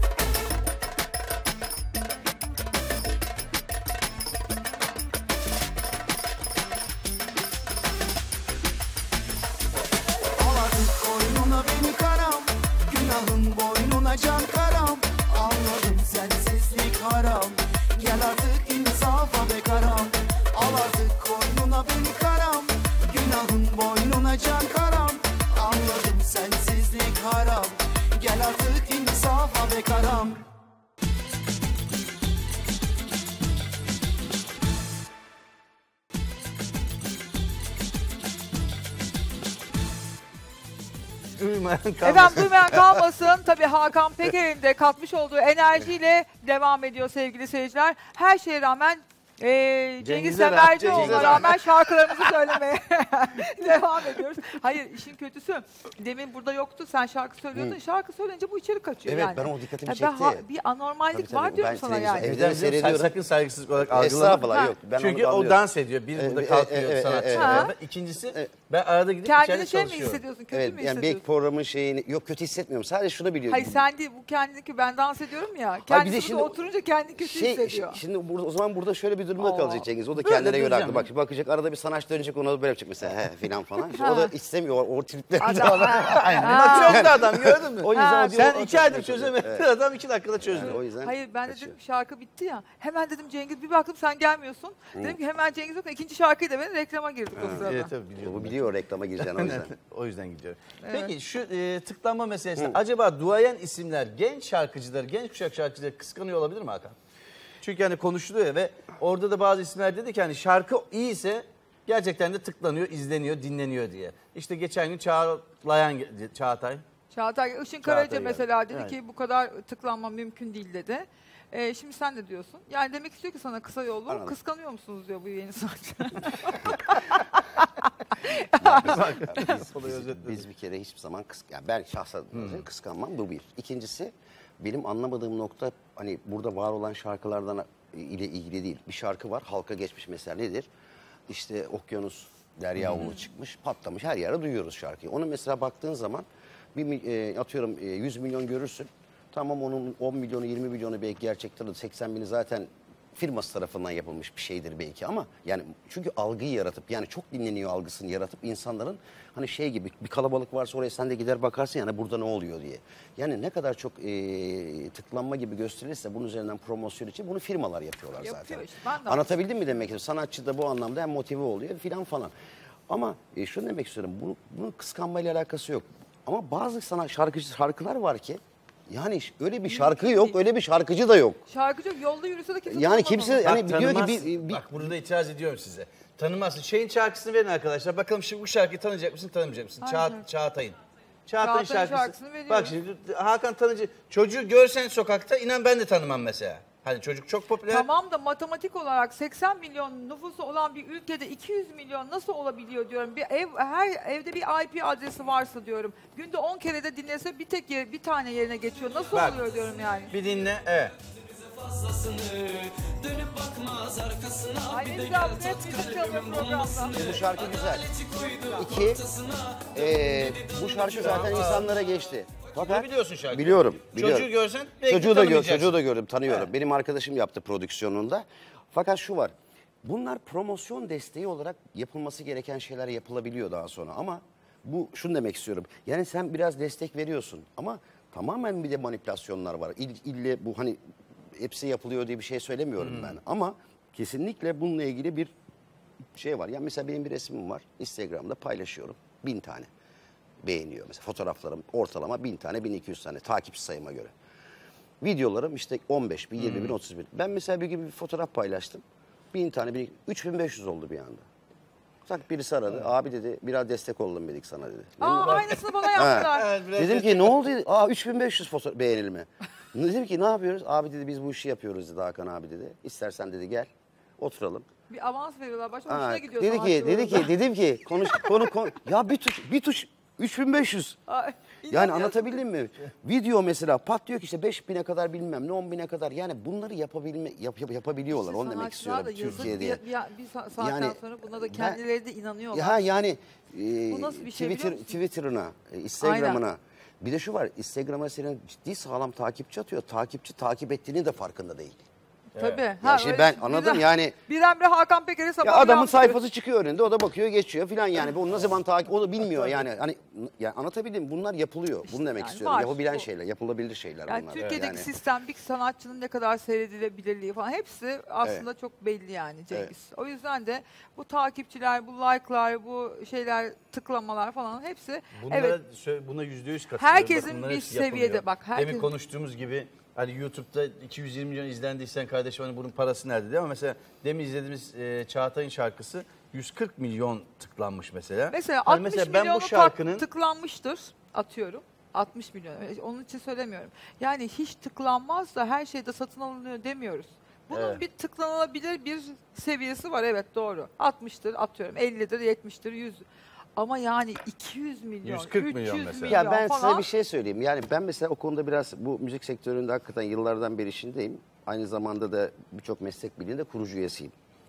Al artık koynuna beni karam. Günahın boynuna can karam. Anladım sensizlik haram. Gel artık insafa be karam. Al artık koynuna beni karam. Günahın boynuna can karam. Anladım sensizlik haram. Gel artık insafa be karam. Duymayan kalmasın. Efendim duymayan kalmasın. Tabii Hakan Peker'in de katmış olduğu enerjiyle devam ediyor sevgili seyirciler. Her şeye rağmen e, Cengiz Cengiz'e Semercioğlu'na Cengiz'e rağmen şarkılarımızı söylemeye devam ediyoruz. Hayır işin kötüsü demin burada yoktu sen şarkı söylüyordun. Hı. Şarkı söyleyince bu içeri kaçıyor Evet, yani. ben o dikkatimi Ya ben çekti. ha- bir anormallik Tabii, tabii. var diyorum Ben sana televizyon- yani. evde seyrediyorum. Sakın saygısızlık olarak algılama. Estağfurullah, yok. Ben Çünkü onu o anlıyorum. dans ediyor. Bir Evet, burada evet, kalkıyor evet, sanatçı. evet, orada. evet. İkincisi ben arada gidip Kendini içeride şey mi çalışıyorum. hissediyorsun? Kötü Evet, mü yani hissediyorsun? belki programın şeyini yok kötü hissetmiyorum. Sadece şunu biliyorum. Hayır sen değil bu kendindeki ben dans ediyorum ya. Hayır, bir Kendisi de burada şimdi- oturunca kendini kötü Şey, hissediyor. şi- şimdi burada, o zaman burada şöyle bir durumda Oo. kalacak Cengiz. O da Böyle kendine göre duracağım haklı. ya. Bak bakacak arada bir sanatçı dönecek ona da böyle yapacak mesela he filan falan. İşte Ha. o da istemiyor o, o tripleri. Adam- Aynen. Ha. Bak çözdü adam gördün mü? O yüzden Ha. o diyor, Sen o iki aydır kaçıyor. çözemedin. Evet. Adam iki dakikada çözdü. Yani o yüzden Hayır ben de kaçıyor. dedim şarkı bitti ya. Hemen dedim Cengiz bir baktım sen gelmiyorsun. Dedim ki hemen Cengiz yok. İkinci şarkıyı da ben reklama girdik o sırada. Evet tabii biliyorum. O biliyor reklama gireceğini o yüzden. O yüzden gidiyor. Evet. Peki şu e, tıklanma meselesinde acaba duayen isimler genç şarkıcıları, genç kuşak şarkıcıları kıskanıyor olabilir mi Hakan? Çünkü hani konuşuluyor ya ve orada da bazı isimler dedi ki hani şarkı iyiyse gerçekten de tıklanıyor, izleniyor, dinleniyor diye. İşte geçen gün Çağlayan, Çağatay. Çağatay Işın Karaca Çağatay mesela geldi. dedi Yani. ki bu kadar tıklanma mümkün değil dedi. Ee, şimdi sen de diyorsun. Yani demek istiyor ki sana kısa yollu Anladım. kıskanıyor musunuz diyor bu yeni sanatçı. biz, biz, biz bir kere hiçbir zaman kıs yani ben şahsen kıskanmam bu bir. İkincisi benim anlamadığım nokta hani burada var olan şarkılardan ile ilgili değil. Bir şarkı var halka geçmiş mesela nedir? İşte okyanus derya ulu çıkmış patlamış her yere duyuyoruz şarkıyı. Onu mesela baktığın zaman bir mi- e, atıyorum e, yüz milyon görürsün. Tamam onun on milyonu yirmi milyonu belki gerçekten de seksen bini zaten firması tarafından yapılmış bir şeydir belki ama yani çünkü algıyı yaratıp yani çok dinleniyor algısını yaratıp insanların hani şey gibi bir kalabalık varsa oraya sen de gider bakarsın yani burada ne oluyor diye. Yani ne kadar çok e, tıklanma gibi gösterilirse bunun üzerinden promosyon için bunu firmalar yapıyorlar Yapıyor zaten. işte, ben de Anlatabildim mi demek istiyorum? Sanatçı da bu anlamda hem motive oluyor filan falan. Ama e, şunu demek istiyorum bunu, bunun kıskanmayla alakası yok. Ama bazı sanat şarkıcı şarkılar var ki yani öyle bir şarkı yok, öyle bir şarkıcı da yok. Şarkıcı yok yolda yürüse de kimse Yani tanımaz kimse- onu. hani Bak, diyor ki tanımaz- bir- bir- Bak burada itiraz ediyorum size. Tanımazsın. Şeyin şarkısını verin arkadaşlar. Bakalım şimdi bu şarkıyı tanıyacak mısın, tanımayacak mısın? Hangi Çağ, şarkı? Çağatay'ın. Çağatay'ın Çağatay'ın şarkısı. şarkısını veriyoruz. Bak şimdi Hakan tanıcı. Çocuğu görsen sokakta inan ben de tanımam mesela. Hani çocuk çok popüler. Tamam da matematik olarak seksen milyon nüfusu olan bir ülkede iki yüz milyon nasıl olabiliyor diyorum. Bir ev her evde bir I P adresi varsa diyorum. Günde on kere de dinlese bir tek yer, bir tane yerine geçiyor. Nasıl Bak, oluyor diyorum yani. Bir dinle. Evet. Dönüp bakmaz arkasına. Ay ne güzel bu hep bize çalıyor programda. Bu şarkı güzel. İki, e, bu şarkı zaten insanlara geçti. Fakat Bunu biliyorsun şarkıyı. Biliyorum, biliyorum. Çocuğu görsen belki çocuğu da gör, tanımayacaksın. çocuğu da gördüm, tanıyorum. Evet. Benim arkadaşım yaptı prodüksiyonunda. Fakat şu var. Bunlar promosyon desteği olarak yapılması gereken şeyler yapılabiliyor daha sonra ama bu şunu demek istiyorum. Yani sen biraz destek veriyorsun ama tamamen bir de manipülasyonlar var. İll, ille bu hani hepsi yapılıyor diye bir şey söylemiyorum ben ama kesinlikle bununla ilgili bir şey var. Yani mesela benim bir resmim var. Instagram'da paylaşıyorum. Bin tane beğeniyor. Mesela fotoğraflarım ortalama bin tane, bin iki yüz tane takipçi sayıma göre. Videolarım işte on beş bin, yirmi bin, otuz bin. Ben mesela bir gibi bir fotoğraf paylaştım. Bin tane, bin, üç bin beş yüz oldu bir anda. Tak birisi aradı. Abi dedi biraz destek oldum dedik sana dedi. Aa aynısını bana yaptılar. Ha. Dedim ki ne oldu? Aa üç bin beş yüz fotoğraf beğenilme. Dedim ki ne yapıyoruz? Abi dedi biz bu işi yapıyoruz dedi Hakan abi dedi. İstersen dedi gel oturalım. Bir avans veriyorlar. Başka Ha, hoşuna gidiyor dedi ki sanatçıların dedi da. ki dedim ki konuş konu konu ya bir tuş bir tuş üç bin beş yüz. Ay, Yani inanmıyorsun. anlatabildim mi? Video mesela pat diyor ki işte beş bine kadar bilmem ne on bine kadar. Yani bunları yapabilme, yap, yap- yapabiliyorlar. İşte Onu demek sanatçılar istiyorum da yazık, Türkiye'de. Bir, bir, bir sa- saatten Yani sonra buna da ben- kendileri de inanıyorlar. Ya yani e, Bu nasıl bir şey biliyor Twitter, musun? Twitter'ına, e, Instagram'ına. Bir de şu var, Instagram'a senin ciddi sağlam takipçi atıyor. Takipçi takip ettiğini de farkında değil. Tabii. Ya Ha, şimdi öyle- ben bir anladım de- yani. Birdenbire Hakan Peker'e sabah Ya adamın yaptı. sayfası çıkıyor önünde, o da bakıyor, geçiyor filan yani. Bu ne zaman takip, o da bilmiyor yani. Hani yani anlatabildim mi? Bunlar yapılıyor. Bunu demek yani istiyorum. var, Yapabilen bu. şeyler, yapılabilir şeyler Yani bunlar. Türkiye'deki Yani. sistem bir sanatçının ne kadar seyredilebilirliği falan hepsi aslında çok belli yani Cengiz. O yüzden de bu takipçiler, bu like'lar, bu şeyler, tıklamalar falan hepsi Bunlara, evet. sö- buna yüzde yüz katılıyorum. Herkesin Bak, bunların bir hepsi seviyede, yapılıyor. bak, herkes- Demin konuştuğumuz gibi hani YouTube'da iki yüz yirmi milyon izlendiysen kardeşim hani bunun parası nerede diye ama mesela demin izlediğimiz e, Çağatay'ın şarkısı yüz kırk milyon tıklanmış mesela. Mesela Hani altmış mesela ben milyonu bu tak- şarkının tıklanmıştır atıyorum. altmış milyon. Öyle- Onun için söylemiyorum. Yani hiç tıklanmaz da her şeyde satın alınıyor demiyoruz. Bunun Evet. bir tıklanabilir bir seviyesi var, evet doğru. altmıştır atıyorum, ellidir, yetmiştir, yüz. Ama yani iki yüz milyon, yüz kırk üç milyon yüz mesela. milyon Ya ben falan. size bir şey söyleyeyim. Yani ben mesela o konuda biraz bu müzik sektöründe hakikaten yıllardan beri işindeyim. Aynı zamanda da birçok meslek birliğinde kurucu üyesiyim.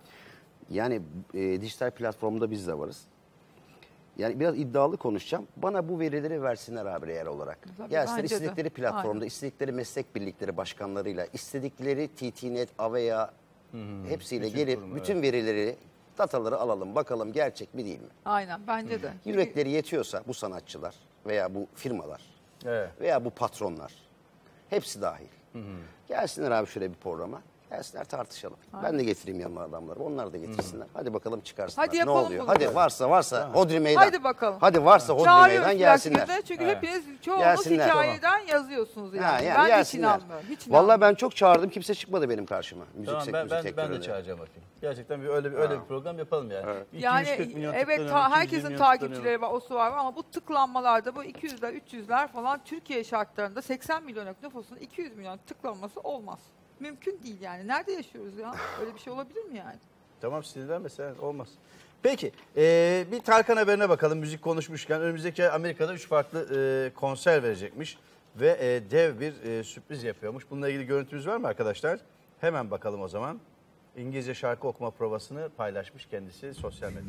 Yani e, dijital platformda biz de varız. Yani biraz iddialı konuşacağım. Bana bu verileri versinler abi reel olarak. Tabii, Gelsinler bence de. istedikleri platformda, Aynen. istedikleri meslek birlikleri başkanlarıyla, istedikleri T T Net, Avea hepsiyle bütün gelip kurum, bütün verileri, dataları alalım. Bakalım gerçek mi değil mi? Aynen bence de. Yürekleri yetiyorsa bu sanatçılar veya bu firmalar Evet. veya bu patronlar hepsi dahil. Gelsinler abi şöyle bir programa. Gelsinler tartışalım. Ben de getireyim yanıma adamları. Onlar da getirsinler. Hadi bakalım çıkarsınlar. Hadi ne yapalım oluyor? bunu. Hadi varsa varsa Hodri meydan. Hadi bakalım. Hadi varsa Hodri Çağırıyoruz meydan gelsinler. plaklarına çünkü Evet. hepiniz çoğunuz Gelsinler. hikayeden yazıyorsunuz yani. Ha, yani ben hiç gelsinler. inanmıyorum. Hiç Vallahi ben çok çağırdım. Kimse çıkmadı benim karşıma. Müzik, Tamam, sek- ben, müzik ben, ben sektöründe. de çağıracağım bakayım. Gerçekten bir öyle bir öyle bir program yapalım yani. Evet. iki yüz Yani kırk milyon evet tıklanıyor, ta- iki yüz yirmi herkesin milyon takipçileri tıklanıyor. var, o su var ama bu tıklanmalarda bu iki yüzler, üç yüzler falan Türkiye şartlarında seksen milyonluk nüfusun iki yüz milyon tıklanması olmaz. Mümkün değil yani. Nerede yaşıyoruz ya? Öyle bir şey olabilir mi yani? Tamam sinirlenme sen olmaz. Peki e, bir Tarkan haberine bakalım müzik konuşmuşken. Önümüzdeki ay Amerika'da üç farklı e, konser verecekmiş. Ve e, dev bir e, sürpriz yapıyormuş. Bununla ilgili görüntümüz var mı arkadaşlar? Hemen bakalım o zaman. İngilizce şarkı okuma provasını paylaşmış kendisi sosyal medyada.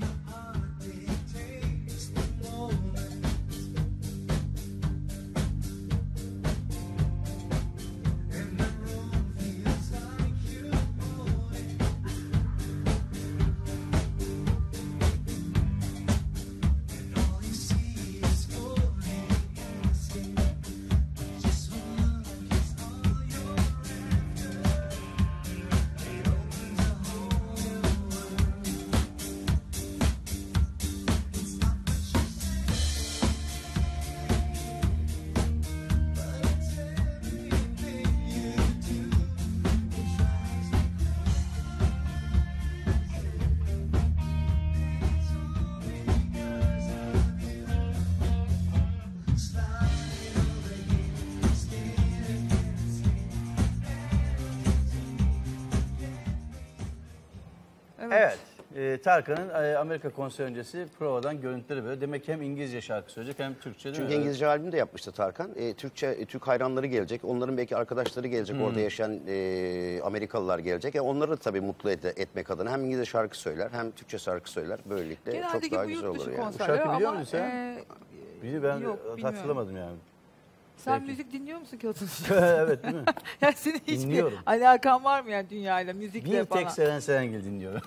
Evet. e, Tarkan'ın e, Amerika konseri öncesi provadan görüntüleri böyle. Demek ki hem İngilizce şarkı söyleyecek hem Türkçe değil Çünkü mi? İngilizce albüm de yapmıştı Tarkan. E, Türkçe, e, Türk hayranları gelecek. Onların belki arkadaşları gelecek. Hmm. Orada yaşayan e, Amerikalılar gelecek. E, onları da tabii mutlu et, etmek adına hem İngilizce şarkı söyler hem Türkçe şarkı söyler. Böylelikle Genelde çok daha bu güzel yurt olur dışı yani. konserleri şarkı biliyor ama, musun sen? e, Biri ben yok, bilmiyorum. hatırlamadım yani. Sen Peki. müzik dinliyor musun ki Otur? Evet değil mi? Yani senin hiçbir Dinliyorum. alakan var mı yani dünyayla, müzikle Bir falan? tek Seren Serengil dinliyorum.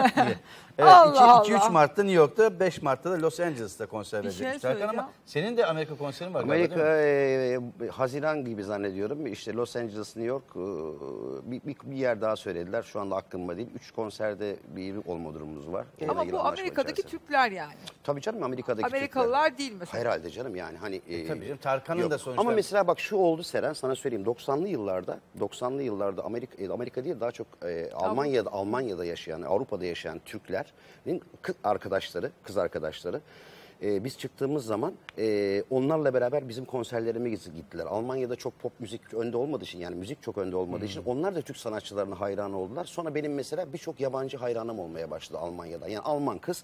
Evet, Allah iki üç Allah. Mart'ta New York'ta, beş Mart'ta da Los Angeles'ta konser Bir şey verecekmiş Tarkan ama söyleyeceğim. senin de Amerika konserin var Amerika galiba değil mi? e, Haziran gibi zannediyorum. İşte Los Angeles, New York e, bir, bir, bir yer daha söylediler. Şu anda aklımda değil. Üç konserde bir olma durumumuz var. Onunla Ama ilgili bu anlaşma Amerika'daki içerisinde. Türkler yani. Tabii canım Amerika'daki Amerikalılar Türkler. değil mesela. Herhalde canım yani hani. E, Tabii canım, Tarkan'ın yok. da sonuçta. Ama mesela bak şu oldu Seren sana söyleyeyim. doksanlı yıllarda doksanlı yıllarda Amerika e, Amerika değil daha çok e, Almanya'da Almanya'da yaşayan, Avrupa'da yaşayan Türklerin kız arkadaşları, kız arkadaşları e, biz çıktığımız zaman e, onlarla beraber bizim konserlerimize gittiler. Almanya'da çok pop müzik önde olmadığı için yani müzik çok önde olmadığı için onlar da Türk sanatçılarına hayran oldular. Sonra benim mesela birçok yabancı hayranım olmaya başladı Almanya'da. Yani Alman kız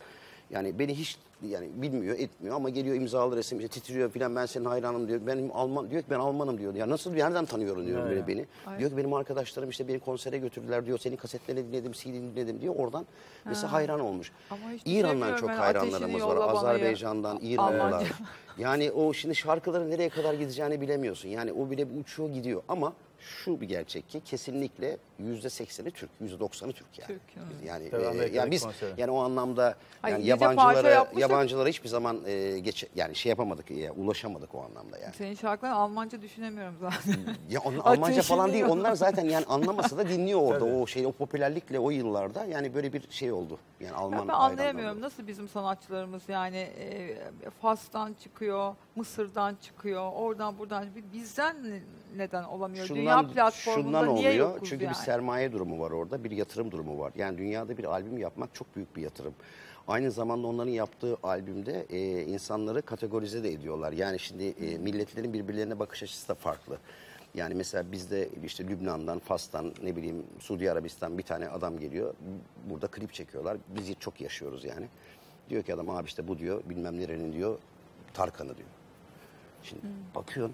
Yani beni hiç yani bilmiyor, etmiyor ama geliyor imzalı resim, işte titriyor filan, ben senin hayranım diyor. Benim Alman diyor ki ben Almanım diyor. Ya nasıl, nereden tanıyorum diyorum Evet. böyle beni. Ay. Diyor ki benim arkadaşlarım işte beni konsere götürdüler diyor. Senin kasetlerini dinledim, C D'ni dinledim diyor. Oradan mesela Ha. hayran olmuş. Ama hiç İran'dan düşünemiyorum çok ben, hayranlarımız Ateşini var. Yolla Bana'yı. Azerbaycan'dan, İran'dan. Almanca. Yani o şimdi şarkıların nereye kadar gideceğini bilemiyorsun. Yani o bile uçuyor gidiyor ama şu bir gerçek ki kesinlikle yüzde sekseni Türk, yüzde doksanı Türk yani. Türk, Yani Tabii e, Amerika'daki yani biz konseri. yani o anlamda Hayır, yani iyice parça yabancılara yapmışsak- yabancılara hiçbir zaman e, geç yani şey yapamadık, ya, ulaşamadık o anlamda yani. Senin şarkılarını Almanca düşünemiyorum zaten. Ya onun Almanca falan Ateşini değil. Yolla. Onlar zaten yani anlamasa da dinliyor orada Tabii. o şey, o popülerlikle o yıllarda yani böyle bir şey oldu. Yani Alman Ben anlayamıyorum nasıl bizim sanatçılarımız yani e, Fas'tan çıkıyor, Mısır'dan çıkıyor, oradan buradan bizden neden olamıyor? Dünya platformunda şundan niye oluyor. yokuz Çünkü yani? bir sermaye durumu var orada, bir yatırım durumu var. Yani dünyada bir albüm yapmak çok büyük bir yatırım. Aynı zamanda onların yaptığı albümde e, insanları kategorize de ediyorlar. Yani şimdi e, milletlerin birbirlerine bakış açısı da farklı. Yani mesela bizde işte Lübnan'dan, Fas'tan, ne bileyim Suudi Arabistan bir tane adam geliyor. Burada klip çekiyorlar. Biz çok yaşıyoruz yani. Diyor ki adam abi işte bu diyor bilmem nerenin diyor Tarkan'ı diyor. Şimdi bakıyorsun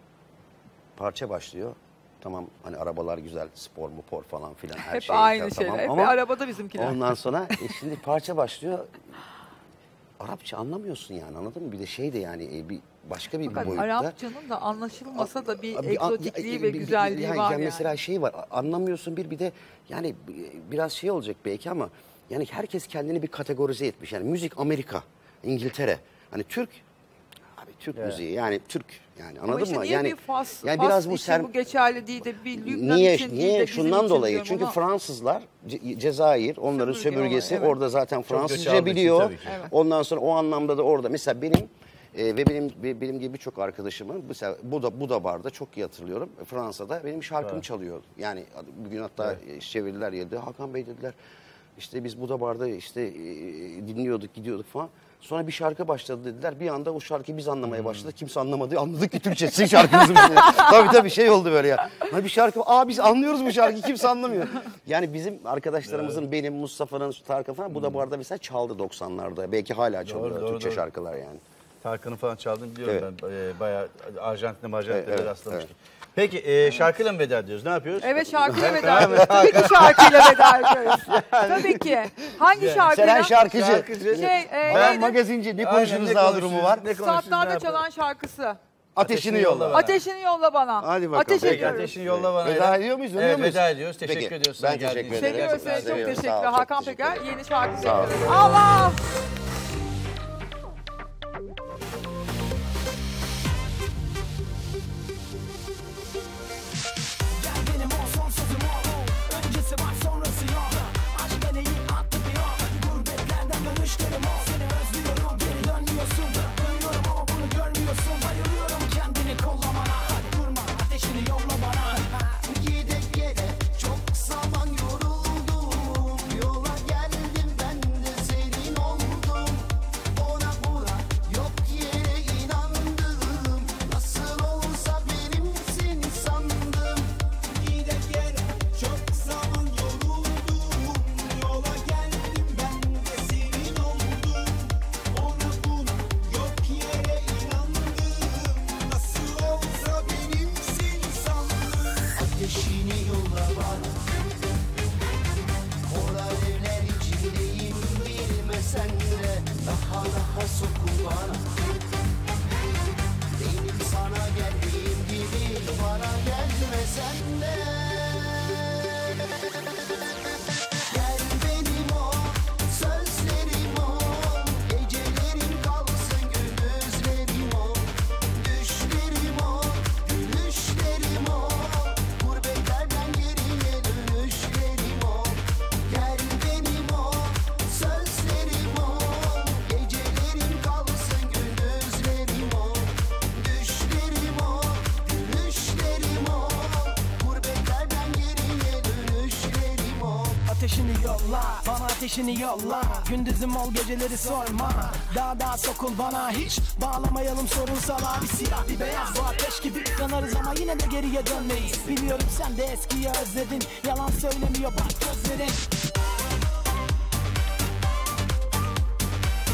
parça başlıyor. Tamam hani arabalar güzel, spor mupor falan filan her Hep şey. aynı tamam. şeyler. Hep Ama arabada bizimkiler. Ondan sonra e, şimdi parça başlıyor. Arapça anlamıyorsun yani, anladın mı? Bir de şey de yani e, bir başka bir Fakat boyutta. Arapçanın da anlaşılmasa da bir Abi, egzotikliği ya, ve bir- bir- güzelliği yani, var yani. yani. Mesela şey var, anlamıyorsun bir bir de yani biraz şey olacak belki ama yani herkes kendini bir kategorize etmiş. Yani müzik Amerika, İngiltere. Hani Türk, abi Türk Evet. müziği yani Türk yani, Ama anladın işte mı? niye Yani bir Fas, yani Fas biraz bu için ser- bu geçerli değil de bir Lübnan Niye için değil de niye bizim şundan için dolayı? diyorum Çünkü ama- Fransızlar Ce- Cezayir onların Sömürge sömürgesi olarak, evet. orada zaten Çok göç Fransızca aldığı için biliyor. tabii ki. Evet. Ondan sonra o anlamda da orada mesela benim e, ve benim ve benim gibi birçok arkadaşımın mesela bu da bu da barda çok iyi hatırlıyorum. Fransa'da benim şarkım Evet. çalıyor. Yani bugün hatta e, çevirdiler geldi. Hakan Bey dediler. İşte biz bu da barda işte e, dinliyorduk, gidiyorduk falan. Sonra bir şarkı başladı dediler. Bir anda o şarkıyı biz anlamaya başladık. Kimse anlamadı. Anladık ki Türkçe sizin şarkınızı. Tabii tabii şey oldu böyle ya. Hani bir şarkı, aa biz anlıyoruz bu şarkıyı, kimse anlamıyor. Yani bizim arkadaşlarımızın, benim, Mustafa'nın, Tarkan falan bu da barda mesela çaldı doksanlarda. Belki hala çalıyor doğru, Türkçe doğru. şarkılar yani. Tarkan'ı falan çaldığını biliyorum Evet. ben. Ee, bayağı Arjantin'e Arjantin'e Evet, rastlamıştım. evet. Peki e, şarkıyla mı veda ediyoruz? Ne yapıyoruz? Evet şarkıyla veda ediyoruz. Tabii ki şarkıyla veda ediyoruz. Tabii ki. Hangi Yani şarkıyla? Seren şarkıcı. Şarkıcı. Şey, e, Ben neydi? magazinci. Ne Aynen, konuşuruz ne daha konuşuruz, durumu var? ne konuşuruz, ne Statlarda yapalım? çalan şarkısı. Ateşini yolla. Ateşini yolla bana. Hadi bakalım. Ateş Peki, ediyoruz. Ateşini yolla bana. Veda ediyor muyuz? Dönüyor Evet muyuz? veda ediyoruz. Teşekkür Peki, ediyoruz. ben sana teşekkür geldiğin için. ederim. Seviyoruz seni. Gerçekten Çok seviyorum. teşekkürler. Sağ ol, çok Hakan teşekkür Peker ederim. yeni şarkı Sağ ol. bekliyoruz. Allah! Benim o son sözüm o. Öncesi var sonrası yok. Aşk deneyi attı bir yok. Gurbetlerden dönüşlerim o. Seni özlüyorum geri dönmüyorsun. Ölüyorum ama bunu görmüyorsun. Bayılıyorum kendini kollamana. Hadi durma ateşini yolla bana. Gide gele çok zaman yoruldum. Yola geldim ben de senin oldum. Ona buna yok yere inandım. Nasıl olsa benimsin sandım. Gide gele çok zaman yoruldum. Yola geldim ben de senin oldum. Ona buna yok yere inandım. Nasıl olsa benimsin sandım. Ateşini yolla bana. Mor alevler içindeyim bilmesen de. Daha daha sokul bana. Benim sana geldiğim gibi bana gelmesen de. Gel benim o sözlerim o. Gecelerim kalsın gündüzlerim o. Düşlerim o, gülüşlerim o. Gurbetlerden geriye dönüşlerim o. Gel benim o sözlerim o. Gecelerim kalsın gündüzlerim o. Düşlerim o, gülüşlerim o. Gurbetlerden geriye dönüşlerim o. Ateşini yolla, bana ateşini yolla. Gündüzüm ol geceleri sorma. Daha daha sokul bana hiç bağlamayalım sorunsalar. Bir siyah bir beyaz bu ateş gibi yanarız ama yine de geriye dönmeyiz. Biliyorum sen de eskiyi özledin. Yalan söylemiyor bak gözlerin.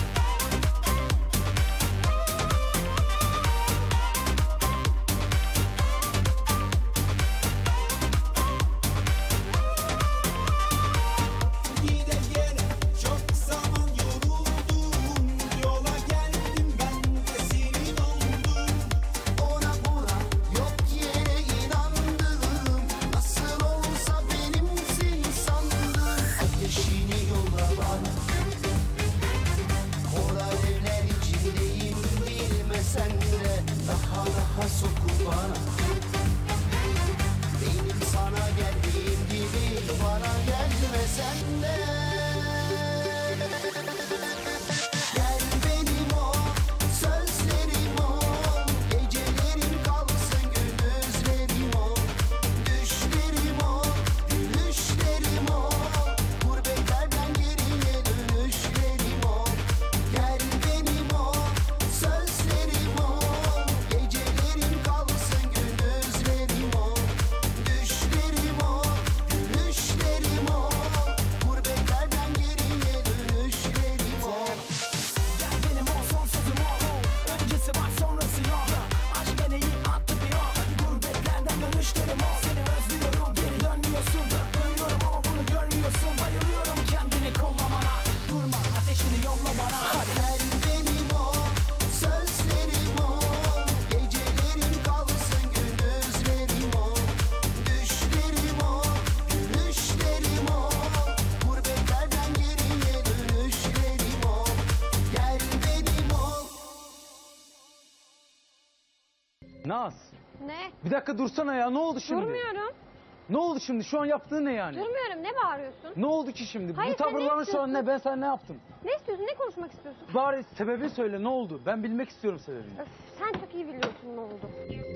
Naz. Ne? Bir dakika dursana ya. Ne oldu şimdi? Durmuyorum. Ne oldu şimdi? Şu an yaptığın ne yani? Durmuyorum. Ne bağırıyorsun? Ne oldu ki şimdi? Hayır, Bu sen ne tavırların şu an istiyorsun? ne? Ben sana ne yaptım? Ne istiyorsun? Ne konuşmak istiyorsun? Bari sebebini söyle. Ne oldu? Ben bilmek istiyorum sebebini. Öf, sen çok iyi biliyorsun ne oldu.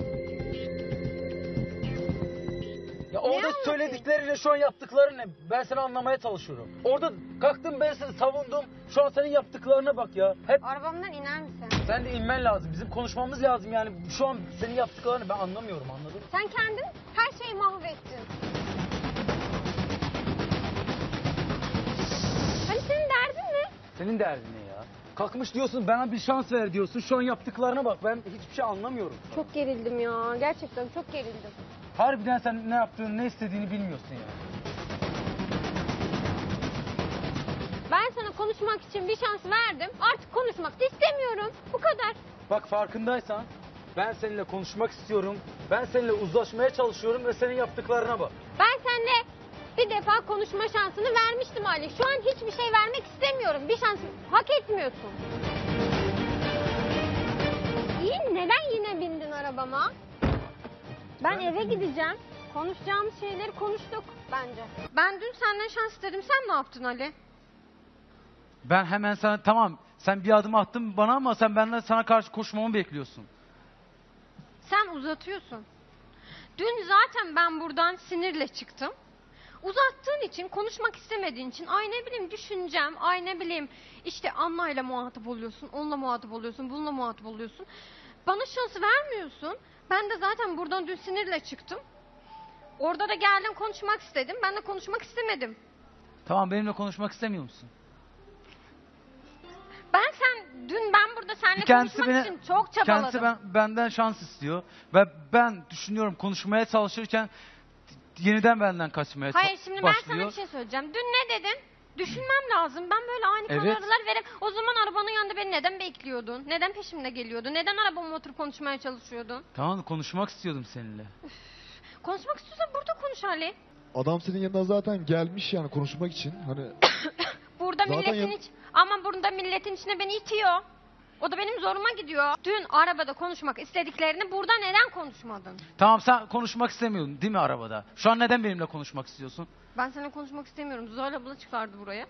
Ya orada anlatayım? söyledikleriyle şu an yaptıkların ne? Ben seni anlamaya çalışıyorum. Orada kalktım ben seni savundum. Şu an senin yaptıklarına bak ya. Hep Arabamdan iner misin? sen de inmen lazım. Bizim konuşmamız lazım yani. Şu an senin yaptıklarını ben anlamıyorum, anladın mı? Sen kendin her şeyi mahvettin. Hani senin derdin ne? Senin derdin ne ya? Kalkmış diyorsun bana bir şans ver diyorsun. Şu an yaptıklarına bak. Ben hiçbir şey anlamıyorum. Çok gerildim ya. Gerçekten çok gerildim. Harbiden sen ne yaptığını, ne istediğini bilmiyorsun ya. Ben sana konuşmak için bir şans verdim. Artık konuşmak da istemiyorum. Bu kadar. Bak farkındaysan ben seninle konuşmak istiyorum. Ben seninle uzlaşmaya çalışıyorum ve senin yaptıklarına bak. Ben seninle bir defa konuşma şansını vermiştim Ali. Şu an hiçbir şey vermek istemiyorum. Bir şans hak etmiyorsun. İyi, neden yine bindin arabama? Ben eve gideceğim. Konuşacağımız şeyleri konuştuk bence. Ben dün senden şans istedim. Sen ne yaptın Ali? Ben hemen sana tamam sen bir adım attın bana ama sen benden sana karşı koşmamı bekliyorsun. Sen uzatıyorsun. Dün zaten ben buradan sinirle çıktım. Uzattığın için, konuşmak istemediğin için, ay ne bileyim düşüneceğim, ay ne bileyim işte Anna'yla muhatap oluyorsun, onunla muhatap oluyorsun, bununla muhatap oluyorsun. Bana şansı vermiyorsun. Ben de zaten buradan dün sinirle çıktım. Orada da geldim konuşmak istedim. Ben de konuşmak istemedim. Tamam benimle konuşmak istemiyor musun? Ben sen, dün ben burada seninle Kendisi konuşmak beni- için çok çabaladım. Kendisi ben, benden şans istiyor. Ve ben düşünüyorum konuşmaya çalışırken yeniden benden kaçmaya Hayır ça- şimdi ben başlıyor. sana bir şey söyleyeceğim. Dün ne dedin? Düşünmem lazım. Ben böyle ani Evet. kararlar verem. O zaman arabanın yanında beni neden bekliyordun? Neden peşimde geliyordun? Neden arabama oturup konuşmaya çalışıyordun? Tamam konuşmak istiyordum seninle. Konuşmak istiyorsan burada konuş Ali. Adam senin yanına zaten gelmiş yani konuşmak için. Hani Burada Zaten milletin yan- iç... Ama burada milletin içine beni itiyor. O da benim zoruma gidiyor. Dün arabada konuşmak istediklerini burada neden konuşmadın? Tamam sen konuşmak istemiyordun değil mi arabada? Şu an neden benimle konuşmak istiyorsun? Ben seninle konuşmak istemiyorum. Zuhal abla çıkardı buraya.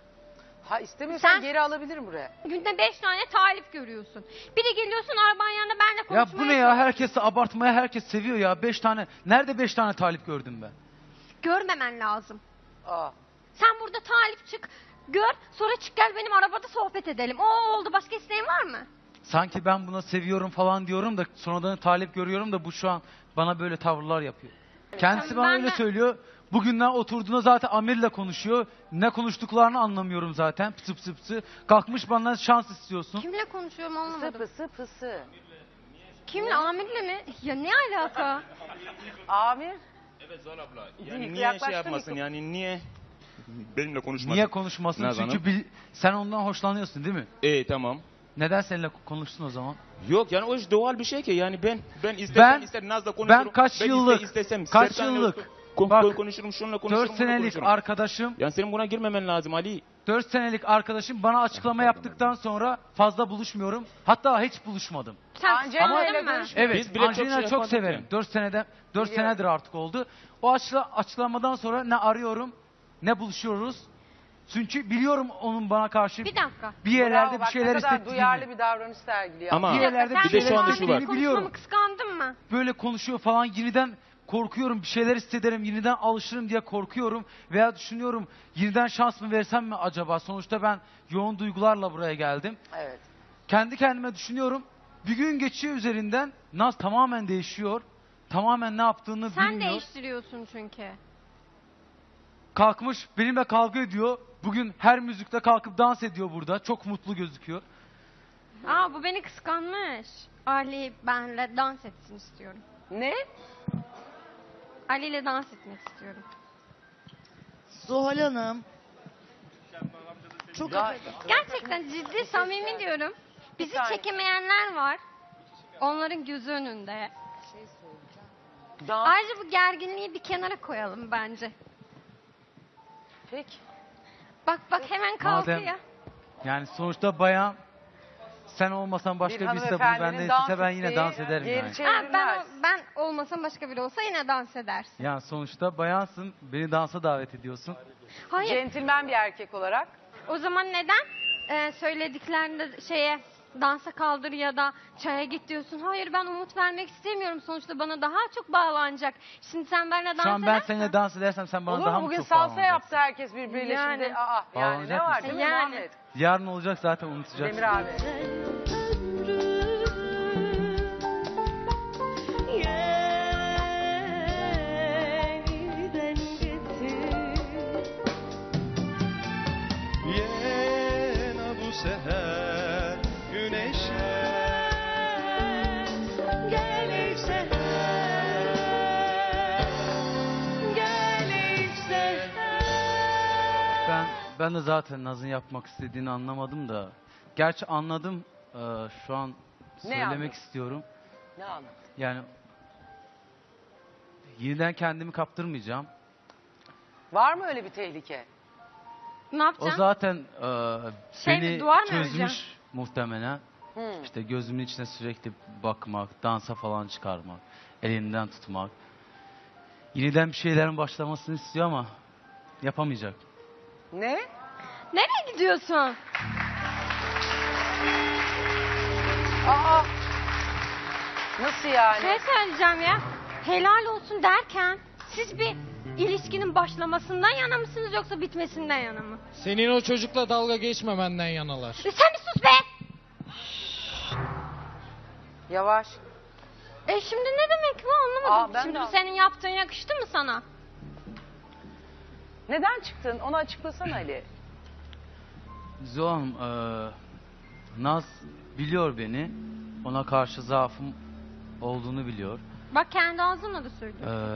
Ha istemiyorsan Sen- geri alabilirim buraya. Günde beş tane talip görüyorsun. Bir de geliyorsun arabanın yanında benimle konuşmaya Ya bu ne ya? Herkes abartmaya herkes seviyor ya. Beş tane. Nerede beş tane talip gördüm ben? Görmemen lazım. Aa. Sen burada talip çık, gör, sonra çık gel benim arabada sohbet edelim. O oldu, başka isteğin var mı? Sanki ben buna seviyorum falan diyorum da sonradan talip görüyorum da bu şu an bana böyle tavırlar yapıyor. Kendisi Tamam, bana ben öyle de- söylüyor. Bugünden oturduğunda zaten Amir'le konuşuyor. Ne konuştuklarını anlamıyorum zaten. Pısı pısı pısı. Kalkmış bana şans istiyorsun. Kimle konuşuyorum anlamadım. Pısı pısı pısı. Kimle? Amir'le mi? Ya ne alaka? Amir. Evet Zuhal abla. Değil, Yani niye yaklaştı şey yapmasın mikrofon. yani niye benimle konuşmasın? Niye konuşmasın? Naz Çünkü Hanım. bil- sen ondan hoşlanıyorsun değil mi? İyi tamam. Neden seninle konuştun o zaman? Yok yani o iş doğal bir şey ki yani ben ben istesem Ben- ister Naz'la konuşurum. ben kaç iste- yıllık- istesem kaç Serkan'la yıllık- kon- Bak, konuşurum şununla konuşurum. Dört bununla senelik konuşurum. arkadaşım, Yani senin buna girmemen lazım Ali. dört senelik arkadaşım bana açıklama yaptıktan sonra fazla buluşmuyorum. Hatta hiç buluşmadım. Sen Angelina ile kıskanmadın mı? görüş- Evet, Biz bile çok Angelina şey çok, yapardık severim. yani. dört seneden dört Biliyorum. senedir artık oldu. O açla, açıklamadan sonra ne arıyorum, ne buluşuyoruz. Çünkü biliyorum onun bana karşı Bir dakika. bir yerlerde Bravo, bir bak, şeyler ne kadar hissettiğini. duyarlı bir davranış sergiliyor. Ama Bir yerlerde Sen bir Bir de şeyler şu anda benim şu var. konuşmamı biliyorum. kıskandın mı? Böyle konuşuyor falan yeniden korkuyorum, bir şeyler hissederim, yeniden alışırım diye korkuyorum. Veya düşünüyorum yeniden şans mı versem mi acaba? Sonuçta ben yoğun duygularla buraya geldim. Evet. Kendi kendime düşünüyorum. Bir gün geçiyor üzerinden. Naz tamamen değişiyor. Tamamen ne yaptığını Sen bilmiyor. değiştiriyorsun çünkü. Kalkmış benimle kavga ediyor. Bugün her müzikte kalkıp dans ediyor burada. Çok mutlu gözüküyor. Aa bu beni kıskanmış. Ali benle dans etsin istiyorum. Ne? Ali ile dans etmek istiyorum. Zuhal Hanım. Çok Ya- Gerçekten ciddi, samimi diyorum. Bizi saniye. çekemeyenler var. Onların gözü önünde. Dans. Ayrıca bu gerginliği bir kenara koyalım bence. Peki. Bak bak hemen kalkıyor. Madem- Yani sonuçta bayan sen olmasan başka Bir birisi de bunu hanımefendinin benden dans istese ben yine isteği dans ederim geri yani. çevrilmez. Ha, ben, o- ben olmasam başka biri olsa yine dans edersin. Yani sonuçta bayansın, beni dansa davet ediyorsun. Hayır. Centilmen bir erkek olarak. O zaman neden e, söylediklerinde şeye dansa kaldır ya da çaya git diyorsun? Hayır, ben umut vermek istemiyorum. Sonuçta bana daha çok bağlanacak. Şimdi sen benimle dans Şu an ben edersen. seninle dans edersem sen bana Olur daha mu? mı Bugün çok salsa bağlanacaksın? yaptı herkes birbiriyle Yani. şimdi. Aa, yani ne Bağlanacak var mısın? değil mi Yani. Muhammed? Yarın olacak zaten unutacaksın. Demir abi. Yeniden getir. Yine bu seher güneşe Gel ey seher, gel ey seher. Ben ben de zaten Naz'ın yapmak istediğini anlamadım da. Gerçi anladım. Ee, şu an söylemek anladın? istiyorum. Ne anladın? Yani yeniden kendimi kaptırmayacağım. Var mı öyle bir tehlike? Ne O yapacaksın? zaten e, Şey mi, beni duvar mı çözmüş öreceksin? muhtemelen. Hmm. İşte gözümün içine sürekli bakmak, dansa falan çıkarmak, elinden tutmak. Yeniden bir şeylerin başlamasını istiyor ama yapamayacak. Ne? Nereye gidiyorsun? Aa. Nasıl yani? Şey söyleyeceğim ya. Helal olsun derken siz bir ilişkinin başlamasından yana mısınız yoksa bitmesinden yana mı? Senin o çocukla dalga geçmemenden yanalar. E sen bir sus be! Yavaş. E şimdi ne demek bu anlamadım. Aa, ben şimdi de bu senin yaptığın yakıştı mı sana? Neden çıktın? Onu açıklasana Ali. Zuhal Hanım, e, Naz biliyor beni. Ona karşı zaafım olduğunu biliyor. Bak kendi ağzınla da söylüyor. E,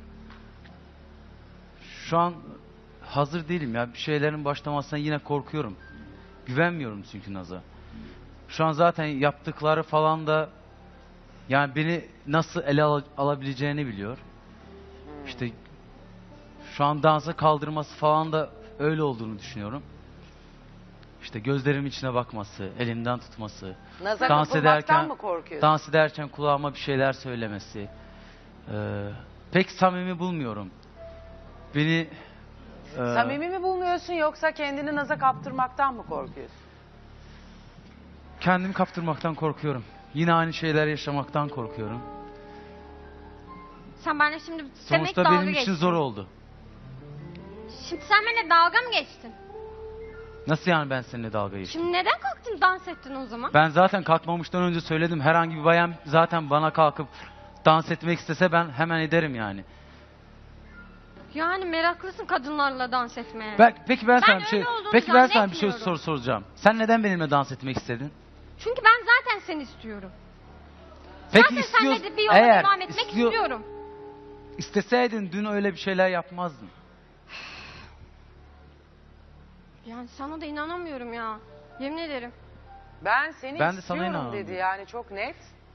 şu an hazır değilim ya. Bir şeylerin başlamasına yine korkuyorum. Güvenmiyorum çünkü Naz'a. Şu an zaten yaptıkları falan da yani beni nasıl ele al- alabileceğini biliyor. İşte şu an dansa kaldırması falan da öyle olduğunu düşünüyorum. İşte gözlerimin içine bakması, elimden tutması, Nazar dans kapılmaktan ederken mı korkuyorsun? dans ederken kulağıma bir şeyler söylemesi. Ee, pek samimi bulmuyorum. Beni e, Samimi mi bulmuyorsun yoksa kendini naza kaptırmaktan mı korkuyorsun? kendimi kaptırmaktan korkuyorum. Yine aynı şeyler yaşamaktan korkuyorum. Sen benimle şimdi demek Sonuçta dalga benim için geçtin. zor oldu. Şimdi sen benimle dalga mı geçtin? Nasıl yani ben seninle dalga geçtim? Şimdi neden kalktın dans ettin o zaman? Ben zaten kalkmamıştan önce söyledim. Herhangi bir bayan zaten bana kalkıp dans etmek istese ben hemen ederim yani. Yani meraklısın kadınlarla dans etmeye. Ben, peki ben, Ben sana bir şey öyle olduğunu Peki ben sana bir şey zannetmiyorum. soru soracağım. Sen neden benimle dans etmek istedin? Çünkü ben zaten seni istiyorum. Peki zaten istiyorsun. seninle de bir yola Eğer devam etmek istiyor- istiyorum. İsteseydin dün öyle bir şeyler yapmazdın. Yani sana da inanamıyorum ya. Yemin ederim. Ben seni Ben de sana istiyorum inanamıyorum. dedi yani çok net.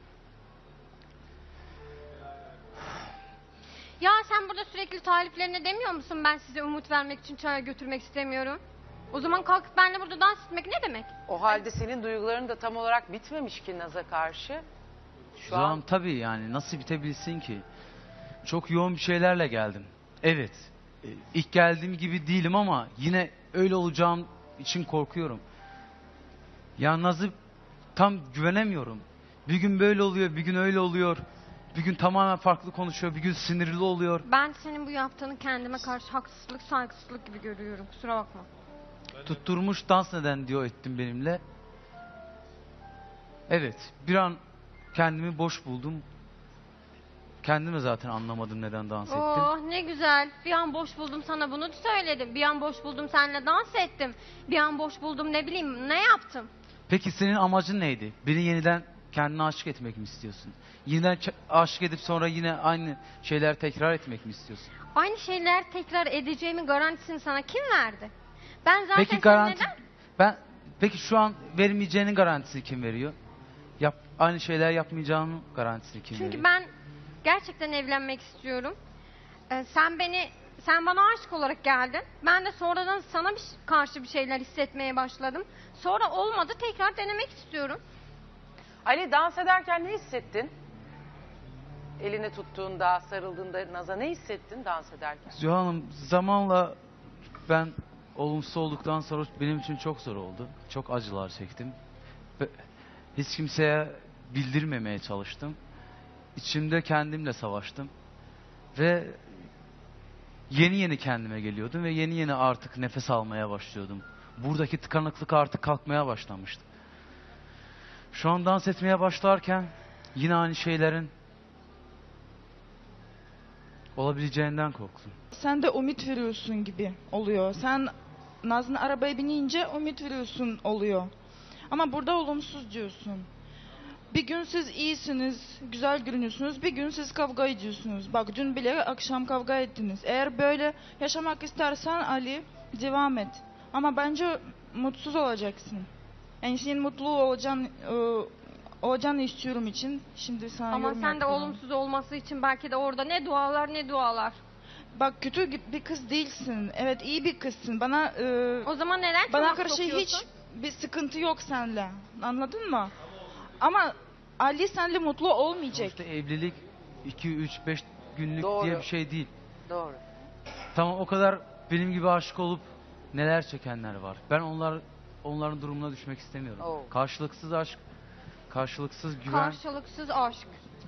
Ya sen burada sürekli taliplerine demiyor musun ben size umut vermek için çaya götürmek istemiyorum? O zaman kalkıp benimle burada dans etmek ne demek? O halde senin duyguların da tam olarak bitmemiş ki Naz'a karşı. Şu Şu an an tabii yani nasıl bitebilsin ki? Çok yoğun bir şeylerle geldim. Evet. e, ilk geldiğim gibi değilim ama yine öyle olacağım için korkuyorum. Ya Naz'ı tam güvenemiyorum. Bir gün böyle oluyor, bir gün öyle oluyor. Bir gün tamamen farklı konuşuyor, bir gün sinirli oluyor. Ben senin bu yaptığını kendime karşı haksızlık, saygısızlık gibi görüyorum. Kusura bakma. Tutturmuş dans neden diyor ettim benimle. Evet, bir an kendimi boş buldum. Kendimi zaten anlamadım neden dans ettim. Oh ne güzel. Bir an boş buldum sana bunu söyledim. Bir an boş buldum seninle dans ettim. Bir an boş buldum ne bileyim ne yaptım. Peki senin amacın neydi? Beni yeniden kendine aşık etmek mi istiyorsun? Yeniden ç- aşık edip sonra yine aynı şeyler tekrar etmek mi istiyorsun? Aynı şeyler tekrar edeceğimin garantisini sana kim verdi? Ben zaten Peki senin garanti neden... ben peki şu an vermeyeceğinin garantisini kim veriyor? Yap aynı şeyler yapmayacağının garantisini kim Çünkü veriyor? ben gerçekten evlenmek istiyorum. Ee, sen beni Sen bana aşık olarak geldin. Ben de sonradan sana bir, karşı bir şeyler hissetmeye başladım. Sonra olmadı, tekrar denemek istiyorum. Ali, dans ederken ne hissettin? Elini tuttuğunda, sarıldığında Naz'a ne hissettin dans ederken? Zuhal Hanım, zamanla ben olumsuz olduktan sonra benim için çok zor oldu. Çok acılar çektim. Ve hiç kimseye bildirmemeye çalıştım. İçimde kendimle savaştım. Ve yeni yeni kendime geliyordum ve yeni yeni artık nefes almaya başlıyordum. Buradaki tıkanıklık artık kalkmaya başlamıştı. Şu an dans etmeye başlarken yine aynı şeylerin olabileceğinden korktum. Sen de umut veriyorsun gibi oluyor. Sen Naz'ın arabaya binince umut veriyorsun oluyor. Ama burada olumsuz diyorsun. Bir gün siz iyisiniz, güzel görünüyorsunuz. Bir gün siz kavga ediyorsunuz. Bak dün bile akşam kavga ettiniz. Eğer böyle yaşamak istersen Ali, devam et. Ama bence mutsuz olacaksın. Yani senin mutlu olacağın, e, olacağını istiyorum için şimdi sana Ama yorum sen de yapıyorum. olumsuz olması için belki de orada ne dualar ne dualar. Bak kötü bir kız değilsin. Evet iyi bir kızsın. Bana e, O zaman neden bana çabuk karşı hiç sokuyorsun? bir sıkıntı yok seninle. Anladın mı? Ama Ali seninle mutlu olmayacak. İşte evlilik iki üç beş günlük Doğru. diye bir şey değil. Doğru. Tamam, o kadar benim gibi aşık olup neler çekenler var. Ben onlar onların durumuna düşmek istemiyorum. Oo. Karşılıksız aşk, karşılıksız güven. Karşılıksız aşk.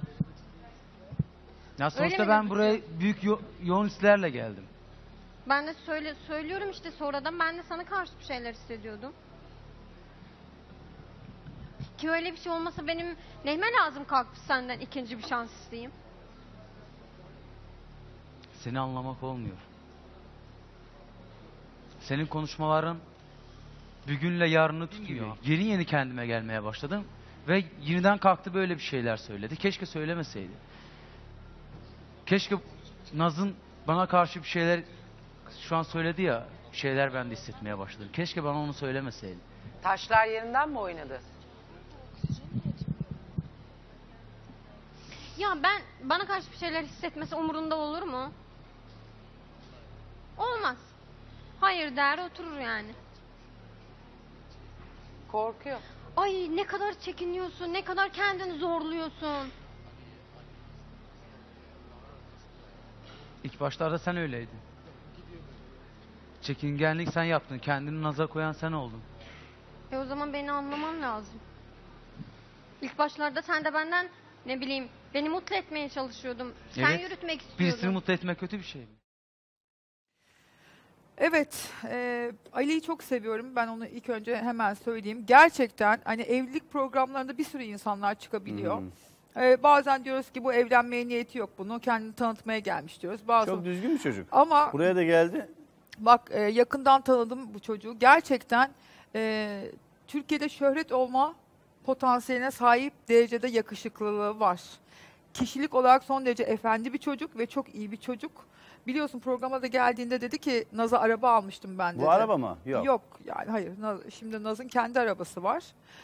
Ya Öyle sonuçta mi ben gözüküyor? buraya büyük yo- yoğun hislerle geldim. Ben de söyle, söylüyorum işte sonradan ben de sana karşı bir şeyler hissediyordum. Ki öyle bir şey olmasa benim neyime lazım kalkıp senden ikinci bir şans isteyeyim. Seni anlamak olmuyor. Senin konuşmaların bugünle yarını tutmuyor. Yeni yeni kendime gelmeye başladım ve yeniden kalktı böyle bir şeyler söyledi. Keşke söylemeseydi. Keşke Naz'ın bana karşı bir şeyler şu an söyledi ya, bir şeyler ben de hissetmeye başladım. Keşke bana onu söylemeseydi. Taşlar yerinden mi oynadı? Ya ben bana karşı bir şeyler hissetmesi umurunda olur mu? Olmaz. Hayır der oturur yani. Korkuyor. Ay ne kadar çekiniyorsun, ne kadar kendini zorluyorsun. İlk başlarda sen öyleydin. Çekingenlik sen yaptın. Kendini Naz'a koyan sen oldun. E o zaman beni anlaman lazım. İlk başlarda sen de benden ne bileyim beni mutlu etmeye çalışıyordum. Sen Evet. yürütmek istiyordun. Birisini mutlu etmek kötü bir şey mi? Evet, e, Ali'yi çok seviyorum. Ben onu ilk önce hemen söyleyeyim. Gerçekten hani evlilik programlarında bir sürü insanlar çıkabiliyor. Hmm. E, bazen diyoruz ki bu evlenmeye niyeti yok bunu. Kendini tanıtmaya gelmiş diyoruz. Bazı... Çok düzgün bir çocuk. Ama buraya da geldi. Bak e, yakından tanıdım bu çocuğu. Gerçekten e, Türkiye'de şöhret olma potansiyeline sahip derecede yakışıklılığı var. Kişilik olarak son derece efendi bir çocuk ve çok iyi bir çocuk. Biliyorsun programa da geldiğinde dedi ki Naz'a araba almıştım ben dedi. Bu araba mı? Yok. Yok yani hayır. Naz- Şimdi Naz'ın kendi arabası var.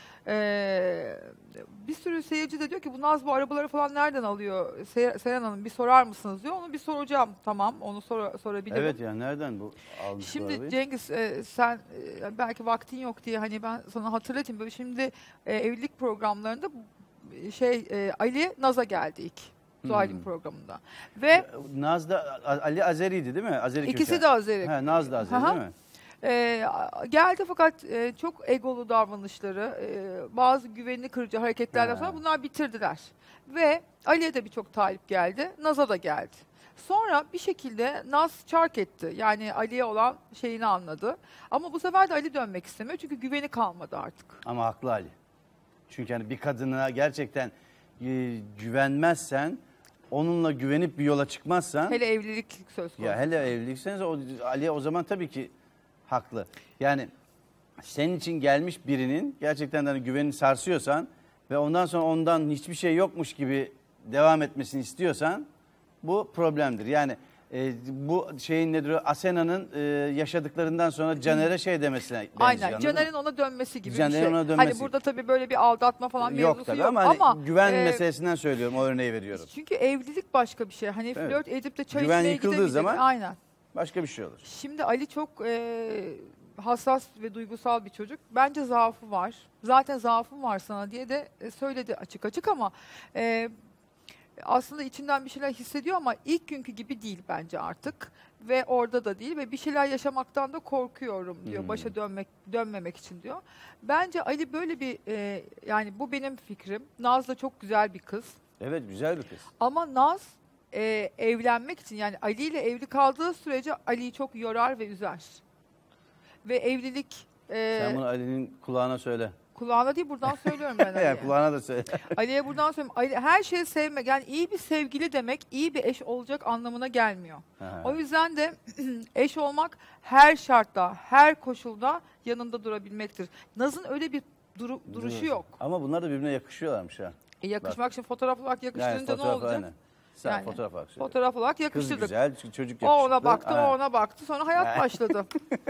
Ee, bir sürü seyirci de diyor ki bu Naz bu arabaları falan nereden alıyor? Se- Seren Hanım bir sorar mısınız diyor. Onu bir soracağım. Tamam onu sor- sorabilirim. Evet ya nereden bu almış bu Şimdi arabayı? Cengiz e, sen e, belki vaktin yok diye hani ben sana hatırlatayım. Böyle şimdi e, evlilik programlarında e, şey e, Ali Naz'a geldi ilk. Zuhal'in Hmm. programında. Ve Naz da A- Ali Azeri'ydi değil mi? Azeri İkisi köken. de Azeri. He, Naz da Azeri Aha. değil mi? Ee, geldi fakat e, çok egolu davranışları, e, bazı güvenini kırıcı hareketlerden Ha. sonra bunlar bitirdiler. Ve Ali'ye de birçok talip geldi, Naz'a da geldi. Sonra bir şekilde Naz çark etti. Yani Ali'ye olan şeyini anladı. Ama bu sefer de Ali dönmek istemiyor çünkü güveni kalmadı artık. Ama haklı Ali. Çünkü hani bir kadına gerçekten e, güvenmezsen, onunla güvenip bir yola çıkmazsan... Hele evlilik söz konusu. Ya hele evlilikseniz o, Ali o zaman tabii ki haklı. Yani senin için gelmiş birinin gerçekten hani güvenini sarsıyorsan ve ondan sonra ondan hiçbir şey yokmuş gibi devam etmesini istiyorsan bu problemdir. Yani e, bu şeyin nedir o? Asena'nın e, yaşadıklarından sonra Caner'e şey demesine benziyor. Aynen. anladın mı? Caner'in ona dönmesi gibi Caner'in bir şey. ona dönmesi. Hani burada tabii böyle bir aldatma falan Yok mevzusu tabii yok ama, hani ama güven e, meselesinden söylüyorum, o örneği veriyorum. Çünkü evlilik başka bir şey. Hani Evet. flört edip de çay Güven içmeye yıkıldığı gidemeyecek. zaman- Aynen. Başka bir şey olur. Şimdi Ali çok e, hassas ve duygusal bir çocuk. Bence zaafı var. Zaten zaafım var sana diye de e, söyledi açık açık ama e, aslında içinden bir şeyler hissediyor ama ilk günkü gibi değil bence artık. Ve orada da değil ve bir şeyler yaşamaktan da korkuyorum diyor. Hmm. Başa dönmek dönmemek için diyor. Bence Ali böyle bir e, yani bu benim fikrim. Naz da çok güzel bir kız. Evet, güzel bir kız. Ama Naz e, evlenmek için yani Ali ile evli kaldığı sürece Ali'yi çok yorar ve üzer. Ve evlilik e, Sen bunu Ali'nin kulağına söyle. kulağına değil buradan söylüyorum ben Ali'ye. Yani kulağına da söyle. Ali'ye buradan söylüyorum. Ali, her şeyi sevmek yani iyi bir sevgili demek iyi bir eş olacak anlamına gelmiyor. Ha. O yüzden de eş olmak her şartta, her koşulda yanında durabilmektir. Naz'ın öyle bir duru- duruşu yok. Ama bunlar da birbirine yakışıyorlarmış ha. E yakışmak için fotoğraf olarak yakıştırınca ne fotoğraf, olacak? aynen. Sen Yani, fotoğraf olarak söyle. Fotoğraf olarak Kız yakıştırdık. güzel, çocuk yakışıklı. O ona baktı, Aynen. o ona baktı. Sonra hayat başladı.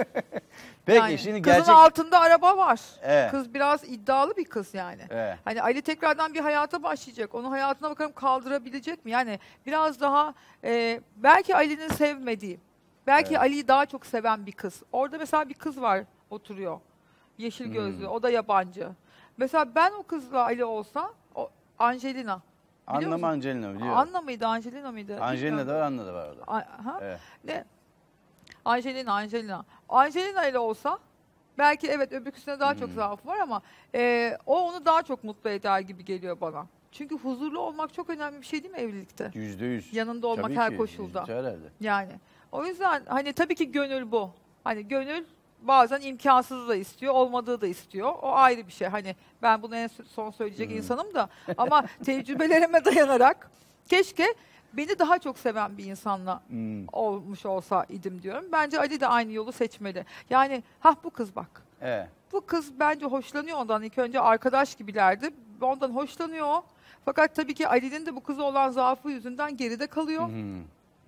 Peki Yani şimdi kızın gerçek... altında araba var. Evet. Kız biraz iddialı bir kız yani. Evet. Hani Ali tekrardan bir hayata başlayacak. Onun hayatına bakalım kaldırabilecek mi? Yani biraz daha e, belki Ali'nin sevmediği, belki Evet. Ali'yi daha çok seven bir kız. Orada mesela bir kız var oturuyor. Yeşil Hmm. gözlü. O da yabancı. Mesela ben o kızla Ali olsa o Angelina. Biliyor Anna mı musun? Angelina biliyorum. Anna mıydı, Angelina mıydı? Angelina da Bilmiyorum. var, Anna da var orada. A- ha? Evet. Ne? Angelina, Angelina. Angelina ile olsa belki evet öbürküsüne daha Hmm. çok zaafı var ama e, o onu daha çok mutlu eder gibi geliyor bana. Çünkü huzurlu olmak çok önemli bir şey değil mi evlilikte? Yüzde yüz. Yanında olmak Tabii her ki, koşulda. yüzde herhalde. Yani o yüzden hani tabii ki gönül bu. Hani gönül bazen imkansızı da istiyor, olmadığı da istiyor. O ayrı bir şey. Hani ben bunu en son söyleyecek Hmm. insanım da ama tecrübelerime dayanarak keşke beni daha çok seven bir insanla Hmm. olmuş olsa idim diyorum. Bence Ali de aynı yolu seçmeli. Yani ha bu kız bak. Evet. Bu kız bence hoşlanıyor ondan. İlk önce arkadaş gibilerdi. Ondan hoşlanıyor o. Fakat tabii ki Ali'nin de bu kıza olan zaafı yüzünden geride kalıyor. Hmm.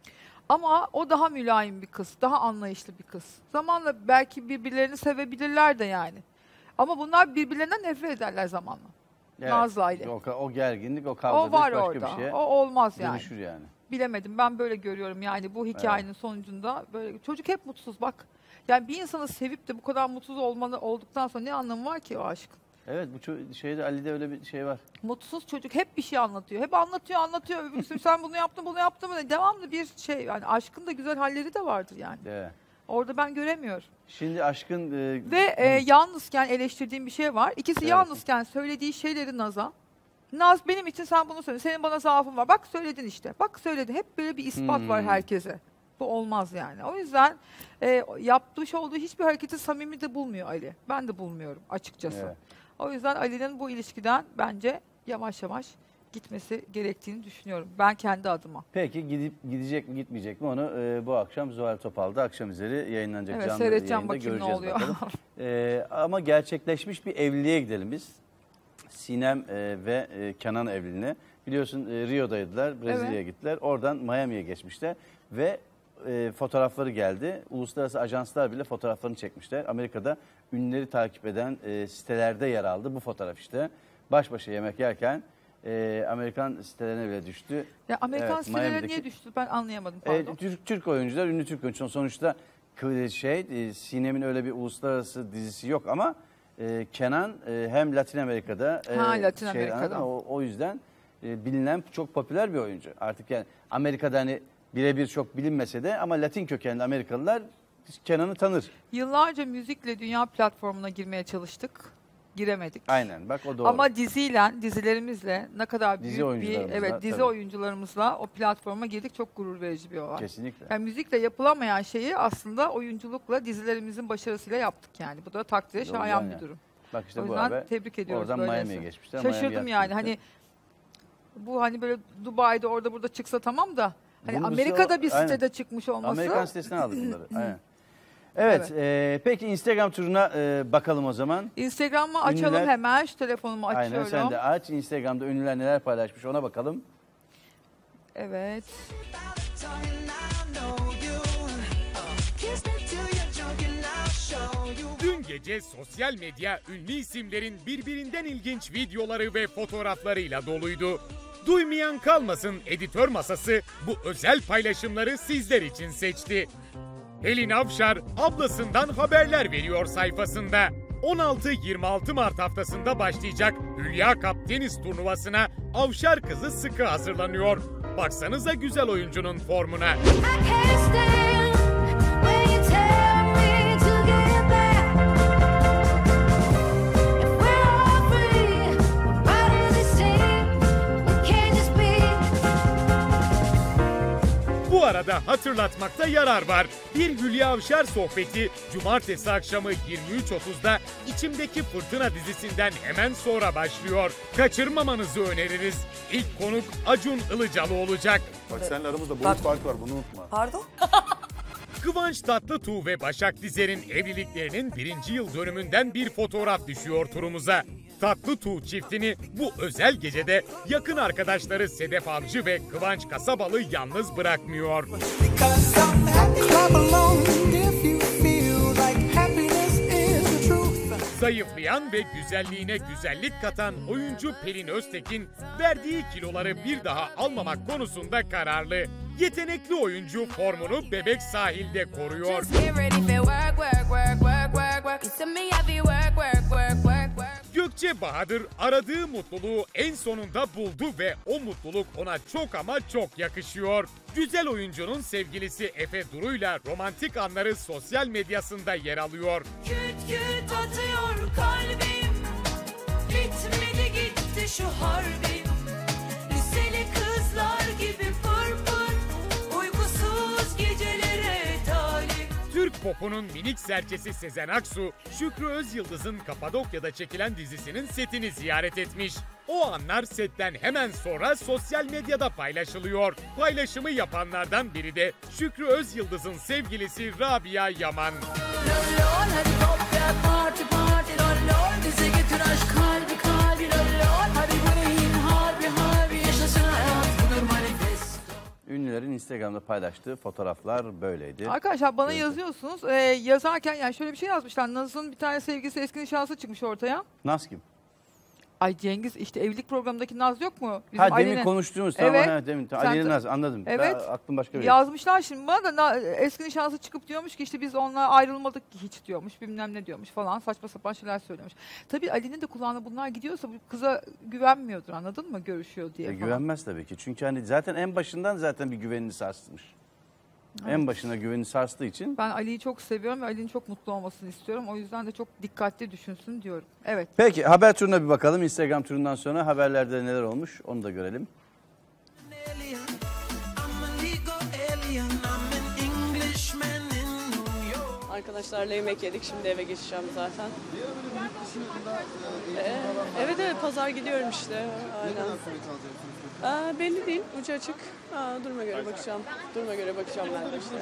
Ama o daha mülayim bir kız, daha anlayışlı bir kız. Zamanla belki birbirlerini sevebilirler de yani. Ama bunlar birbirlerinden nefret ederler zamanla. Evet. Nazlı aile. O, o gerginlik, o O kavga var başka orada. bir şeye O olmaz yani. dönüşür yani. Bilemedim. Ben böyle görüyorum yani bu hikayenin sonucunda böyle çocuk hep mutsuz bak. Yani bir insanı sevip de bu kadar mutsuz olmanı olduktan sonra ne anlamı var ki o aşkın? Evet, bu ço- şeyde Ali'de öyle bir şey var. Mutsuz çocuk hep bir şey anlatıyor. Hep anlatıyor, anlatıyor. Öbürsü sen bunu yaptın, bunu yaptın mı? Devamlı bir şey. Yani aşkın da güzel halleri de vardır yani. Evet. Orada ben göremiyorum. Şimdi aşkın... e, Ve e, yalnızken eleştirdiğim bir şey var. İkisi Evet. yalnızken söylediği şeyleri Naz'a. Naz benim için sen bunu söyle. Senin bana zaafın var. Bak söyledin işte. Bak söyledin. Hep böyle bir ispat Hmm. var herkese. Bu olmaz yani. O yüzden e, yapmış olduğu hiçbir hareketi samimi de bulmuyor Ali. Ben de bulmuyorum açıkçası. Evet. O yüzden Ali'nin bu ilişkiden bence yavaş yavaş gitmesi gerektiğini düşünüyorum. Ben kendi adıma. Peki gidip gidecek mi gitmeyecek mi onu e, bu akşam Zuhal Topal'da akşam üzeri yayınlanacak Evet, canlı seyredeceğim yayında bakayım ne göreceğiz oluyor. bakalım. E, ama gerçekleşmiş bir evliliğe gidelim biz. Sinem e, ve e, Kenan evliliğine. Biliyorsun e, Rio'daydılar, Brezilya'ya Evet. gittiler. Oradan Miami'ye geçmişler ve e, fotoğrafları geldi. Uluslararası ajanslar bile fotoğraflarını çekmişler. Amerika'da ünlüleri takip eden e, sitelerde yer aldı bu fotoğraf işte. Baş başa yemek yerken e, Amerikan sitelerine bile düştü. Ya Amerikan Evet, sitelerine Miami'deki- niye düştü ben anlayamadım E, pardon. Türk, Türk oyuncular, ünlü Türk oyuncular. Sonuçta kı- şey, e, Sinem'in öyle bir uluslararası dizisi yok ama e, Kenan e, hem Latin Amerika'da e, Ha, Latin şey, Amerika'da. anladın mı? o, o yüzden e, bilinen çok popüler bir oyuncu. Artık yani Amerika'da hani birebir çok bilinmese de ama Latin kökenli Amerikalılar Kenan'ı tanır. Yıllarca müzikle dünya platformuna girmeye çalıştık. Giremedik. Aynen bak o doğru. Ama diziyle, dizilerimizle ne kadar Dizi büyük bir oyuncularımızla, evet dizi tabii. oyuncularımızla o platforma girdik. Çok gurur verici bir olay. Kesinlikle. Yani müzikle yapılamayan şeyi aslında oyunculukla dizilerimizin başarısıyla yaptık yani. Bu da takdire Doğru şayan yani. bir durum. Bak işte o bu yüzden haber. tebrik ediyoruz. Oradan böylesi. Miami'ye geçmişler. Şaşırdım Miami yani yaptı. hani bu hani böyle Dubai'de orada burada çıksa tamam da hani Bunu bu Amerika'da sıra- bir aynen. sitede çıkmış olması. Amerikan sitesinden aldık bunları. Aynen. Evet, e, peki Instagram turuna e, bakalım o zaman. Instagram'ı açalım Ünlüler- hemen. Şu telefonumu açıyorum. Aynen sen de aç. Instagram'da ünlüler neler paylaşmış ona bakalım. Evet. Dün gece sosyal medya ünlü isimlerin birbirinden ilginç videoları ve fotoğraflarıyla doluydu. Duymayan kalmasın editör masası bu özel paylaşımları sizler için seçti. Pelin Afşar ablasından haberler veriyor sayfasında. on altı yirmi altı Mart haftasında başlayacak Hülya Cup tenis turnuvasına Avşar kızı sıkı hazırlanıyor. Baksanıza güzel oyuncunun formuna. Bu arada hatırlatmakta yarar var. Bir Hülya Avşar sohbeti cumartesi akşamı yirmi üç otuzda İçimdeki Fırtına dizisinden hemen sonra başlıyor. Kaçırmamanızı öneririz. İlk konuk Acun Ilıcalı olacak. Bak seninle aramızda boyut farkı var, bunu unutma. Pardon? Kıvanç Tatlıtuğ ve Başak Dizer'in evliliklerinin birinci yıl dönümünden bir fotoğraf düşüyor turumuza. Tatlıtuğ çiftini bu özel gecede yakın arkadaşları Sedef Avcı ve Kıvanç Kasabalı yalnız bırakmıyor. Zayıflayan ve güzelliğine güzellik katan oyuncu Pelin Öztekin verdiği kiloları bir daha almamak konusunda kararlı. Yetenekli oyuncu formunu Bebek Sahil'de koruyor. Gökçe Bahadır aradığı mutluluğu en sonunda buldu ve o mutluluk ona çok ama çok yakışıyor. Güzel oyuncunun sevgilisi Efe Duru'yla romantik anları sosyal medyasında yer alıyor. Küt küt atıyor kalbim, bitmedi gitti şu harbim. Liseli kızlar gibi pır pır, uykusuz gecelere talip. Türk popunun minik serçesi Sezen Aksu, Şükrü Özyıldız'ın Kapadokya'da çekilen dizisinin setini ziyaret etmiş. O anlar setten hemen sonra sosyal medyada paylaşılıyor. Paylaşımı yapanlardan biri de Şükrü Özyıldız'ın sevgilisi Rabia Yaman. Ünlülerin Instagram'da paylaştığı fotoğraflar böyleydi. Arkadaşlar bana yazıyorsunuz. Ee, yazarken yani şöyle bir şey yazmışlar. Naz'ın bir tane sevgilisi eski nişanlısı çıkmış ortaya. Naz kim? Ay Cengiz işte evlilik programındaki Naz yok mu? Bizim ha demin Ali'nin. konuştuğumuz tamam Evet. ha demin. Sen- Ali'nin Naz anladım. Evet. Ben, aklım başka bir. Yazmışlar şimdi bana da na- eski nişanlısı çıkıp diyormuş ki işte biz onunla ayrılmadık ki hiç diyormuş. Bilmem ne diyormuş falan saçma sapan şeyler söylüyormuş. Tabii Ali'nin de kulağına bunlar gidiyorsa bu kıza güvenmiyordur anladın mı? Görüşüyor diye E, falan. güvenmez tabii ki. Çünkü hani zaten en başından zaten bir güvenini sarsmış. Evet. En başına güveni sarstığı için. Ben Ali'yi çok seviyorum ve Ali'nin çok mutlu olmasını istiyorum. O yüzden de çok dikkatli düşünsün diyorum. Evet. Peki haber turuna bir bakalım. Instagram turundan sonra haberlerde neler olmuş onu da görelim. Arkadaşlarla yemek yedik. Şimdi eve geçeceğim zaten. Ee, evet evet pazar gidiyorum işte. Aynen. Aa, belli değil. Ucu açık. Aa, duruma göre bakacağım. Duruma göre bakacağım ben de işte.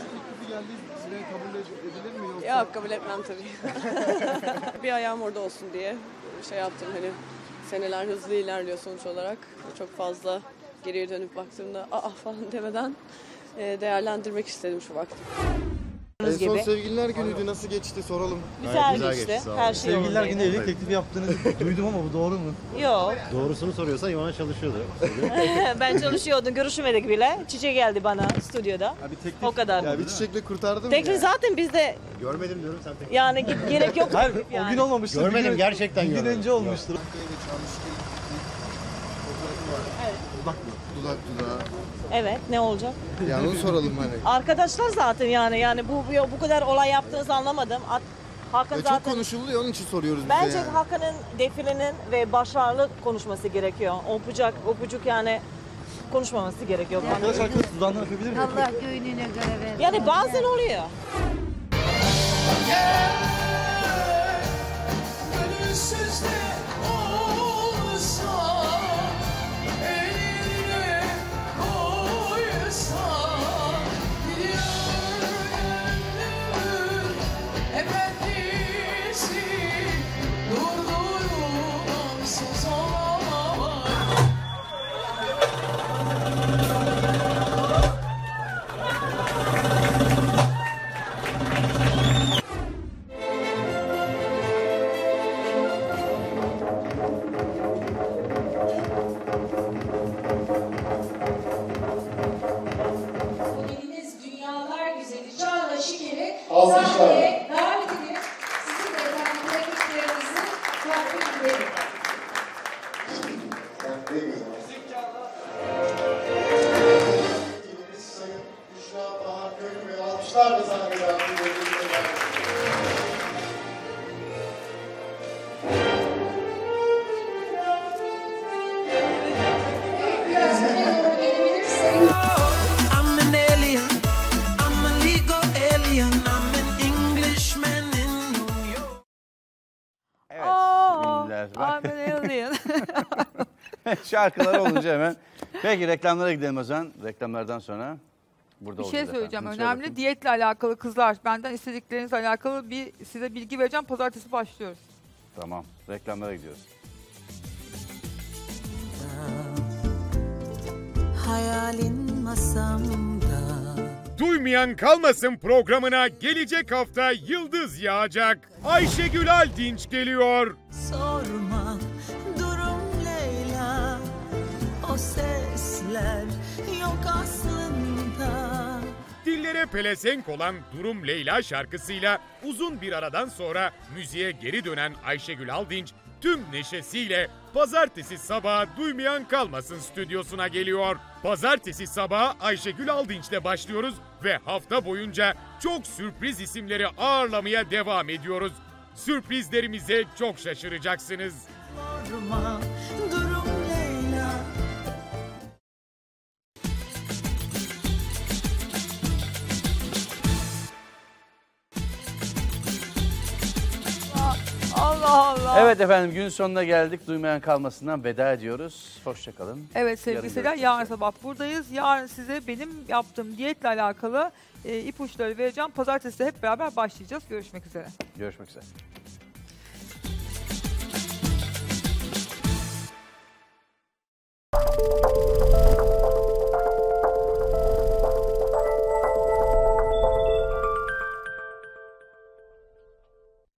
Yok kabul etmem tabii. Bir ayağım orada olsun diye şey yaptım hani seneler hızlı ilerliyor sonuç olarak. Çok fazla geriye dönüp baktığımda aa falan demeden değerlendirmek istedim şu vakti. En son sevgililer günüydü. Nasıl geçti soralım. Güzel, güzel geçti. geçti her şey Sevgililer yolundaydı. günü evlilik teklifi yaptığını duydum ama bu doğru mu? Yok. Doğrusunu soruyorsan Ivana çalışıyordu. Ben çalışıyordum, görüşmedik bile. Çiçek geldi bana stüdyoda. teklif, o kadar. Ya bir çiçekle kurtardım Teklif ya. zaten bizde Görmedim diyorum sen teklif. yani ge- gerek yok. Hayır yani. o gün olmamıştır. Görmedim bir gün, gerçekten bir gün önce olmuştur. Evet. Dudak dudak dudağa. Evet, ne olacak? Yani onu soralım hani. Arkadaşlar zaten yani yani bu bu kadar olay yaptığınızı anlamadım. At, Hakan Ya zaten çok konuşuldu ya onun için soruyoruz bence bize yani. Hakan'ın defilenin ve başarılı konuşması gerekiyor. Öpücük, öpücük yani konuşmaması gerekiyor. Arkadaşlar kız dudağından öpebilir mi? Allah göğününe göre versin. Yani bazen oluyor. Alkışlarla. Davet edip sizin de efendim rakiplerinizi takip edelim. Ne güzel. Sayın Büşra Bahar Köylü ve alkışlarla sahneye davet ediyoruz. I'm an alien, I'm a legal alien, I'm an Englishman in New York. Evet. Aa, Bildiler. I'm an alien. Şarkılar olunca hemen. Peki reklamlara gidelim o zaman. Reklamlardan sonra burada Bir şey olacağız söyleyeceğim efendim. önemli. Söyle Diyetle alakalı kızlar. Benden istediklerinizle alakalı bir size bilgi vereceğim. Pazartesi başlıyoruz. Tamam. Reklamlara gidiyoruz. Hayalin masamda. Duymayan kalmasın programına gelecek hafta yıldız yağacak. Ayşegül Aldinç geliyor. Sorma durum Leyla. O sesler yok aslında. Dillere pelesenk olan Durum Leyla şarkısıyla uzun bir aradan sonra müziğe geri dönen Ayşegül Aldinç tüm neşesiyle pazartesi sabahı Duymayan Kalmasın stüdyosuna geliyor. Pazartesi sabahı Ayşegül Aldinç'le başlıyoruz ve hafta boyunca çok sürpriz isimleri ağırlamaya devam ediyoruz. Sürprizlerimize çok şaşıracaksınız. Sorma durum Leyla. Allah Allah. Evet efendim günün sonuna geldik. Duymayan kalmasından veda ediyoruz. Hoşçakalın. Evet sevgili seyirciler, yarın sabah buradayız. Yarın size benim yaptığım diyetle alakalı e, ipuçları vereceğim. Pazartesi hep beraber başlayacağız. Görüşmek üzere. Görüşmek üzere.